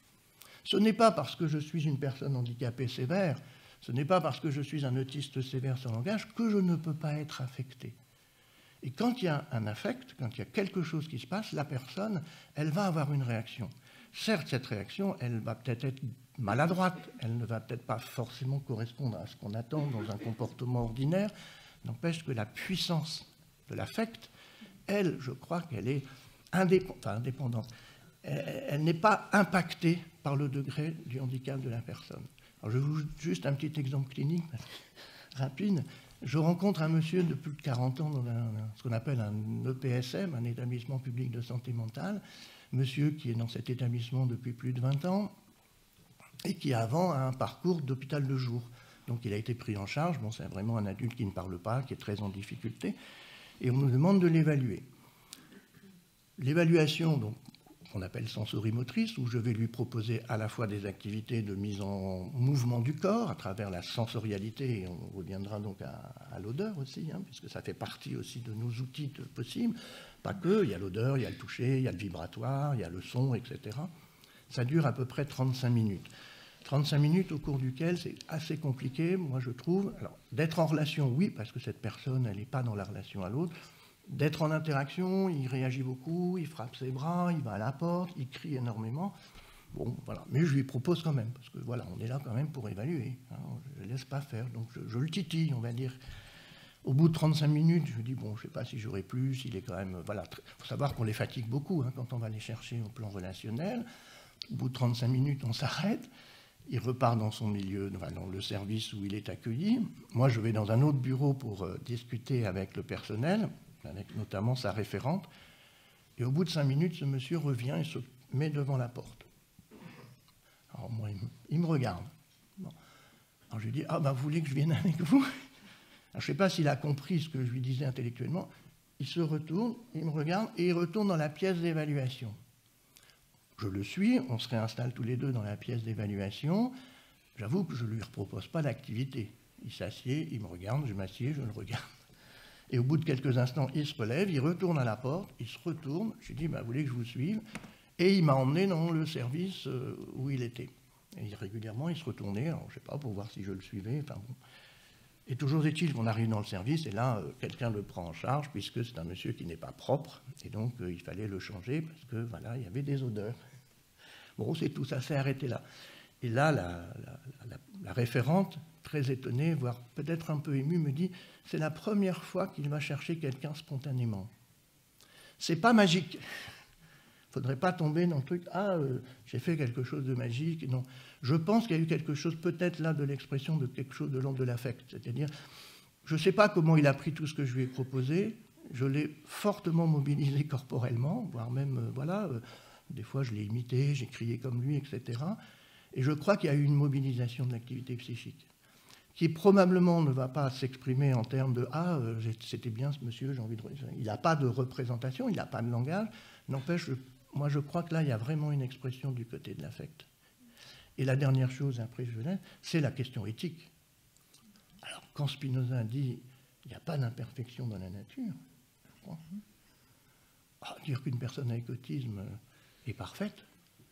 Ce n'est pas parce que je suis une personne handicapée sévère, ce n'est pas parce que je suis un autiste sévère sans langage que je ne peux pas être affecté. Et quand il y a un affect, quand il y a quelque chose qui se passe, la personne, elle va avoir une réaction. Certes, cette réaction, elle va peut-être être maladroite, elle ne va peut-être pas forcément correspondre à ce qu'on attend dans un comportement ordinaire, n'empêche que la puissance de l'affect, elle, je crois qu'elle est indépendante. Elle n'est pas impactée par le degré du handicap de la personne. Alors je vous juste un petit exemple clinique rapide. Je rencontre un monsieur de plus de 40 ans dans ce qu'on appelle un EPSM, un établissement public de santé mentale, monsieur qui est dans cet établissement depuis plus de 20 ans et qui avant a un parcours d'hôpital de jour. Donc il a été pris en charge, bon, c'est vraiment un adulte qui ne parle pas, qui est très en difficulté, et on nous demande de l'évaluer. L'évaluation, donc, qu'on appelle sensorimotrice, où je vais lui proposer à la fois des activités de mise en mouvement du corps à travers la sensorialité, et on reviendra donc à l'odeur aussi, hein, puisque ça fait partie aussi de nos outils possibles. Pas que, il y a l'odeur, il y a le toucher, il y a le vibratoire, il y a le son, etc. Ça dure à peu près 35 minutes. 35 minutes au cours duquel c'est assez compliqué, moi je trouve, alors d'être en relation, oui, parce que cette personne, elle n'est pas dans la relation à l'autre, d'être en interaction, il réagit beaucoup, il frappe ses bras, il va à la porte, il crie énormément. Bon, voilà. Mais je lui propose quand même, parce que voilà, on est là quand même pour évaluer. Hein, je ne laisse pas faire, donc je le titille, on va dire. Au bout de 35 minutes, je me dis, bon, je ne sais pas si j'aurai plus, il est quand même... Voilà, il faut savoir qu'on les fatigue beaucoup hein, quand on va les chercher au plan relationnel. Au bout de 35 minutes, on s'arrête. Il repart dans son milieu, dans le service où il est accueilli. Moi, je vais dans un autre bureau pour discuter avec le personnel, avec notamment sa référente. Et au bout de 5 minutes, ce monsieur revient et se met devant la porte. Alors moi, il me regarde. Bon. Alors je lui dis, ah ben vous voulez que je vienne avec vous? Alors, je ne sais pas s'il a compris ce que je lui disais intellectuellement. Il se retourne, il me regarde et il retourne dans la pièce d'évaluation. Je le suis, on se réinstalle tous les deux dans la pièce d'évaluation. J'avoue que je ne lui propose pas d'activité. Il s'assied, il me regarde, je m'assieds, je le regarde. Et au bout de quelques instants, il se relève, il retourne à la porte, il se retourne. Je lui dis, bah, vous voulez que je vous suive? Et il m'a emmené dans le service où il était. Et régulièrement, il se retournait, alors, je ne sais pas, pour voir si je le suivais. Enfin, bon. Et toujours est-il qu'on arrive dans le service, et là, quelqu'un le prend en charge, puisque c'est un monsieur qui n'est pas propre, et donc il fallait le changer, parce que voilà, il y avait des odeurs. Bon, c'est tout, ça s'est arrêté là. Et là, la référente, très étonnée, voire peut-être un peu émue, me dit, c'est la première fois qu'il va chercher quelqu'un spontanément. C'est pas magique. Il ne faudrait pas tomber dans le truc, j'ai fait quelque chose de magique. Non, je pense qu'il y a eu quelque chose, peut-être là, de l'expression de quelque chose de l'ordre de l'affect. C'est-à-dire, je ne sais pas comment il a pris tout ce que je lui ai proposé, je l'ai fortement mobilisé corporellement, voire même, des fois je l'ai imité, j'ai crié comme lui, etc. Et je crois qu'il y a eu une mobilisation de l'activité psychique, qui probablement ne va pas s'exprimer en termes de « Ah, c'était bien ce monsieur, j'ai envie de... » Il n'a pas de représentation, il n'a pas de langage. N'empêche, moi je crois que là, il y a vraiment une expression du côté de l'affect. Et la dernière chose, après je laisse, c'est la question éthique. Alors, quand Spinoza dit « Il n'y a pas d'imperfection dans la nature », je crois, dire qu'une personne avec autisme est parfaite, bon,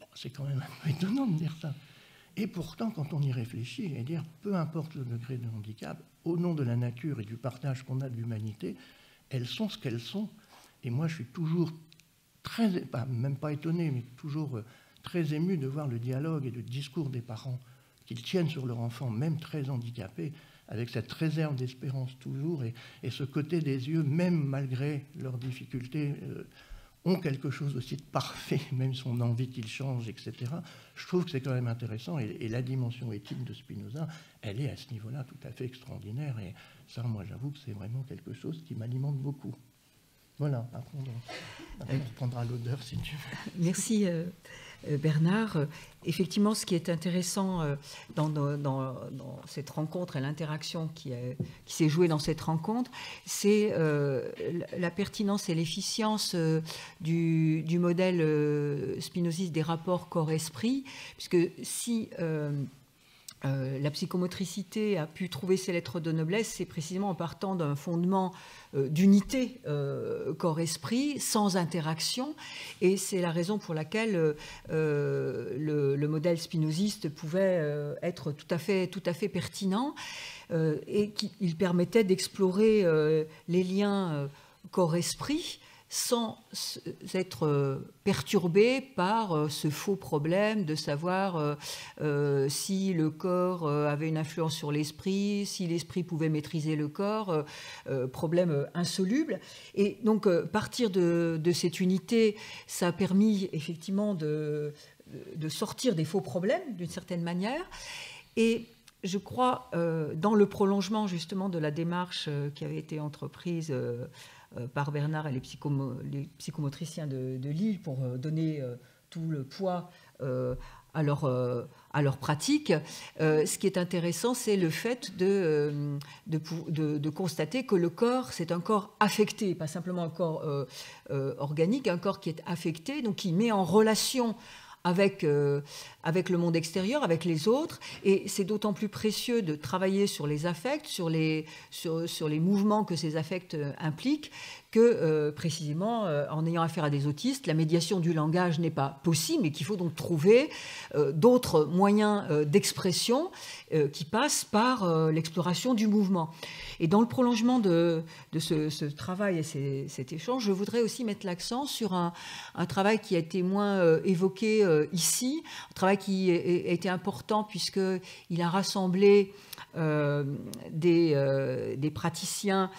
C'est quand même un peu étonnant de dire ça. Et pourtant, quand on y réfléchit, et dire, peu importe le degré de handicap, au nom de la nature et du partage qu'on a de l'humanité, elles sont ce qu'elles sont. Et moi, je suis toujours même pas étonné, mais toujours très ému de voir le dialogue et le discours des parents qu'ils tiennent sur leur enfant, même très handicapé, avec cette réserve d'espérance toujours, et ce côté des yeux, même malgré leurs difficultés, ont quelque chose aussi de parfait, même si on a envie qu'ils changent, etc. Je trouve que c'est quand même intéressant, et la dimension éthique de Spinoza, elle est à ce niveau-là tout à fait extraordinaire, et ça, moi, j'avoue que c'est vraiment quelque chose qui m'alimente beaucoup. Voilà, après on reprendra l'odeur si tu veux. Merci Bernard. Effectivement, ce qui est intéressant dans cette rencontre et l'interaction qui s'est jouée dans cette rencontre, c'est la pertinence et l'efficience du modèle spinoziste des rapports corps-esprit, puisque si la psychomotricité a pu trouver ses lettres de noblesse, c'est précisément en partant d'un fondement d'unité corps-esprit, sans interaction, et c'est la raison pour laquelle le modèle spinoziste pouvait être tout à fait pertinent, et qu'il permettait d'explorer les liens corps-esprit sans être perturbé par ce faux problème de savoir si le corps avait une influence sur l'esprit, si l'esprit pouvait maîtriser le corps, problème insoluble. Et donc, partir de cette unité, ça a permis effectivement de sortir des faux problèmes, d'une certaine manière. Et je crois, dans le prolongement justement de la démarche qui avait été entreprise par Bernard et les psychomotriciens de Lille pour donner tout le poids à leur pratique. Ce qui est intéressant, c'est le fait de constater que le corps, c'est un corps affecté, pas simplement un corps organique, un corps qui est affecté, donc qui met en relation avec le monde extérieur, avec les autres, et c'est d'autant plus précieux de travailler sur les affects, sur les mouvements que ces affects impliquent, que précisément, en ayant affaire à des autistes, la médiation du langage n'est pas possible, mais qu'il faut donc trouver d'autres moyens d'expression qui passent par l'exploration du mouvement. Et dans le prolongement de ce travail et cet échange, je voudrais aussi mettre l'accent sur un travail qui a été moins évoqué ici, un travail qui a été important puisqu'il a rassemblé des praticiens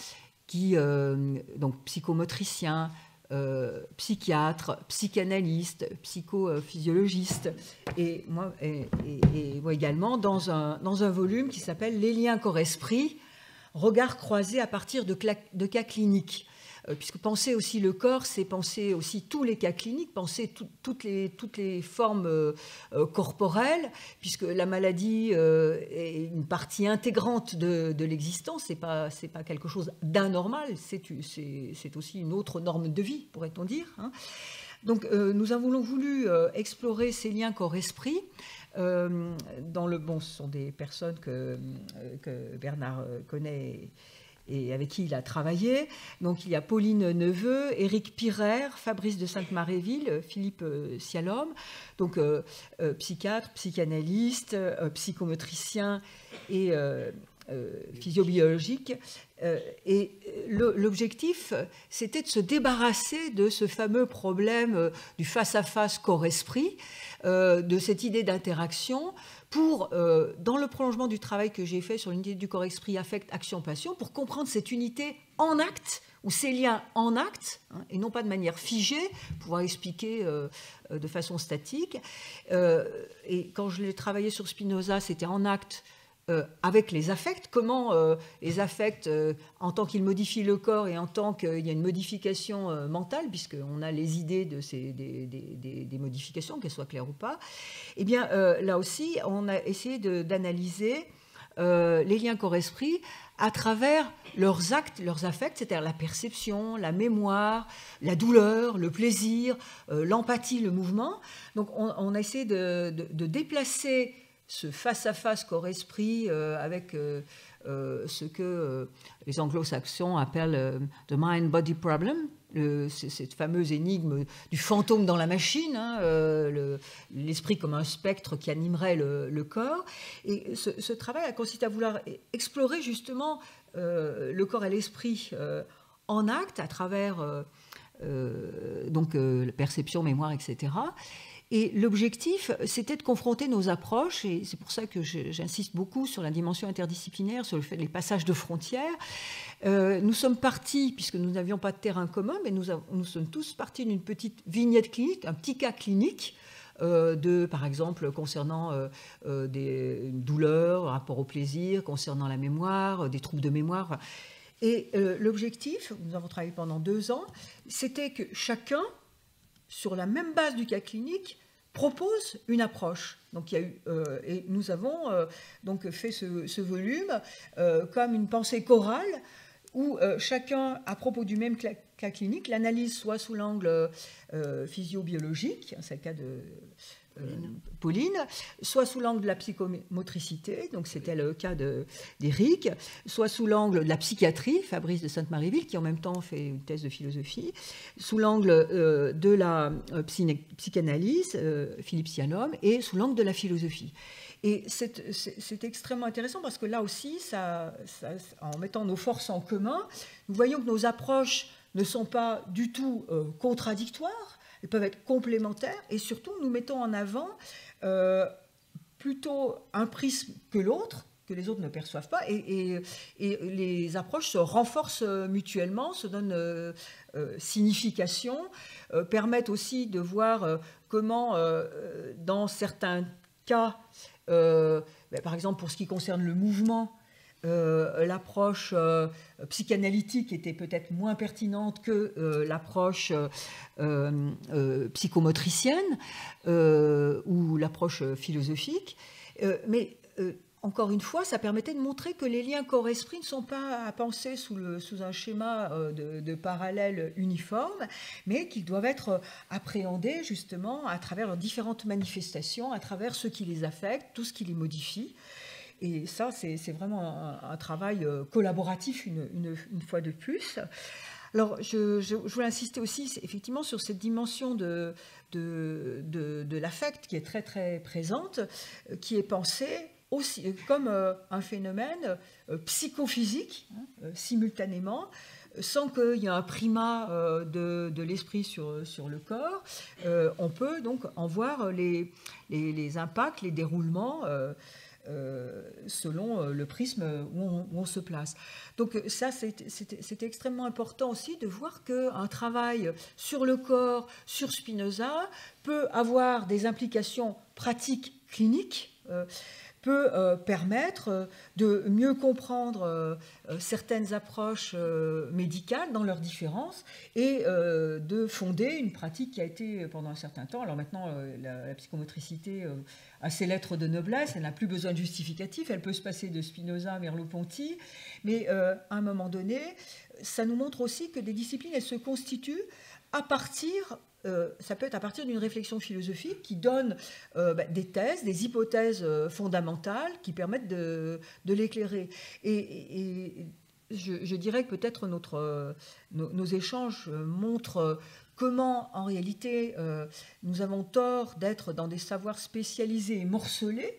donc psychomotriciens, psychiatres, psychanalystes, psychophysiologistes, et moi également dans un volume qui s'appelle « Les liens corps-esprit, regard croisé à partir de cas cliniques ». Puisque penser aussi le corps, c'est penser aussi tous les cas cliniques, penser toutes les formes corporelles, puisque la maladie est une partie intégrante de l'existence, c'est pas quelque chose d'anormal, c'est aussi une autre norme de vie, pourrait-on dire, hein. Donc nous avons voulu explorer ces liens corps-esprit. Ce sont des personnes que Bernard connaît et avec qui il a travaillé. Donc il y a Pauline Neveu, Éric Pirer, Fabrice de Sainte-Maréville, Philippe Sialom, donc psychiatre, psychanalyste, psychomotricien et physiobiologique. Et l'objectif, c'était de se débarrasser de ce fameux problème du face-à-face corps-esprit, de cette idée d'interaction, pour, dans le prolongement du travail que j'ai fait sur l'unité du corps-esprit, affect, action, passion, pour comprendre cette unité en acte, ou ces liens en acte, hein, et non pas de manière figée, pouvoir expliquer de façon statique. Et quand je l'ai travaillé sur Spinoza, c'était en acte, avec les affects, comment les affects, en tant qu'ils modifient le corps et en tant qu'il y a une modification mentale, puisqu'on a les idées des modifications, qu'elles soient claires ou pas, eh bien là aussi, on a essayé d'analyser les liens corps-esprit à travers leurs actes, leurs affects, c'est-à-dire la perception, la mémoire, la douleur, le plaisir, l'empathie, le mouvement. Donc on a essayé de déplacer ce face-à-face corps-esprit avec ce que les anglo-saxons appellent the mind-body problem, cette fameuse énigme du fantôme dans la machine, l'esprit comme un spectre qui animerait le corps. Et ce travail a consisté à vouloir explorer justement le corps et l'esprit en acte à travers la perception, mémoire, etc. Et l'objectif, c'était de confronter nos approches, et c'est pour ça que j'insiste beaucoup sur la dimension interdisciplinaire, sur le fait des passages de frontières. Nous sommes partis, puisque nous n'avions pas de terrain commun, mais nous sommes tous partis d'une petite vignette clinique, un petit cas clinique, par exemple, concernant des douleurs, rapport au plaisir, concernant la mémoire, des troubles de mémoire. Et l'objectif, nous avons travaillé pendant 2 ans, c'était que chacun, sur la même base du cas clinique, propose une approche. Donc, il y a eu, et nous avons donc fait ce volume comme une pensée chorale où chacun, à propos du même cas clinique, l'analyse soit sous l'angle physiobiologique, c'est le cas de Pauline, soit sous l'angle de la psychomotricité, donc c'était le cas d'Éric, soit sous l'angle de la psychiatrie, Fabrice de Sainte-Marieville, qui en même temps fait une thèse de philosophie, sous l'angle de la psychanalyse, Philippe Cianome, et sous l'angle de la philosophie. Et c'est extrêmement intéressant parce que là aussi, en mettant nos forces en commun, nous voyons que nos approches ne sont pas du tout contradictoires, elles peuvent être complémentaires, et surtout nous mettons en avant plutôt un prisme que l'autre, que les autres ne perçoivent pas, et les approches se renforcent mutuellement, se donnent signification, permettent aussi de voir comment, dans certains cas, par exemple pour ce qui concerne le mouvement, l'approche psychanalytique était peut-être moins pertinente que l'approche psychomotricienne ou l'approche philosophique. Mais encore une fois, ça permettait de montrer que les liens corps-esprit ne sont pas à penser sous un schéma de parallèle uniforme, mais qu'ils doivent être appréhendés justement à travers leurs différentes manifestations, à travers ce qui les affecte, tout ce qui les modifie. Et ça, c'est vraiment un travail collaboratif une fois de plus. Alors, je voulais insister aussi effectivement sur cette dimension de l'affect qui est très très présente, qui est pensée aussi comme un phénomène psychophysique simultanément, sans qu'il y ait un primat de l'esprit sur le corps. On peut donc en voir les impacts, les déroulements selon le prisme où on se place. Donc ça, c'était extrêmement important aussi de voir qu'un travail sur le corps, sur Spinoza, peut avoir des implications pratiques cliniques, peut permettre de mieux comprendre certaines approches médicales dans leurs différences et de fonder une pratique qui a été pendant un certain temps. Alors maintenant, la psychomotricité a ses lettres de noblesse, elle n'a plus besoin de justificatif, elle peut se passer de Spinoza à Merleau-Ponty, mais à un moment donné, ça nous montre aussi que des disciplines, elles se constituent à partir... ça peut être à partir d'une réflexion philosophique qui donne des thèses, des hypothèses fondamentales qui permettent de l'éclairer. Et je dirais que peut-être nos échanges montrent comment, en réalité, nous avons tort d'être dans des savoirs spécialisés et morcelés.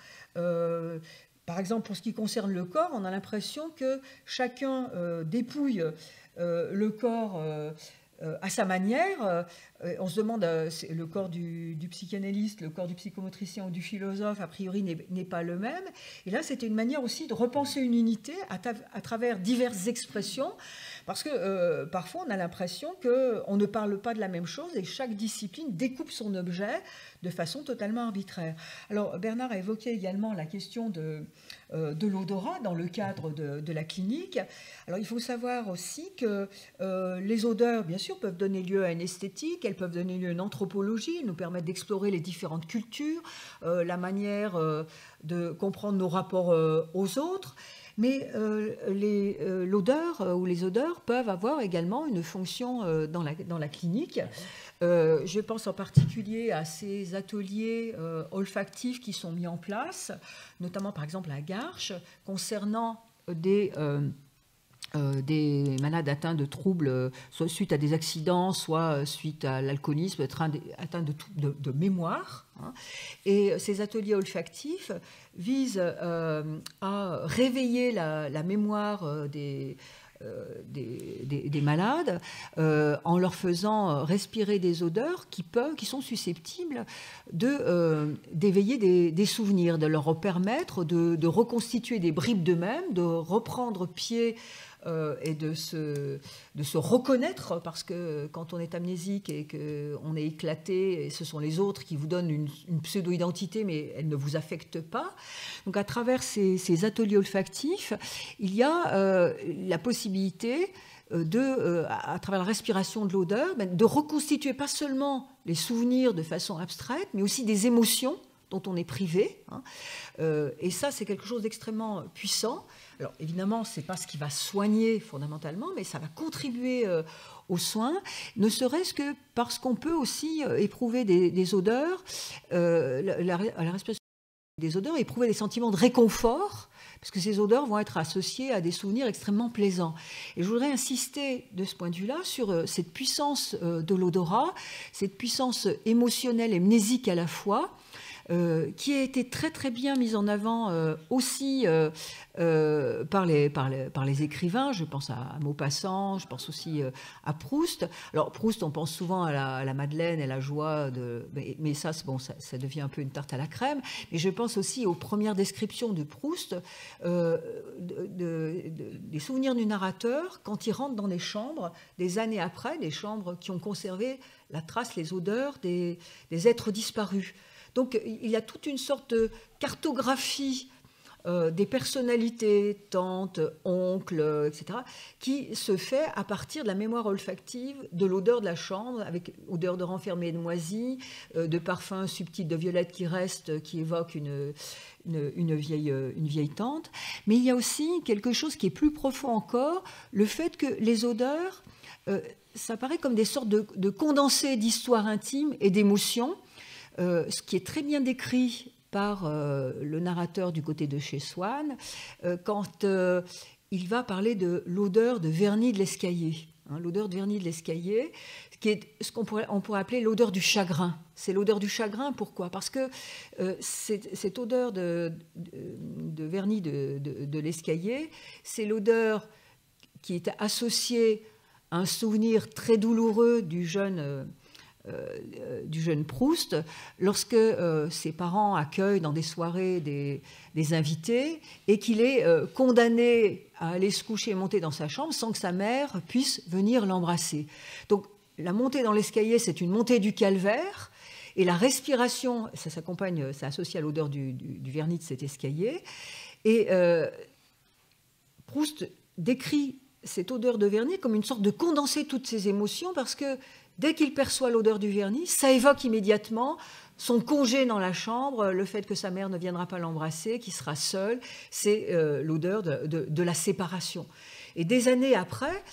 Par exemple, pour ce qui concerne le corps, on a l'impression que chacun dépouille le corps à sa manière. On se demande, le corps du psychanalyste, le corps du psychomotricien ou du philosophe, a priori, n'est pas le même. Et là, c'était une manière aussi de repenser une unité à travers diverses expressions, parce que parfois, on a l'impression qu'on ne parle pas de la même chose et chaque discipline découpe son objet de façon totalement arbitraire. Alors, Bernard a évoqué également la question de l'odorat dans le cadre de la clinique. Alors, il faut savoir aussi que les odeurs, bien sûr, peuvent donner lieu à une esthétique, elles peuvent donner lieu à une anthropologie, elles nous permettent d'explorer les différentes cultures, la manière de comprendre nos rapports aux autres. Mais l'odeur ou les odeurs peuvent avoir également une fonction dans la clinique. Je pense en particulier à ces ateliers olfactifs qui sont mis en place, notamment par exemple à Garches, concernant des des malades atteints de troubles, soit suite à des accidents, soit suite à l'alcoolisme, atteints de mémoire. Hein. Et ces ateliers olfactifs visent à réveiller la mémoire des malades en leur faisant respirer des odeurs qui sont susceptibles d'éveiller des souvenirs, de leur permettre de reconstituer des bribes d'eux-mêmes, de reprendre pied et de se reconnaître, parce que quand on est amnésique et qu'on est éclaté, et ce sont les autres qui vous donnent une pseudo-identité, mais elle ne vous affecte pas. Donc à travers ces ateliers olfactifs, il y a la possibilité à travers la respiration de l'odeur, de reconstituer pas seulement les souvenirs de façon abstraite, mais aussi des émotions dont on est privé. Hein. Et ça, c'est quelque chose d'extrêmement puissant. Alors évidemment, ce n'est pas ce qui va soigner fondamentalement, mais ça va contribuer aux soins, ne serait-ce que parce qu'on peut aussi éprouver des odeurs, à la respiration des odeurs, éprouver des sentiments de réconfort, parce que ces odeurs vont être associées à des souvenirs extrêmement plaisants. Et je voudrais insister de ce point de vue-là sur cette puissance de l'odorat, cette puissance émotionnelle et mnésique à la fois, qui a été très très bien mise en avant aussi par les écrivains. Je pense à Maupassant, je pense aussi à Proust. Alors Proust, on pense souvent à la Madeleine et la joie, mais ça, bon, ça devient un peu une tarte à la crème. Mais je pense aussi aux premières descriptions de Proust, des souvenirs du narrateur quand il rentre dans des chambres, des années après, des chambres qui ont conservé la trace, les odeurs des êtres disparus. Donc il y a toute une sorte de cartographie des personnalités, tantes, oncles, etc., qui se fait à partir de la mémoire olfactive, de l'odeur de la chambre, avec odeur de renfermé et de moisi, de parfum subtil de violette qui reste, qui évoque une vieille tante. Mais il y a aussi quelque chose qui est plus profond encore, le fait que les odeurs, ça paraît comme des sortes de condensés d'histoires intimes et d'émotions, ce qui est très bien décrit par le narrateur du côté de chez Swann, quand il va parler de l'odeur de vernis de l'escalier. Hein, l'odeur de vernis de l'escalier, qui est ce qu'on pourrait appeler l'odeur du chagrin. C'est l'odeur du chagrin, pourquoi ? Parce que cette odeur de vernis de l'escalier, c'est l'odeur qui est associée à un souvenir très douloureux du jeune Proust, lorsque ses parents accueillent dans des soirées des invités et qu'il est condamné à aller se coucher et monter dans sa chambre sans que sa mère puisse venir l'embrasser. Donc la montée dans l'escalier, c'est une montée du calvaire, et la respiration, ça s'accompagne, ça associe à l'odeur du vernis de cet escalier. Et Proust décrit cette odeur de vernis comme une sorte de condensé de toutes ses émotions, parce que dès qu'il perçoit l'odeur du vernis, ça évoque immédiatement son congé dans la chambre, le fait que sa mère ne viendra pas l'embrasser, qu'il sera seul. C'est l'odeur de la séparation. Et des années après,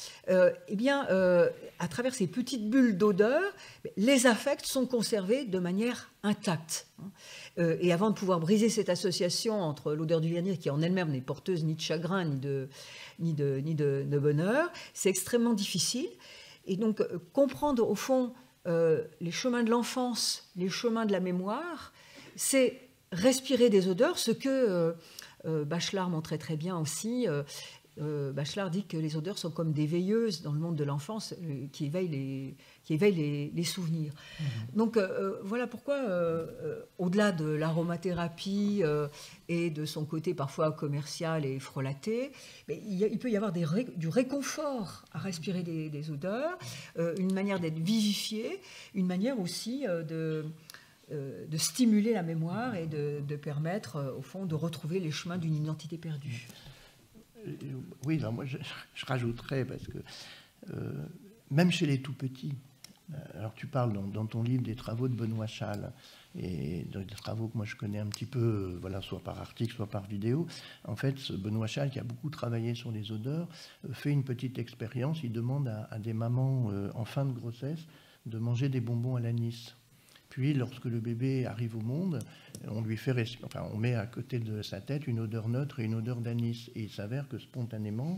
à travers ces petites bulles d'odeur, les affects sont conservés de manière intacte. Et avant de pouvoir briser cette association entre l'odeur du vernis, qui en elle-même n'est porteuse ni de chagrin, ni de bonheur, c'est extrêmement difficile. Et donc, comprendre au fond les chemins de l'enfance, les chemins de la mémoire, c'est respirer des odeurs, ce que Bachelard montrait très bien aussi. Bachelard dit que les odeurs sont comme des veilleuses dans le monde de l'enfance qui éveillent les souvenirs. Mmh. Donc voilà pourquoi, au-delà de l'aromathérapie et de son côté parfois commercial et frelaté, il peut y avoir du réconfort à respirer des odeurs, une manière d'être vivifié, une manière aussi de stimuler la mémoire et de permettre, au fond, de retrouver les chemins d'une identité perdue. Oui, alors moi je rajouterais, parce que même chez les tout-petits, alors tu parles dans ton livre des travaux de Benoît Chasles, et des travaux que moi je connais un petit peu, voilà, soit par article, soit par vidéo. En fait, ce Benoît Chasles, qui a beaucoup travaillé sur les odeurs, fait une petite expérience. Il demande à des mamans en fin de grossesse de manger des bonbons à l'anis. Puis, lorsque le bébé arrive au monde, on met à côté de sa tête une odeur neutre et une odeur d'anis. Et il s'avère que spontanément,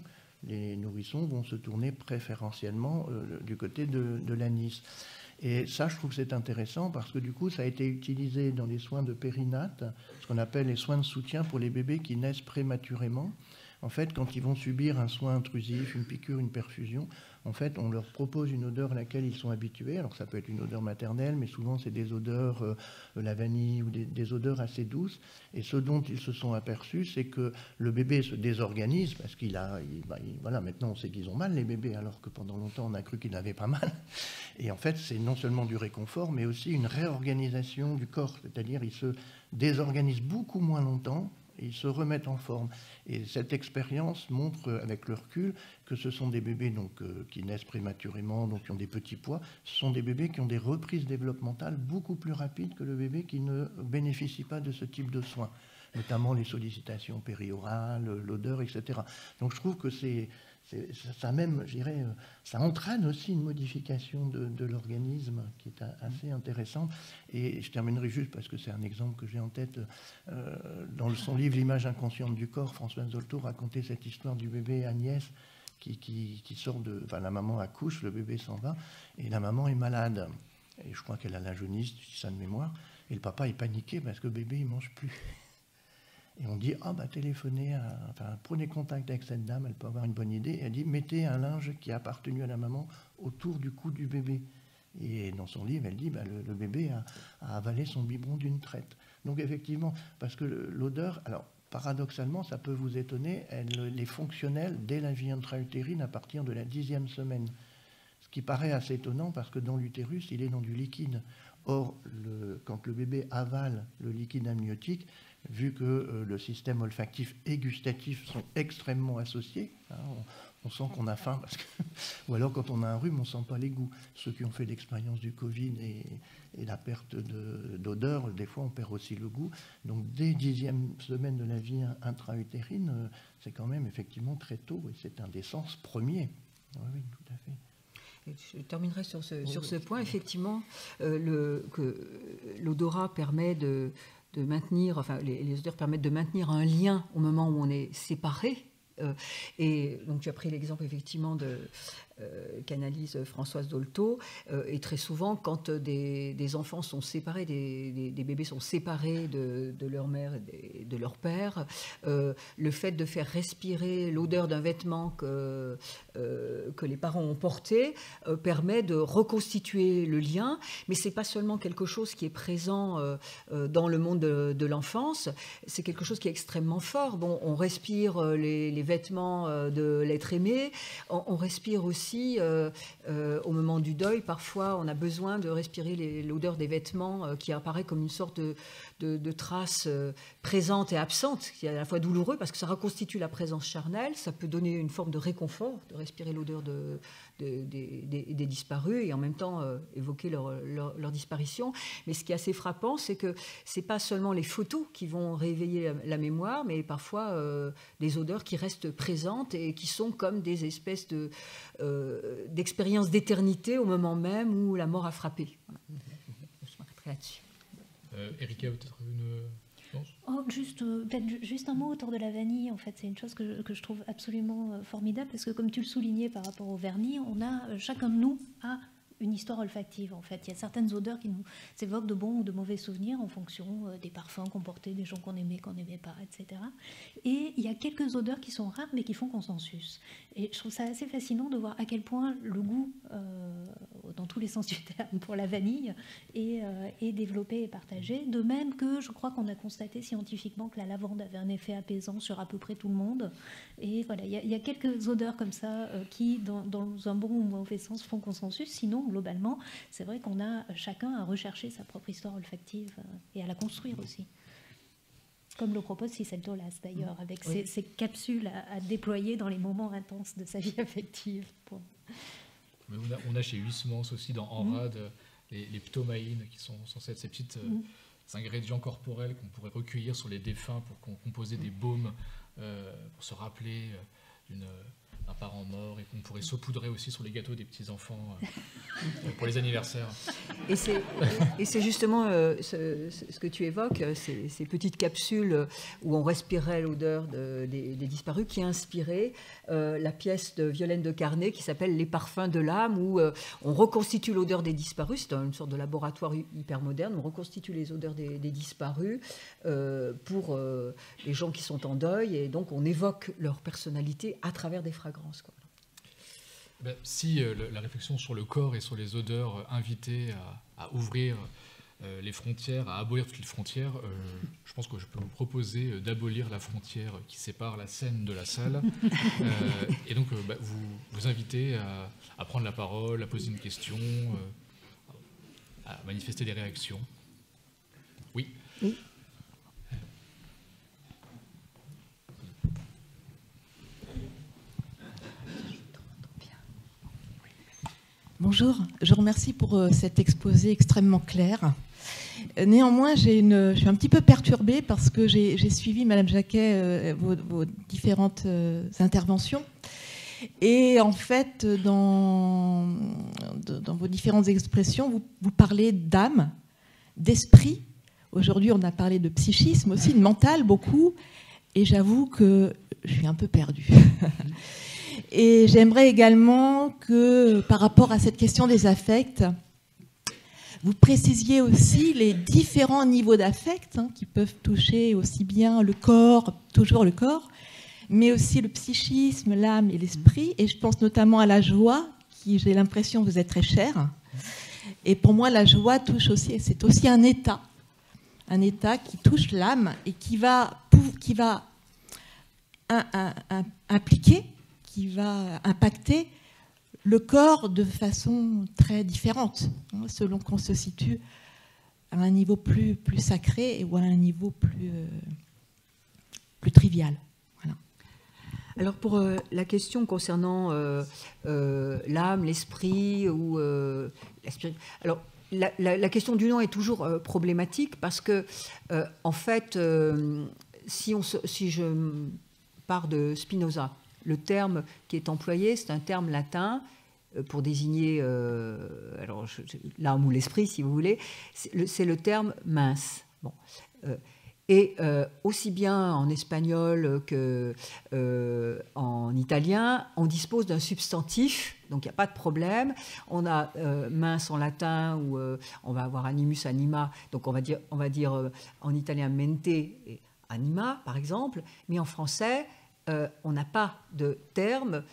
les nourrissons vont se tourner préférentiellement du côté de l'anis. Et ça, je trouve que c'est intéressant parce que du coup, ça a été utilisé dans les soins de périnate, ce qu'on appelle les soins de soutien pour les bébés qui naissent prématurément. En fait, quand ils vont subir un soin intrusif, une piqûre, une perfusion, en fait, on leur propose une odeur à laquelle ils sont habitués. Alors, ça peut être une odeur maternelle, mais souvent, c'est des odeurs, la vanille ou des odeurs assez douces. Et ce dont ils se sont aperçus, c'est que le bébé se désorganise parce voilà, maintenant, on sait qu'ils ont mal, les bébés, alors que pendant longtemps, on a cru qu'ils n'avaient pas mal. Et en fait, c'est non seulement du réconfort, mais aussi une réorganisation du corps. C'est-à-dire, ils se désorganisent beaucoup moins longtemps, et ils se remettent en forme. Et cette expérience montre, avec le recul, que ce sont des bébés donc, qui naissent prématurément, donc qui ont des petits poids. Ce sont des bébés qui ont des reprises développementales beaucoup plus rapides que le bébé qui ne bénéficie pas de ce type de soins, notamment les sollicitations périorales, l'odeur, etc. Donc je trouve que ça même, je dirais, ça entraîne aussi une modification de l'organisme qui est assez intéressante. Et je terminerai juste parce que c'est un exemple que j'ai en tête. Dans son livre L'image inconsciente du corps, Françoise Dolto racontait cette histoire du bébé Agnès qui sort enfin, la maman accouche, le bébé s'en va et la maman est malade. Et je crois qu'elle a la jaunisse, je dis ça de mémoire. Et le papa est paniqué parce que le bébé il mange plus. Et on dit, téléphonez, prenez contact avec cette dame, elle peut avoir une bonne idée. Et elle dit, mettez un linge qui a appartenu à la maman autour du cou du bébé. Et dans son livre, elle dit, le bébé a avalé son biberon d'une traite. Donc effectivement, parce que l'odeur, alors paradoxalement, ça peut vous étonner, elle est fonctionnelle dès la vie intra-utérine à partir de la 10e semaine. Ce qui paraît assez étonnant parce que dans l'utérus, il est dans du liquide. Or, quand le bébé avale le liquide amniotique, vu que le système olfactif et gustatif sont extrêmement associés, hein, on sent qu'on a faim, ou alors quand on a un rhume, on ne sent pas les goûts. Ceux qui ont fait l'expérience du Covid et la perte d'odeur, des fois on perd aussi le goût. Donc dès 10e semaine de la vie intra-utérine, c'est quand même effectivement très tôt, et c'est un des sens premiers. Oui, tout à fait. Je terminerai sur ce point. Effectivement, que l'odorat permet de maintenir, enfin, les odeurs permettent de maintenir un lien au moment où on est séparé. Et donc tu as pris l'exemple effectivement qu'analyse Françoise Dolto, et très souvent quand des enfants sont séparés, des bébés sont séparés de leur mère et de leur père, le fait de faire respirer l'odeur d'un vêtement que les parents ont porté permet de reconstituer le lien, mais c'est pas seulement quelque chose qui est présent dans le monde de l'enfance, c'est quelque chose qui est extrêmement fort. Bon, on respire les vêtements de l'être aimé, on respire aussi au moment du deuil, parfois on a besoin de respirer l'odeur des vêtements qui apparaît comme une sorte de trace présente et absente, qui est à la fois douloureux parce que ça reconstitue la présence charnelle, ça peut donner une forme de réconfort, de respirer l'odeur des disparus et en même temps évoquer leur disparition. Mais ce qui est assez frappant, c'est que ce n'est pas seulement les photos qui vont réveiller la mémoire, mais parfois des odeurs qui restent présentes et qui sont comme des espèces d'expériences d'éternité au moment même où la mort a frappé. Voilà. Je m'arrêterai là-dessus. Erika, peut-être une réponse ? Peut-être juste un mot autour de la vanille. En fait, c'est une chose que je trouve absolument formidable parce que, comme tu le soulignais par rapport au vernis, chacun de nous a une histoire olfactive. En fait, il y a certaines odeurs qui nous évoquent de bons ou de mauvais souvenirs en fonction des parfums qu'on portait, des gens qu'on n'aimait pas, etc. Et il y a quelques odeurs qui sont rares mais qui font consensus. Et je trouve ça assez fascinant de voir à quel point le goût, dans tous les sens du terme, pour la vanille est développé et partagé. De même que je crois qu'on a constaté scientifiquement que la lavande avait un effet apaisant sur à peu près tout le monde. Et voilà, il y a quelques odeurs comme ça qui, dans un bon ou mauvais sens, font consensus. Sinon, globalement, c'est vrai qu'on a chacun à rechercher sa propre histoire olfactive et à la construire aussi. Comme le propose Cicely Tolas d'ailleurs, avec ces capsules à déployer dans les moments intenses de sa vie affective. Mais on a chez Huysmans aussi dans Enrad les ptomaïnes qui sont censés être ces petites ingrédients corporels qu'on pourrait recueillir sur les défunts pour composer des baumes pour se rappeler d'un parents morts et qu'on pourrait saupoudrer aussi sur les gâteaux des petits-enfants pour les anniversaires. Et c'est justement ce que tu évoques, ces petites capsules où on respirait l'odeur des disparus, qui a inspiré la pièce de Violaine de Carnet qui s'appelle Les parfums de l'âme, où on reconstitue l'odeur des disparus. C'est une sorte de laboratoire hyper moderne. On reconstitue les odeurs des disparus pour les gens qui sont en deuil, et donc on évoque leur personnalité à travers des fragrances, quoi. Ben, si la réflexion sur le corps et sur les odeurs invitait à ouvrir les frontières, à abolir toutes les frontières, je pense que je peux vous proposer d'abolir la frontière qui sépare la scène de la salle, et donc vous inviter à prendre la parole, à poser une question, à manifester des réactions. Oui. Oui. Bonjour, je vous remercie pour cet exposé extrêmement clair. Néanmoins, je suis un petit peu perturbée parce que j'ai suivi, Madame Jacquet, vos différentes interventions. Et en fait, dans vos différentes expressions, vous parlez d'âme, d'esprit. Aujourd'hui, on a parlé de psychisme aussi, de mental beaucoup. Et j'avoue que je suis un peu perdue. Et j'aimerais également que, par rapport à cette question des affects, vous précisiez aussi les différents niveaux d'affects qui peuvent toucher aussi bien le corps, toujours le corps, mais aussi le psychisme, l'âme et l'esprit. Et je pense notamment à la joie, qui, j'ai l'impression, vous est très chère. Et pour moi, la joie touche aussi, c'est aussi un état qui touche l'âme et qui va impliquer, qui va impacter le corps de façon très différente, selon qu'on se situe à un niveau plus sacré ou à un niveau plus trivial. Voilà. Alors pour la question concernant l'âme, l'esprit ou la spiritualité, alors la question du nom est toujours problématique parce que en fait, si je pars de Spinoza, le terme qui est employé, c'est un terme latin pour désigner l'âme ou l'esprit, si vous voulez. C'est le terme mince. Bon. Et aussi bien en espagnol qu'en italien, on dispose d'un substantif, donc il n'y a pas de problème. On a mince en latin, où on va avoir animus, anima, donc on va dire en italien mente et anima, par exemple, mais en français, on n'a pas de terme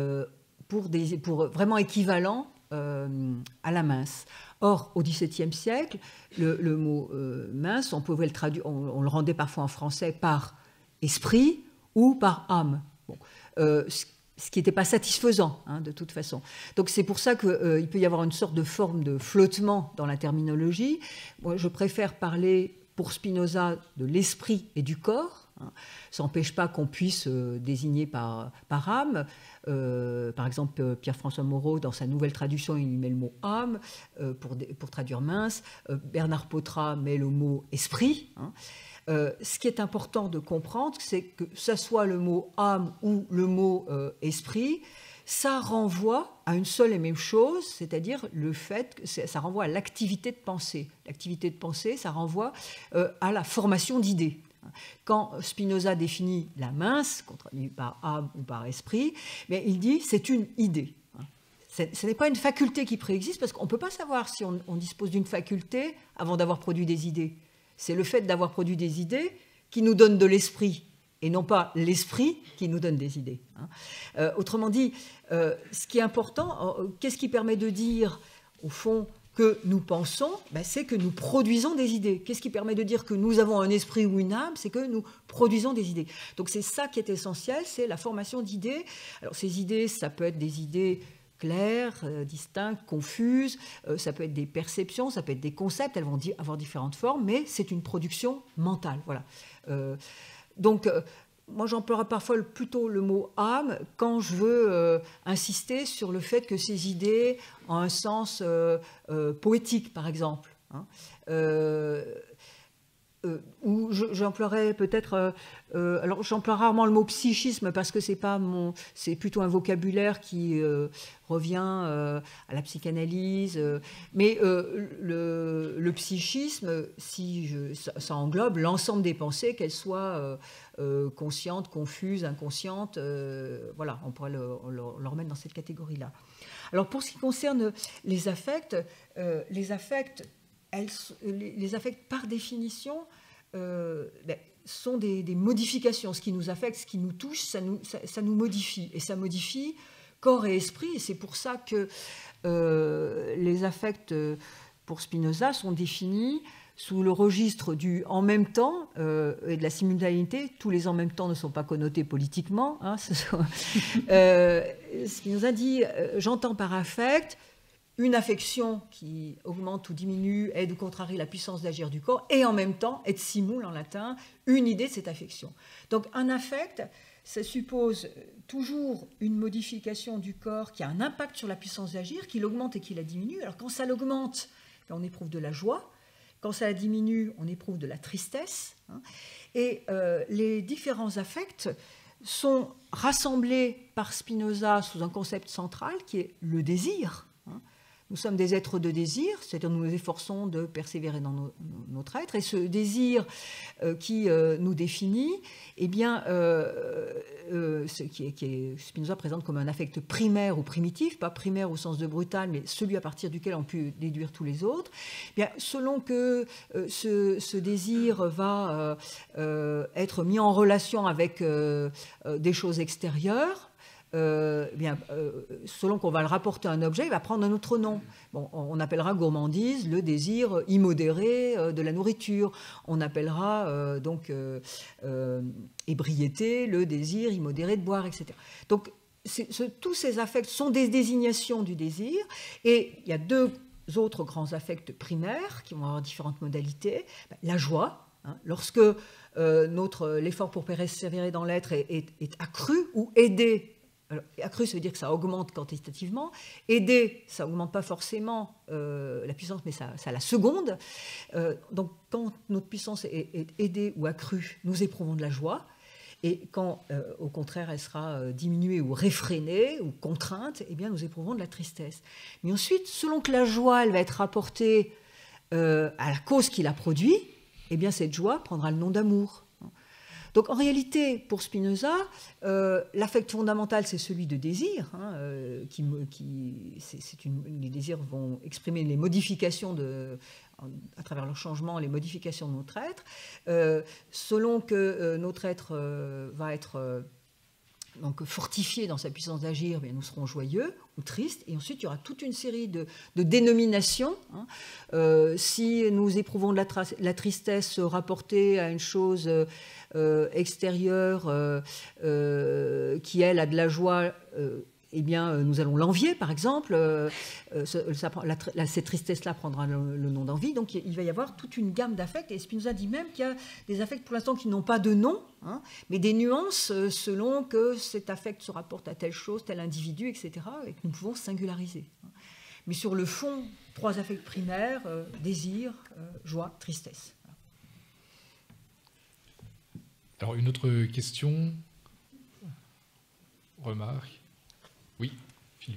pour vraiment équivalent à la mince. Or, au XVIIe siècle, le mot mince, on pouvait le traduire, on le rendait parfois en français par esprit ou par âme. Bon. Ce qui n'était pas satisfaisant, de toute façon. Donc c'est pour ça qu'il peut y avoir une sorte de forme de flottement dans la terminologie. Moi, je préfère parler, pour Spinoza, de l'esprit et du corps. Ça n'empêche pas qu'on puisse désigner par âme. Par exemple, Pierre-François Moreau, dans sa nouvelle traduction, il met le mot âme pour traduire mince. Bernard Potra met le mot esprit. Ce qui est important de comprendre, c'est que ce soit le mot âme ou le mot esprit, ça renvoie à une seule et même chose, c'est-à-dire le fait que ça renvoie à l'activité de pensée. L'activité de pensée, ça renvoie à la formation d'idées. Quand Spinoza définit la mince, traduit par âme ou par esprit, mais il dit c'est une idée. Ce n'est pas une faculté qui préexiste, parce qu'on ne peut pas savoir si on dispose d'une faculté avant d'avoir produit des idées. C'est le fait d'avoir produit des idées qui nous donne de l'esprit, et non pas l'esprit qui nous donne des idées. Autrement dit, ce qui est important, qu'est-ce qui permet de dire, au fond, que nous pensons, c'est que nous produisons des idées. Qu'est-ce qui permet de dire que nous avons un esprit ou une âme? C'est que nous produisons des idées. Donc c'est ça qui est essentiel, c'est la formation d'idées. Alors ces idées, ça peut être des idées claires, distinctes, confuses, ça peut être des perceptions, ça peut être des concepts, elles vont avoir différentes formes, mais c'est une production mentale. Voilà. Donc moi, j'emploierais parfois plutôt le mot âme quand je veux insister sur le fait que ces idées ont un sens poétique, par exemple. où j'emploierais peut-être, alors j'emploie rarement le mot psychisme parce que c'est plutôt un vocabulaire qui revient à la psychanalyse, mais le psychisme, ça englobe l'ensemble des pensées, qu'elles soient conscientes, confuses, inconscientes, voilà, on pourrait le remettre dans cette catégorie-là. Alors pour ce qui concerne les affects par définition sont des modifications. Ce qui nous affecte, ce qui nous touche, ça nous modifie. Et ça modifie corps et esprit. Et c'est pour ça que les affects, pour Spinoza, sont définis sous le registre du « en même temps » et de la simultanéité. Tous les « en même temps » ne sont pas connotés politiquement. Hein, Spinoza dit « j'entends par affect » une affection qui augmente ou diminue, aide ou contrarie la puissance d'agir du corps, et en même temps, et simul en latin, une idée de cette affection. Donc un affect, ça suppose toujours une modification du corps qui a un impact sur la puissance d'agir, qui l'augmente et qui la diminue. Alors quand ça l'augmente, on éprouve de la joie, quand ça la diminue, on éprouve de la tristesse. Hein. Et les différents affects sont rassemblés par Spinoza sous un concept central qui est le désir. Nous sommes des êtres de désir, c'est-à-dire nous nous efforçons de persévérer dans notre être, et ce désir qui nous définit, eh bien, Spinoza présente comme un affect primaire ou primitif, pas primaire au sens de brutal, mais celui à partir duquel on peut déduire tous les autres. Eh bien, selon que ce désir va être mis en relation avec des choses extérieures, selon qu'on va le rapporter à un objet, il va prendre un autre nom. Bon, on appellera gourmandise le désir immodéré de la nourriture. On appellera ébriété le désir immodéré de boire, etc. Donc, tous ces affects sont des désignations du désir. Et il y a deux autres grands affects primaires qui vont avoir différentes modalités. La joie, hein, lorsque l'effort pour persévérer dans l'être est accru ou aidé. Alors, accru, ça veut dire que ça augmente quantitativement. Aider, ça n'augmente pas forcément la puissance, mais ça la seconde. Donc, quand notre puissance est aidée ou accrue, nous éprouvons de la joie. Et quand, au contraire, elle sera diminuée ou réfrénée ou contrainte, eh bien, nous éprouvons de la tristesse. Mais ensuite, selon que la joie, elle va être rapportée à la cause qui la produit, eh bien, cette joie prendra le nom d'amour. Donc en réalité, pour Spinoza, l'affect fondamental, c'est celui de désir. Hein, les désirs vont exprimer les modifications à travers leur changement, les modifications de notre être. Selon que notre être va être donc fortifié dans sa puissance d'agir, bien, nous serons joyeux ou tristes. Et ensuite, il y aura toute une série de dénominations. Hein. Si nous éprouvons de la tristesse rapportée à une chose extérieure qui, elle, a de la joie, eh bien, nous allons l'envier, par exemple. Cette tristesse-là prendra le nom d'envie. Donc, il va y avoir toute une gamme d'affects. Et Spinoza dit même qu'il y a des affects, pour l'instant, qui n'ont pas de nom, hein, mais des nuances selon que cet affect se rapporte à telle chose, tel individu, etc., et que nous pouvons singulariser. Mais sur le fond, 3 affects primaires, désir, joie, tristesse. Alors, une autre question, remarque. Oui, Philippe.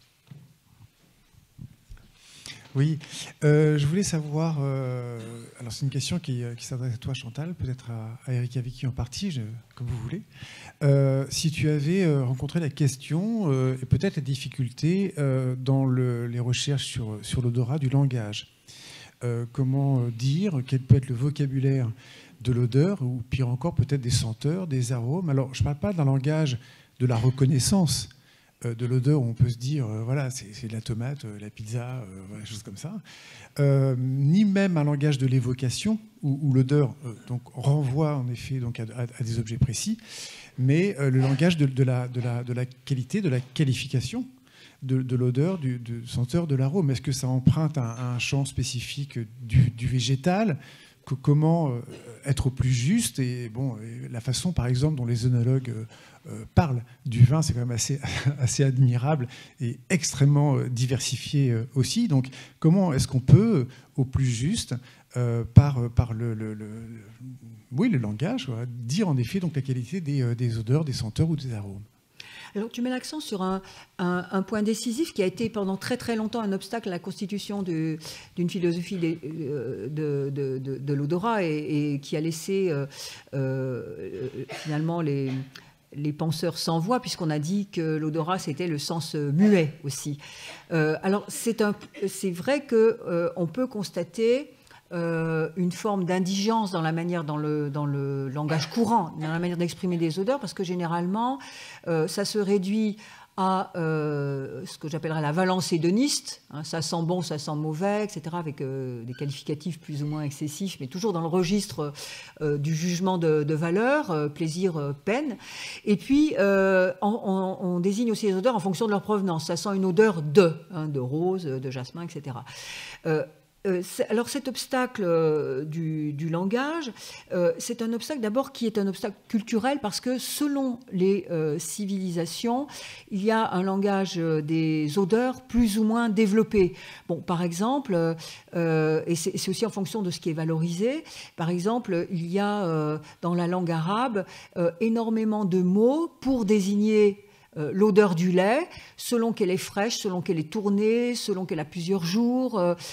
Oui, je voulais savoir, alors c'est une question qui s'adresse à toi Chantal, peut-être à Éric Avicki en partie, comme vous voulez. Si tu avais rencontré la question et peut-être la difficulté dans les recherches sur l'odorat du langage. Comment dire, quel peut être le vocabulaire de l'odeur, ou pire encore peut-être des senteurs, des arômes. Alors je ne parle pas d'un langage de la reconnaissance de l'odeur où on peut se dire voilà, c'est de la tomate, la pizza, voilà, choses comme ça, ni même un langage de l'évocation où l'odeur donc renvoie en effet donc à des objets précis, mais le langage de la qualité, de la qualification de l'odeur, du senteur, de l'arôme. Est-ce que ça emprunte à un champ spécifique du végétal? Comment être au plus juste, et bon, la façon par exemple dont les œnologues parlent du vin, c'est quand même assez admirable et extrêmement diversifié aussi. Donc comment est-ce qu'on peut au plus juste par le langage, voilà, dire en effet donc la qualité des odeurs, des senteurs ou des arômes. Alors, tu mets l'accent sur un point décisif qui a été pendant très très longtemps un obstacle à la constitution d'une philosophie de l'odorat et qui a laissé finalement les penseurs sans voix, puisqu'on a dit que l'odorat c'était le sens muet aussi. Alors c'est vrai qu'on peut constater une forme d'indigence dans le langage courant, dans la manière d'exprimer des odeurs, parce que généralement, ça se réduit à ce que j'appellerais la valence hédoniste, hein, ça sent bon, ça sent mauvais, etc., avec des qualificatifs plus ou moins excessifs, mais toujours dans le registre du jugement de valeur, plaisir, peine. Et puis, on désigne aussi les odeurs en fonction de leur provenance. Ça sent une odeur de rose, de jasmin, etc. Alors cet obstacle du langage, c'est un obstacle d'abord qui est un obstacle culturel parce que selon les civilisations, il y a un langage des odeurs plus ou moins développé. Bon, par exemple, et c'est aussi en fonction de ce qui est valorisé, par exemple, il y a dans la langue arabe énormément de mots pour désigner l'odeur du lait, selon qu'elle est fraîche, selon qu'elle est tournée, selon qu'elle a plusieurs jours.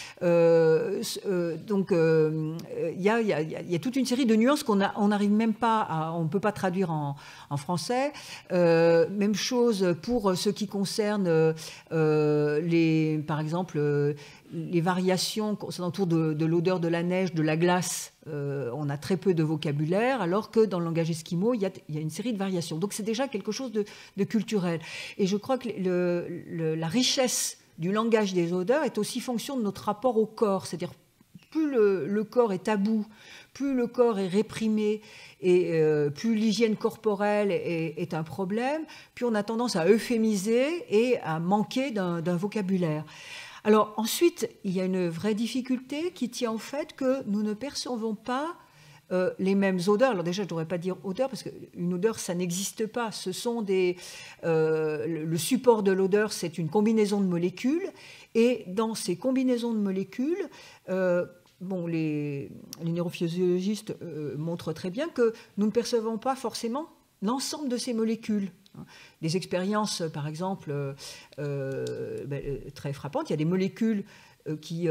Donc, il y a toute une série de nuances qu'on n'arrive même pas on ne peut pas traduire en français. Même chose pour ce qui concerne, par exemple, les variations autour de l'odeur de la neige, de la glace. On a très peu de vocabulaire, alors que dans le langage esquimau, il y a une série de variations. Donc c'est déjà quelque chose de culturel. Et je crois que la richesse du langage des odeurs est aussi fonction de notre rapport au corps. C'est-à-dire, plus le corps est tabou, plus le corps est réprimé, et plus l'hygiène corporelle est un problème, plus on a tendance à euphémiser et à manquer d'un vocabulaire. Alors ensuite, il y a une vraie difficulté qui tient au fait que nous ne percevons pas les mêmes odeurs. Alors déjà, je ne devrais pas dire odeur, parce qu'une odeur, ça n'existe pas. Ce sont le support de l'odeur, c'est une combinaison de molécules. Et dans ces combinaisons de molécules, les neurophysiologistes montrent très bien que nous ne percevons pas forcément l'ensemble de ces molécules. Des expériences, par exemple, très frappantes. Il y a des molécules qui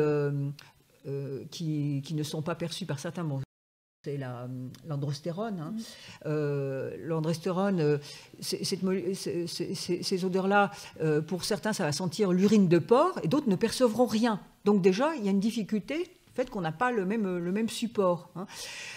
ne sont pas perçues par certains. Bon, c'est l'androstérone. Hein. L'androstérone, ces odeurs-là, pour certains, ça va sentir l'urine de porc, et d'autres ne percevront rien. Donc déjà, il y a une difficulté, le fait qu'on n'a pas le même support. Hein.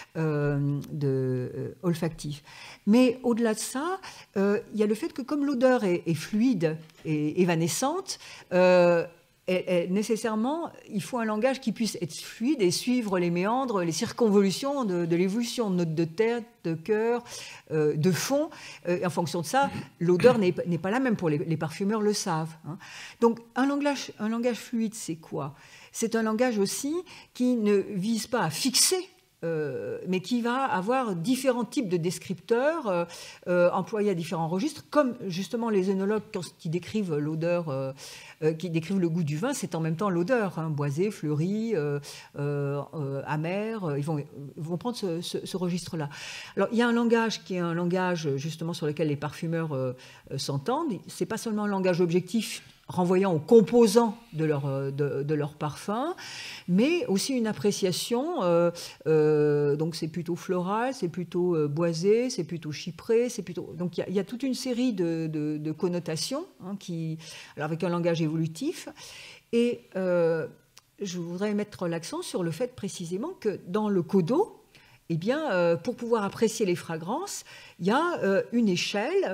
Olfactif. Mais au-delà de ça, il y a le fait que comme l'odeur est fluide et évanescente, nécessairement, il faut un langage qui puisse être fluide et suivre les méandres, les circonvolutions de l'évolution, notes de tête, de cœur, de fond. En fonction de ça, l'odeur n'est pas la même. Pour les parfumeurs le savent. Hein. Donc, un langage fluide, c'est quoi? C'est un langage aussi qui ne vise pas à fixer, mais qui va avoir différents types de descripteurs employés à différents registres, comme justement les œnologues, quand ils décrivent l'odeur, qui décrivent le goût du vin, c'est en même temps l'odeur, hein, boisé, fleuri, amer, ils vont prendre ce registre-là. Alors, il y a un langage qui est un langage justement sur lequel les parfumeurs s'entendent. C'est pas seulement un langage objectif renvoyant aux composants de leur parfum, mais aussi une appréciation, donc c'est plutôt floral, c'est plutôt boisé, c'est plutôt chypré, donc il y a toute une série de connotations, hein, alors avec un langage évolutif, et je voudrais mettre l'accent sur le fait précisément que dans le codo, eh bien, pour pouvoir apprécier les fragrances, il y a une échelle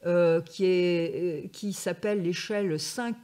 qui s'appelle l'échelle 5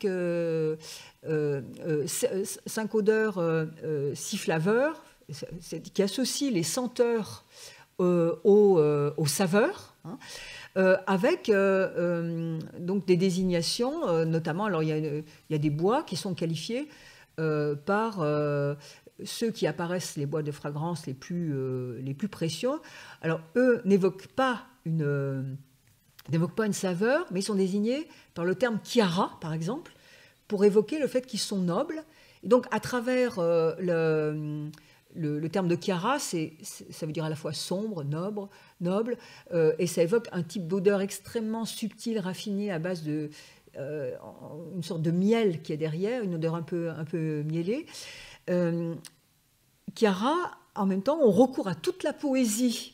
odeurs 6 flaveurs, qui associe les senteurs aux saveurs, hein, avec donc des désignations, notamment, alors il y a des bois qui sont qualifiés par ceux qui apparaissent, les bois de fragrance les plus précieux. Alors eux n'évoquent pas une saveur, mais ils sont désignés par le terme Chiara, par exemple, pour évoquer le fait qu'ils sont nobles. Et donc, à travers le terme de Chiara, ça veut dire à la fois sombre, noble, et ça évoque un type d'odeur extrêmement subtile, raffinée, à base de une sorte de miel qui est derrière, une odeur un peu mielée. Chiara, en même temps, on recourt à toute la poésie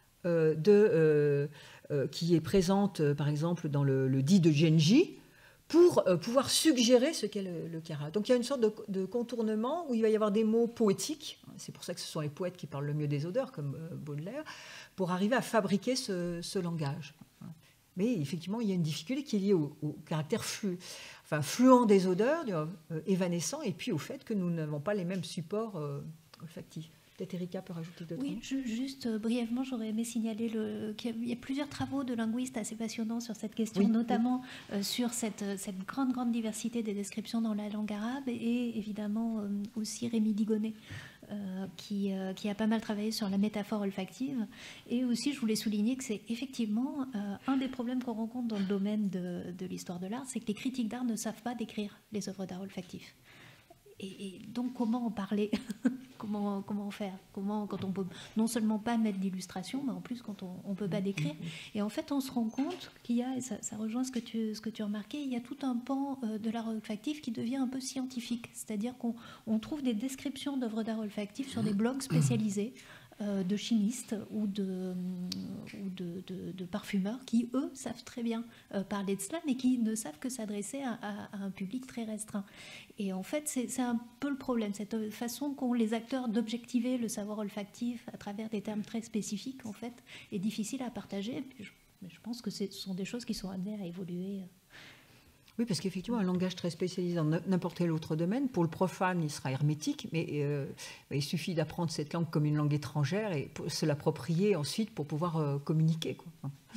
qui est présente, par exemple, dans le dit de Genji, pour pouvoir suggérer ce qu'est le Chiara. Donc il y a une sorte de contournement où il va y avoir des mots poétiques, c'est pour ça que ce sont les poètes qui parlent le mieux des odeurs, comme Baudelaire, pour arriver à fabriquer ce langage. Mais effectivement, il y a une difficulté qui est liée au caractère fluent des odeurs, évanescent, et puis au fait que nous n'avons pas les mêmes supports olfactifs. Peut-être Erika peut rajouter d'autres. Oui, juste brièvement, j'aurais aimé signaler qu'il y a plusieurs travaux de linguistes assez passionnants sur cette question, notamment sur cette grande diversité des descriptions dans la langue arabe, et évidemment aussi Rémi Digonnet, qui a pas mal travaillé sur la métaphore olfactive. Et aussi, je voulais souligner que c'est effectivement un des problèmes qu'on rencontre dans le domaine de l'histoire de l'art, c'est que les critiques d'art ne savent pas décrire les œuvres d'art olfactifs. Et donc, comment en parler? Comment faire? Quand on peut non seulement pas mettre d'illustration, mais en plus quand on ne peut pas décrire. Et en fait, on se rend compte qu'il y a, et ça rejoint ce que tu remarquais, il y a tout un pan de l'art olfactif qui devient un peu scientifique. C'est-à-dire qu'on trouve des descriptions d'œuvres d'art olfactif sur des blogs spécialisés de chimistes ou de parfumeurs qui, eux, savent très bien parler de cela, mais qui ne savent que s'adresser à un public très restreint. Et en fait, c'est un peu le problème, cette façon qu'ont les acteurs d'objectiver le savoir olfactif à travers des termes très spécifiques, en fait, est difficile à partager. Mais je pense que ce sont des choses qui sont amenées à évoluer. Oui, parce qu'effectivement, un langage très spécialisé dans n'importe quel autre domaine, pour le profane, il sera hermétique, mais il suffit d'apprendre cette langue comme une langue étrangère et se l'approprier ensuite pour pouvoir communiquer, quoi.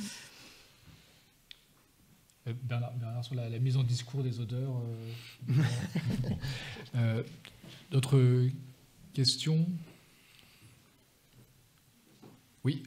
Bernard, sur la mise en discours des odeurs. D'autres questions? Oui.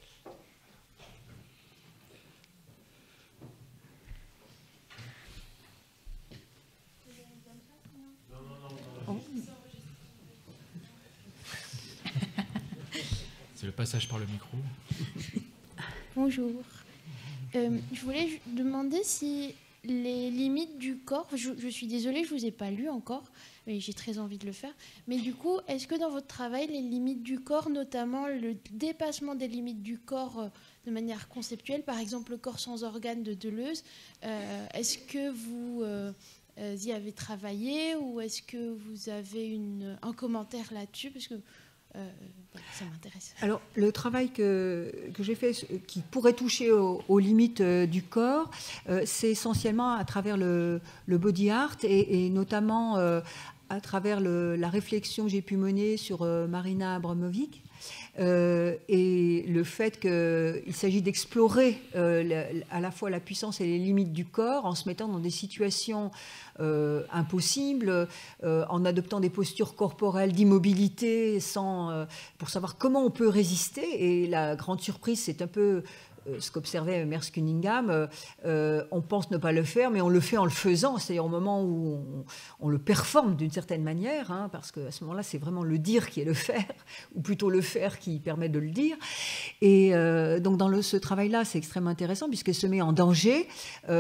C'est le passage par le micro. Bonjour. Je voulais demander si les limites du corps, je suis désolée, je ne vous ai pas lu encore, mais j'ai très envie de le faire. Mais du coup, est-ce que dans votre travail, les limites du corps, notamment le dépassement des limites du corps de manière conceptuelle, par exemple le corps sans organes de Deleuze, est-ce que vous y avez travaillé ou est-ce que vous avez un commentaire là-dessus? Parce que ça m'intéresse. Alors, le travail que j'ai fait, qui pourrait toucher aux limites du corps, c'est essentiellement à travers le body art et notamment à travers la réflexion que j'ai pu mener sur Marina Abramovic. Et le fait qu'il s'agit d'explorer à la fois la puissance et les limites du corps en se mettant dans des situations impossibles, en adoptant des postures corporelles d'immobilité pour savoir comment on peut résister. Et la grande surprise, c'est un peu ce qu'observait Merce Cunningham, on pense ne pas le faire, mais on le fait en le faisant, c'est-à-dire au moment où on le performe d'une certaine manière, hein, parce qu'à ce moment-là, c'est vraiment le dire qui est le faire, ou plutôt le faire qui permet de le dire. Et donc dans ce travail-là, c'est extrêmement intéressant, puisqu'elle se met en danger,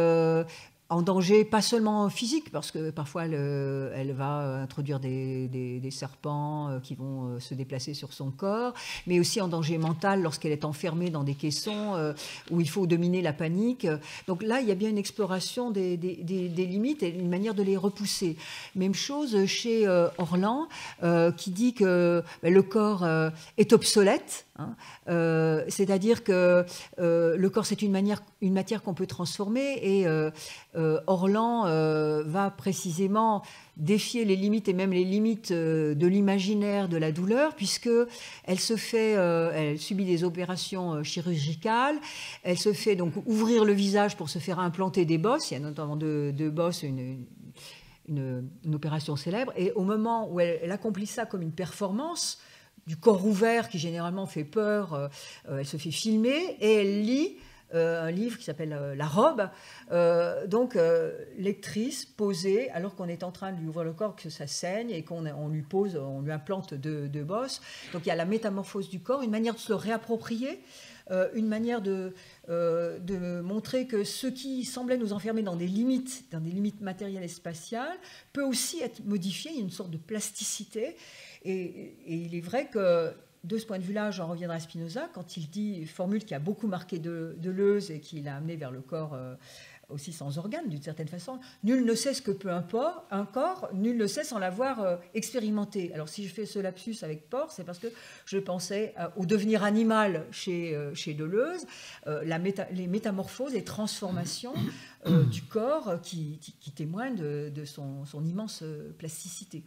pas seulement physique, parce que parfois elle va introduire des serpents qui vont se déplacer sur son corps, mais aussi en danger mental lorsqu'elle est enfermée dans des caissons où il faut dominer la panique. Donc là, il y a bien une exploration des limites et une manière de les repousser. Même chose chez Orlan, qui dit que le corps est obsolète. Hein, c'est-à-dire que le corps, c'est une matière qu'on peut transformer et Orlan va précisément défier les limites et même les limites de l'imaginaire de la douleur, puisqu'elle elle subit des opérations chirurgicales, elle se fait donc ouvrir le visage pour se faire implanter des bosses, il y a notamment deux bosses, une opération célèbre, et au moment où elle accomplit ça comme une performance, du corps ouvert qui généralement fait peur, elle se fait filmer et elle lit un livre qui s'appelle La robe. Donc, lectrice, posée, alors qu'on est en train de lui ouvrir le corps, que ça saigne et qu'on lui implante deux bosses. Donc, il y a la métamorphose du corps, une manière de se le réapproprier, une manière de montrer que ce qui semblait nous enfermer dans des limites matérielles et spatiales peut aussi être modifié, il y a une sorte de plasticité. Et il est vrai que, de ce point de vue-là, j'en reviendrai à Spinoza, quand il formule qui a beaucoup marqué Deleuze et qui l'a amené vers le corps aussi sans organes, d'une certaine façon. Nul ne sait ce que peut un corps, nul ne sait sans l'avoir expérimenté. Alors si je fais ce lapsus avec porc, c'est parce que je pensais au devenir animal chez Deleuze, les métamorphoses et transformations du corps qui témoignent de son immense plasticité.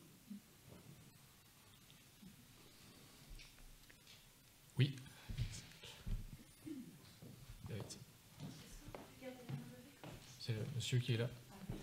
Oui. C'est le monsieur qui est là.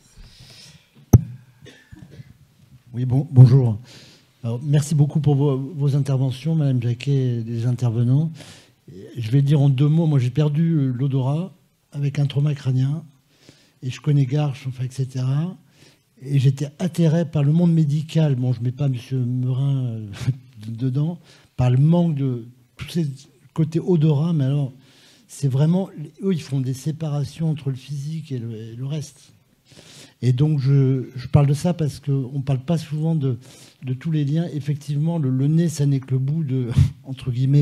Oui, bonjour. Alors, merci beaucoup pour vos interventions, Madame Jacquet et les intervenants. Je vais dire en 2 mots, moi j'ai perdu l'odorat avec un trauma crânien et je connais Garches, enfin, etc. Et j'étais atterré par le monde médical, bon je ne mets pas M. Meurin dedans, par le manque de tous ces côtés odorat, mais alors c'est vraiment, eux ils font des séparations entre le physique et le reste. Et donc je parle de ça parce qu'on ne parle pas souvent de tous les liens. Effectivement, le nez, ça n'est que le bout entre guillemets,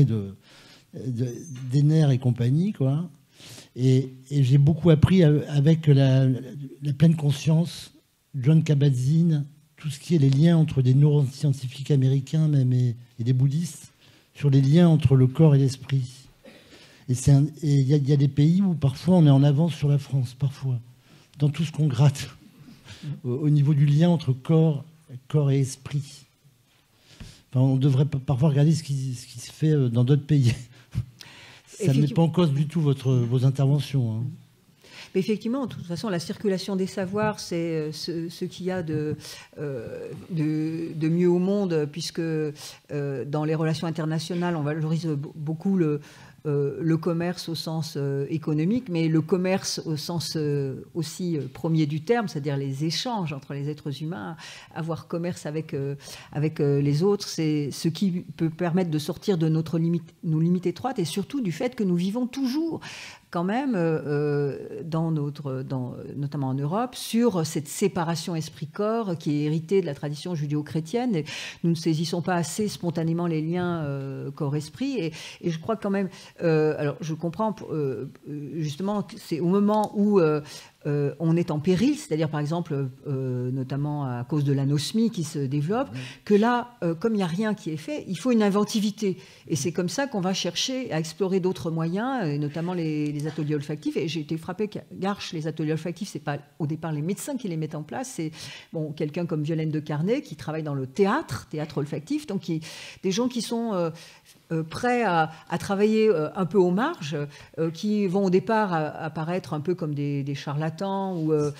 des nerfs et compagnie, quoi. Et j'ai beaucoup appris avec la pleine conscience, John Kabat-Zinn, tout ce qui est les liens entre des neuroscientifiques américains même et des bouddhistes, sur les liens entre le corps et l'esprit. Et il y a des pays où parfois on est en avance sur la France, parfois, dans tout ce qu'on gratte, au niveau du lien entre corps et esprit. Enfin, on devrait parfois regarder ce qui se fait dans d'autres pays. Ça ne met pas en cause du tout vos interventions. Hein. Mais effectivement, de toute façon, la circulation des savoirs, c'est ce qu'il y a de mieux au monde, puisque dans les relations internationales, on valorise beaucoup le commerce au sens économique, mais le commerce au sens aussi premier du terme, c'est-à-dire les échanges entre les êtres humains. Avoir commerce avec les autres, c'est ce qui peut permettre de sortir de nos limites étroites, et surtout du fait que nous vivons toujours quand même, notamment en Europe, sur cette séparation esprit-corps qui est héritée de la tradition judéo-chrétienne. Et nous ne saisissons pas assez spontanément les liens corps-esprit. Et je crois quand même... alors, je comprends justement que c'est au moment où... on est en péril, c'est-à-dire par exemple, notamment à cause de l'anosmie qui se développe, que là, comme il n'y a rien qui est fait, il faut une inventivité. Et c'est comme ça qu'on va chercher à explorer d'autres moyens, et notamment les ateliers olfactifs. Et j'ai été frappée qu'à Garches, les ateliers olfactifs, ce n'est pas au départ les médecins qui les mettent en place, c'est quelqu'un comme Violaine de Carnet qui travaille dans le théâtre olfactif, donc des gens qui sont... prêts à travailler un peu aux marges, qui vont au départ apparaître un peu comme des charlatans,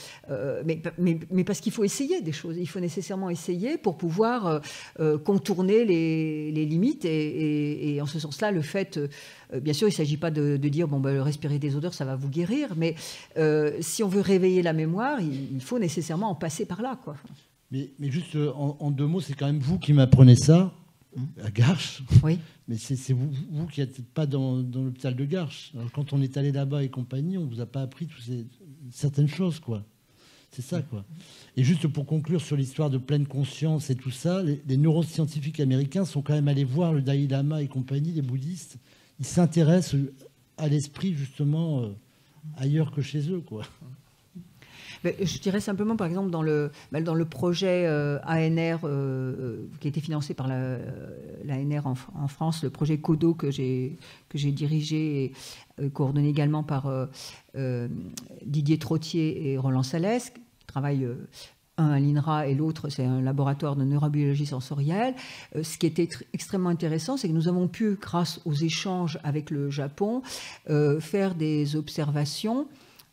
mais parce qu'il faut essayer des choses. Il faut nécessairement essayer pour pouvoir contourner les limites. Et en ce sens-là, le fait... bien sûr, il ne s'agit pas de dire respirer des odeurs, ça va vous guérir, mais si on veut réveiller la mémoire, il faut nécessairement en passer par là, quoi. Mais juste en 2 mots, c'est quand même vous qui m'apprenez ça, à Garches. Oui. Mais c'est vous qui n'êtes pas dans l'hôpital de Garches. Alors, quand on est allé là-bas et compagnie, on ne vous a pas appris certaines choses, quoi. C'est ça, quoi. Et juste pour conclure sur l'histoire de pleine conscience et tout ça, les neuroscientifiques américains sont quand même allés voir le Dalai Lama et compagnie, les bouddhistes. Ils s'intéressent à l'esprit, justement, ailleurs que chez eux, quoi. Je dirais simplement, par exemple, dans le projet ANR qui a été financé par l'ANR en France, le projet CODO que j'ai dirigé et coordonné également par Didier Trottier et Roland Salès, qui travaillent un à l'INRA et l'autre, c'est un laboratoire de neurobiologie sensorielle. Ce qui était extrêmement intéressant, c'est que nous avons pu, grâce aux échanges avec le Japon, faire des observations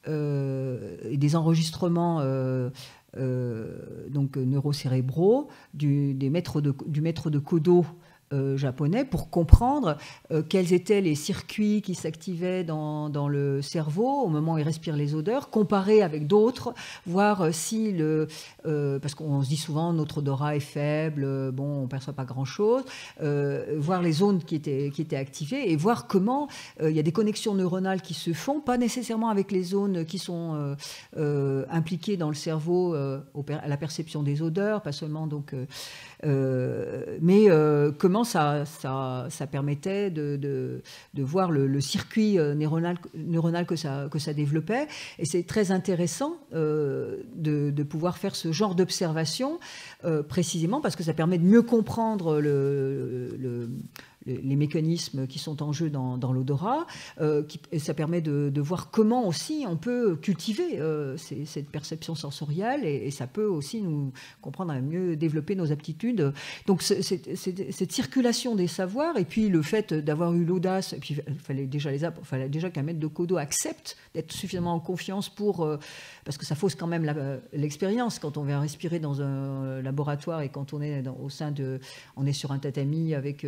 et des enregistrements donc neurocérébraux du maître de Kodo japonais pour comprendre quels étaient les circuits qui s'activaient dans le cerveau au moment où ils respirent les odeurs, comparer avec d'autres, voir si parce qu'on se dit souvent notre odorat est faible, bon, on ne perçoit pas grand-chose, voir les zones qui étaient activées et voir comment il y a des connexions neuronales qui se font, pas nécessairement avec les zones qui sont impliquées dans le cerveau à la perception des odeurs, pas seulement donc... mais comment ça permettait de voir le circuit neuronal que ça développait. Et c'est très intéressant de pouvoir faire ce genre d'observation précisément parce que ça permet de mieux comprendre les mécanismes qui sont en jeu dans l'odorat. Ça permet de voir comment aussi on peut cultiver cette perception sensorielle et ça peut aussi nous comprendre à mieux développer nos aptitudes. Donc cette circulation des savoirs et puis le fait d'avoir eu l'audace, et puis il fallait déjà qu'un maître de Kodo accepte d'être suffisamment en confiance parce que ça fausse quand même l'expérience quand on vient respirer dans un laboratoire et quand on est on est sur un tatami avec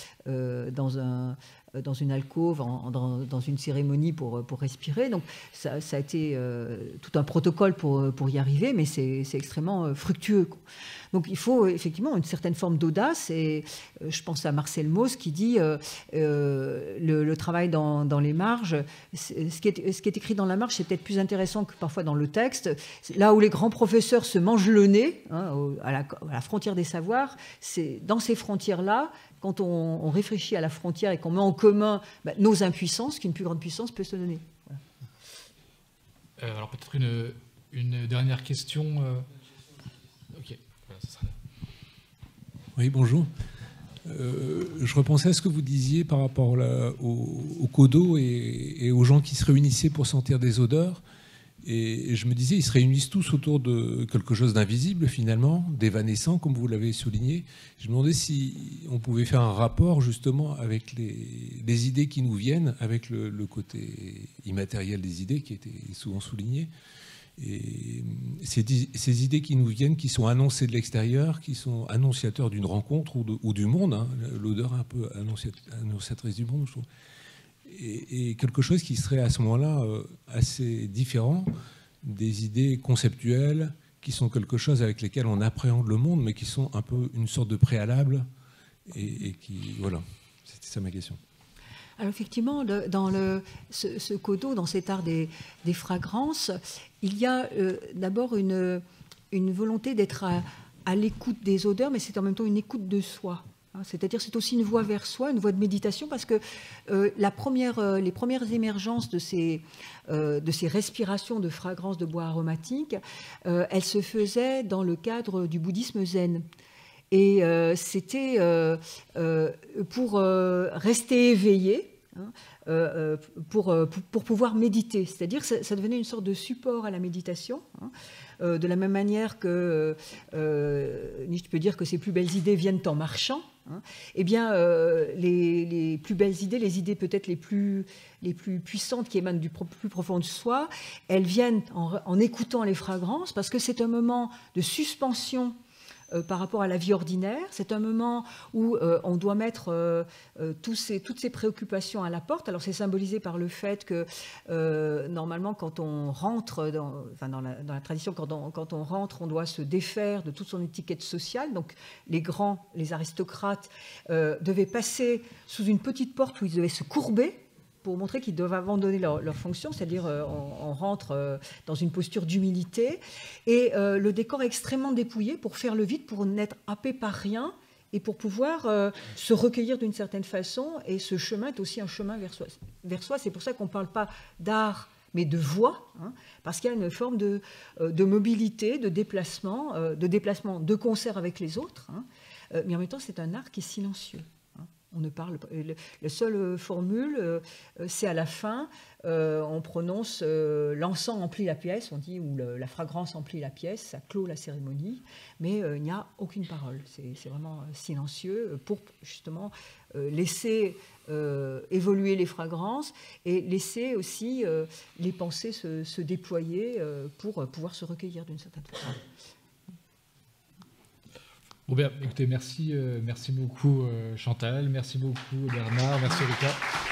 dans une alcôve, dans une cérémonie pour respirer. Donc ça a été tout un protocole pour y arriver, mais c'est extrêmement fructueux. Donc il faut effectivement une certaine forme d'audace et je pense à Marcel Mauss qui dit le travail dans les marges, ce qui est écrit dans la marge, c'est peut-être plus intéressant que parfois dans le texte. Là où les grands professeurs se mangent le nez, à la frontière des savoirs, c'est dans ces frontières-là, quand on réfléchit à la frontière et qu'on met en commun nos impuissances, qu'une plus grande puissance peut se donner. Voilà. Alors peut-être une dernière question. Ok, voilà, ça sera là. Oui, bonjour. Je repensais à ce que vous disiez par rapport au Kodo et aux gens qui se réunissaient pour sentir des odeurs. Et je me disais, ils se réunissent tous autour de quelque chose d'invisible, finalement, d'évanescent, comme vous l'avez souligné. Je me demandais si on pouvait faire un rapport, justement, avec les idées qui nous viennent, avec le côté immatériel des idées, qui était souvent souligné. Et ces idées qui nous viennent, qui sont annoncées de l'extérieur, qui sont annonciateurs d'une rencontre ou du monde, hein. L'odeur est un peu annonciatrice du monde, je trouve. Et quelque chose qui serait à ce moment-là assez différent des idées conceptuelles qui sont quelque chose avec lesquelles on appréhende le monde, mais qui sont un peu une sorte de préalable. Et qui, voilà, c'était ça ma question. Alors effectivement, dans ce Kodo, dans cet art des fragrances, il y a d'abord une volonté d'être à l'écoute des odeurs, mais c'est en même temps une écoute de soi. C'est-à-dire c'est aussi une voie vers soi, une voie de méditation, parce que les premières émergences de ces respirations de fragrances de bois aromatiques, elles se faisaient dans le cadre du bouddhisme zen. Et c'était pour rester éveillé, pour pouvoir méditer. C'est-à-dire que ça devenait une sorte de support à la méditation. De la même manière que Nietzsche peut dire que ses plus belles idées viennent en marchant, eh bien, les plus belles idées, les idées peut-être les plus puissantes qui émanent du plus profond de soi, elles viennent en écoutant les fragrances, parce que c'est un moment de suspension par rapport à la vie ordinaire. C'est un moment où on doit mettre toutes ces préoccupations à la porte. Alors c'est symbolisé par le fait que normalement quand on rentre dans la tradition, quand on rentre, on doit se défaire de toute son étiquette sociale. Donc les aristocrates devaient passer sous une petite porte où ils devaient se courber pour montrer qu'ils doivent abandonner leur fonction, c'est-à-dire on rentre dans une posture d'humilité. Et le décor est extrêmement dépouillé pour faire le vide, pour n'être happé par rien et pour pouvoir se recueillir d'une certaine façon. Et ce chemin est aussi un chemin vers soi. C'est pour ça qu'on ne parle pas d'art, mais de voix, parce qu'il y a une forme de mobilité, de déplacement de concert avec les autres. Mais en même temps, c'est un art qui est silencieux. On ne parle pas. La seule formule, c'est à la fin, on prononce l'encens emplit la pièce, on dit, ou la fragrance emplit la pièce, ça clôt la cérémonie, mais il n'y a aucune parole. C'est vraiment silencieux pour justement laisser évoluer les fragrances et laisser aussi les pensées se déployer pour pouvoir se recueillir d'une certaine façon. Bon, bien, écoutez, merci beaucoup Chantal, merci beaucoup Bernard, merci Erika.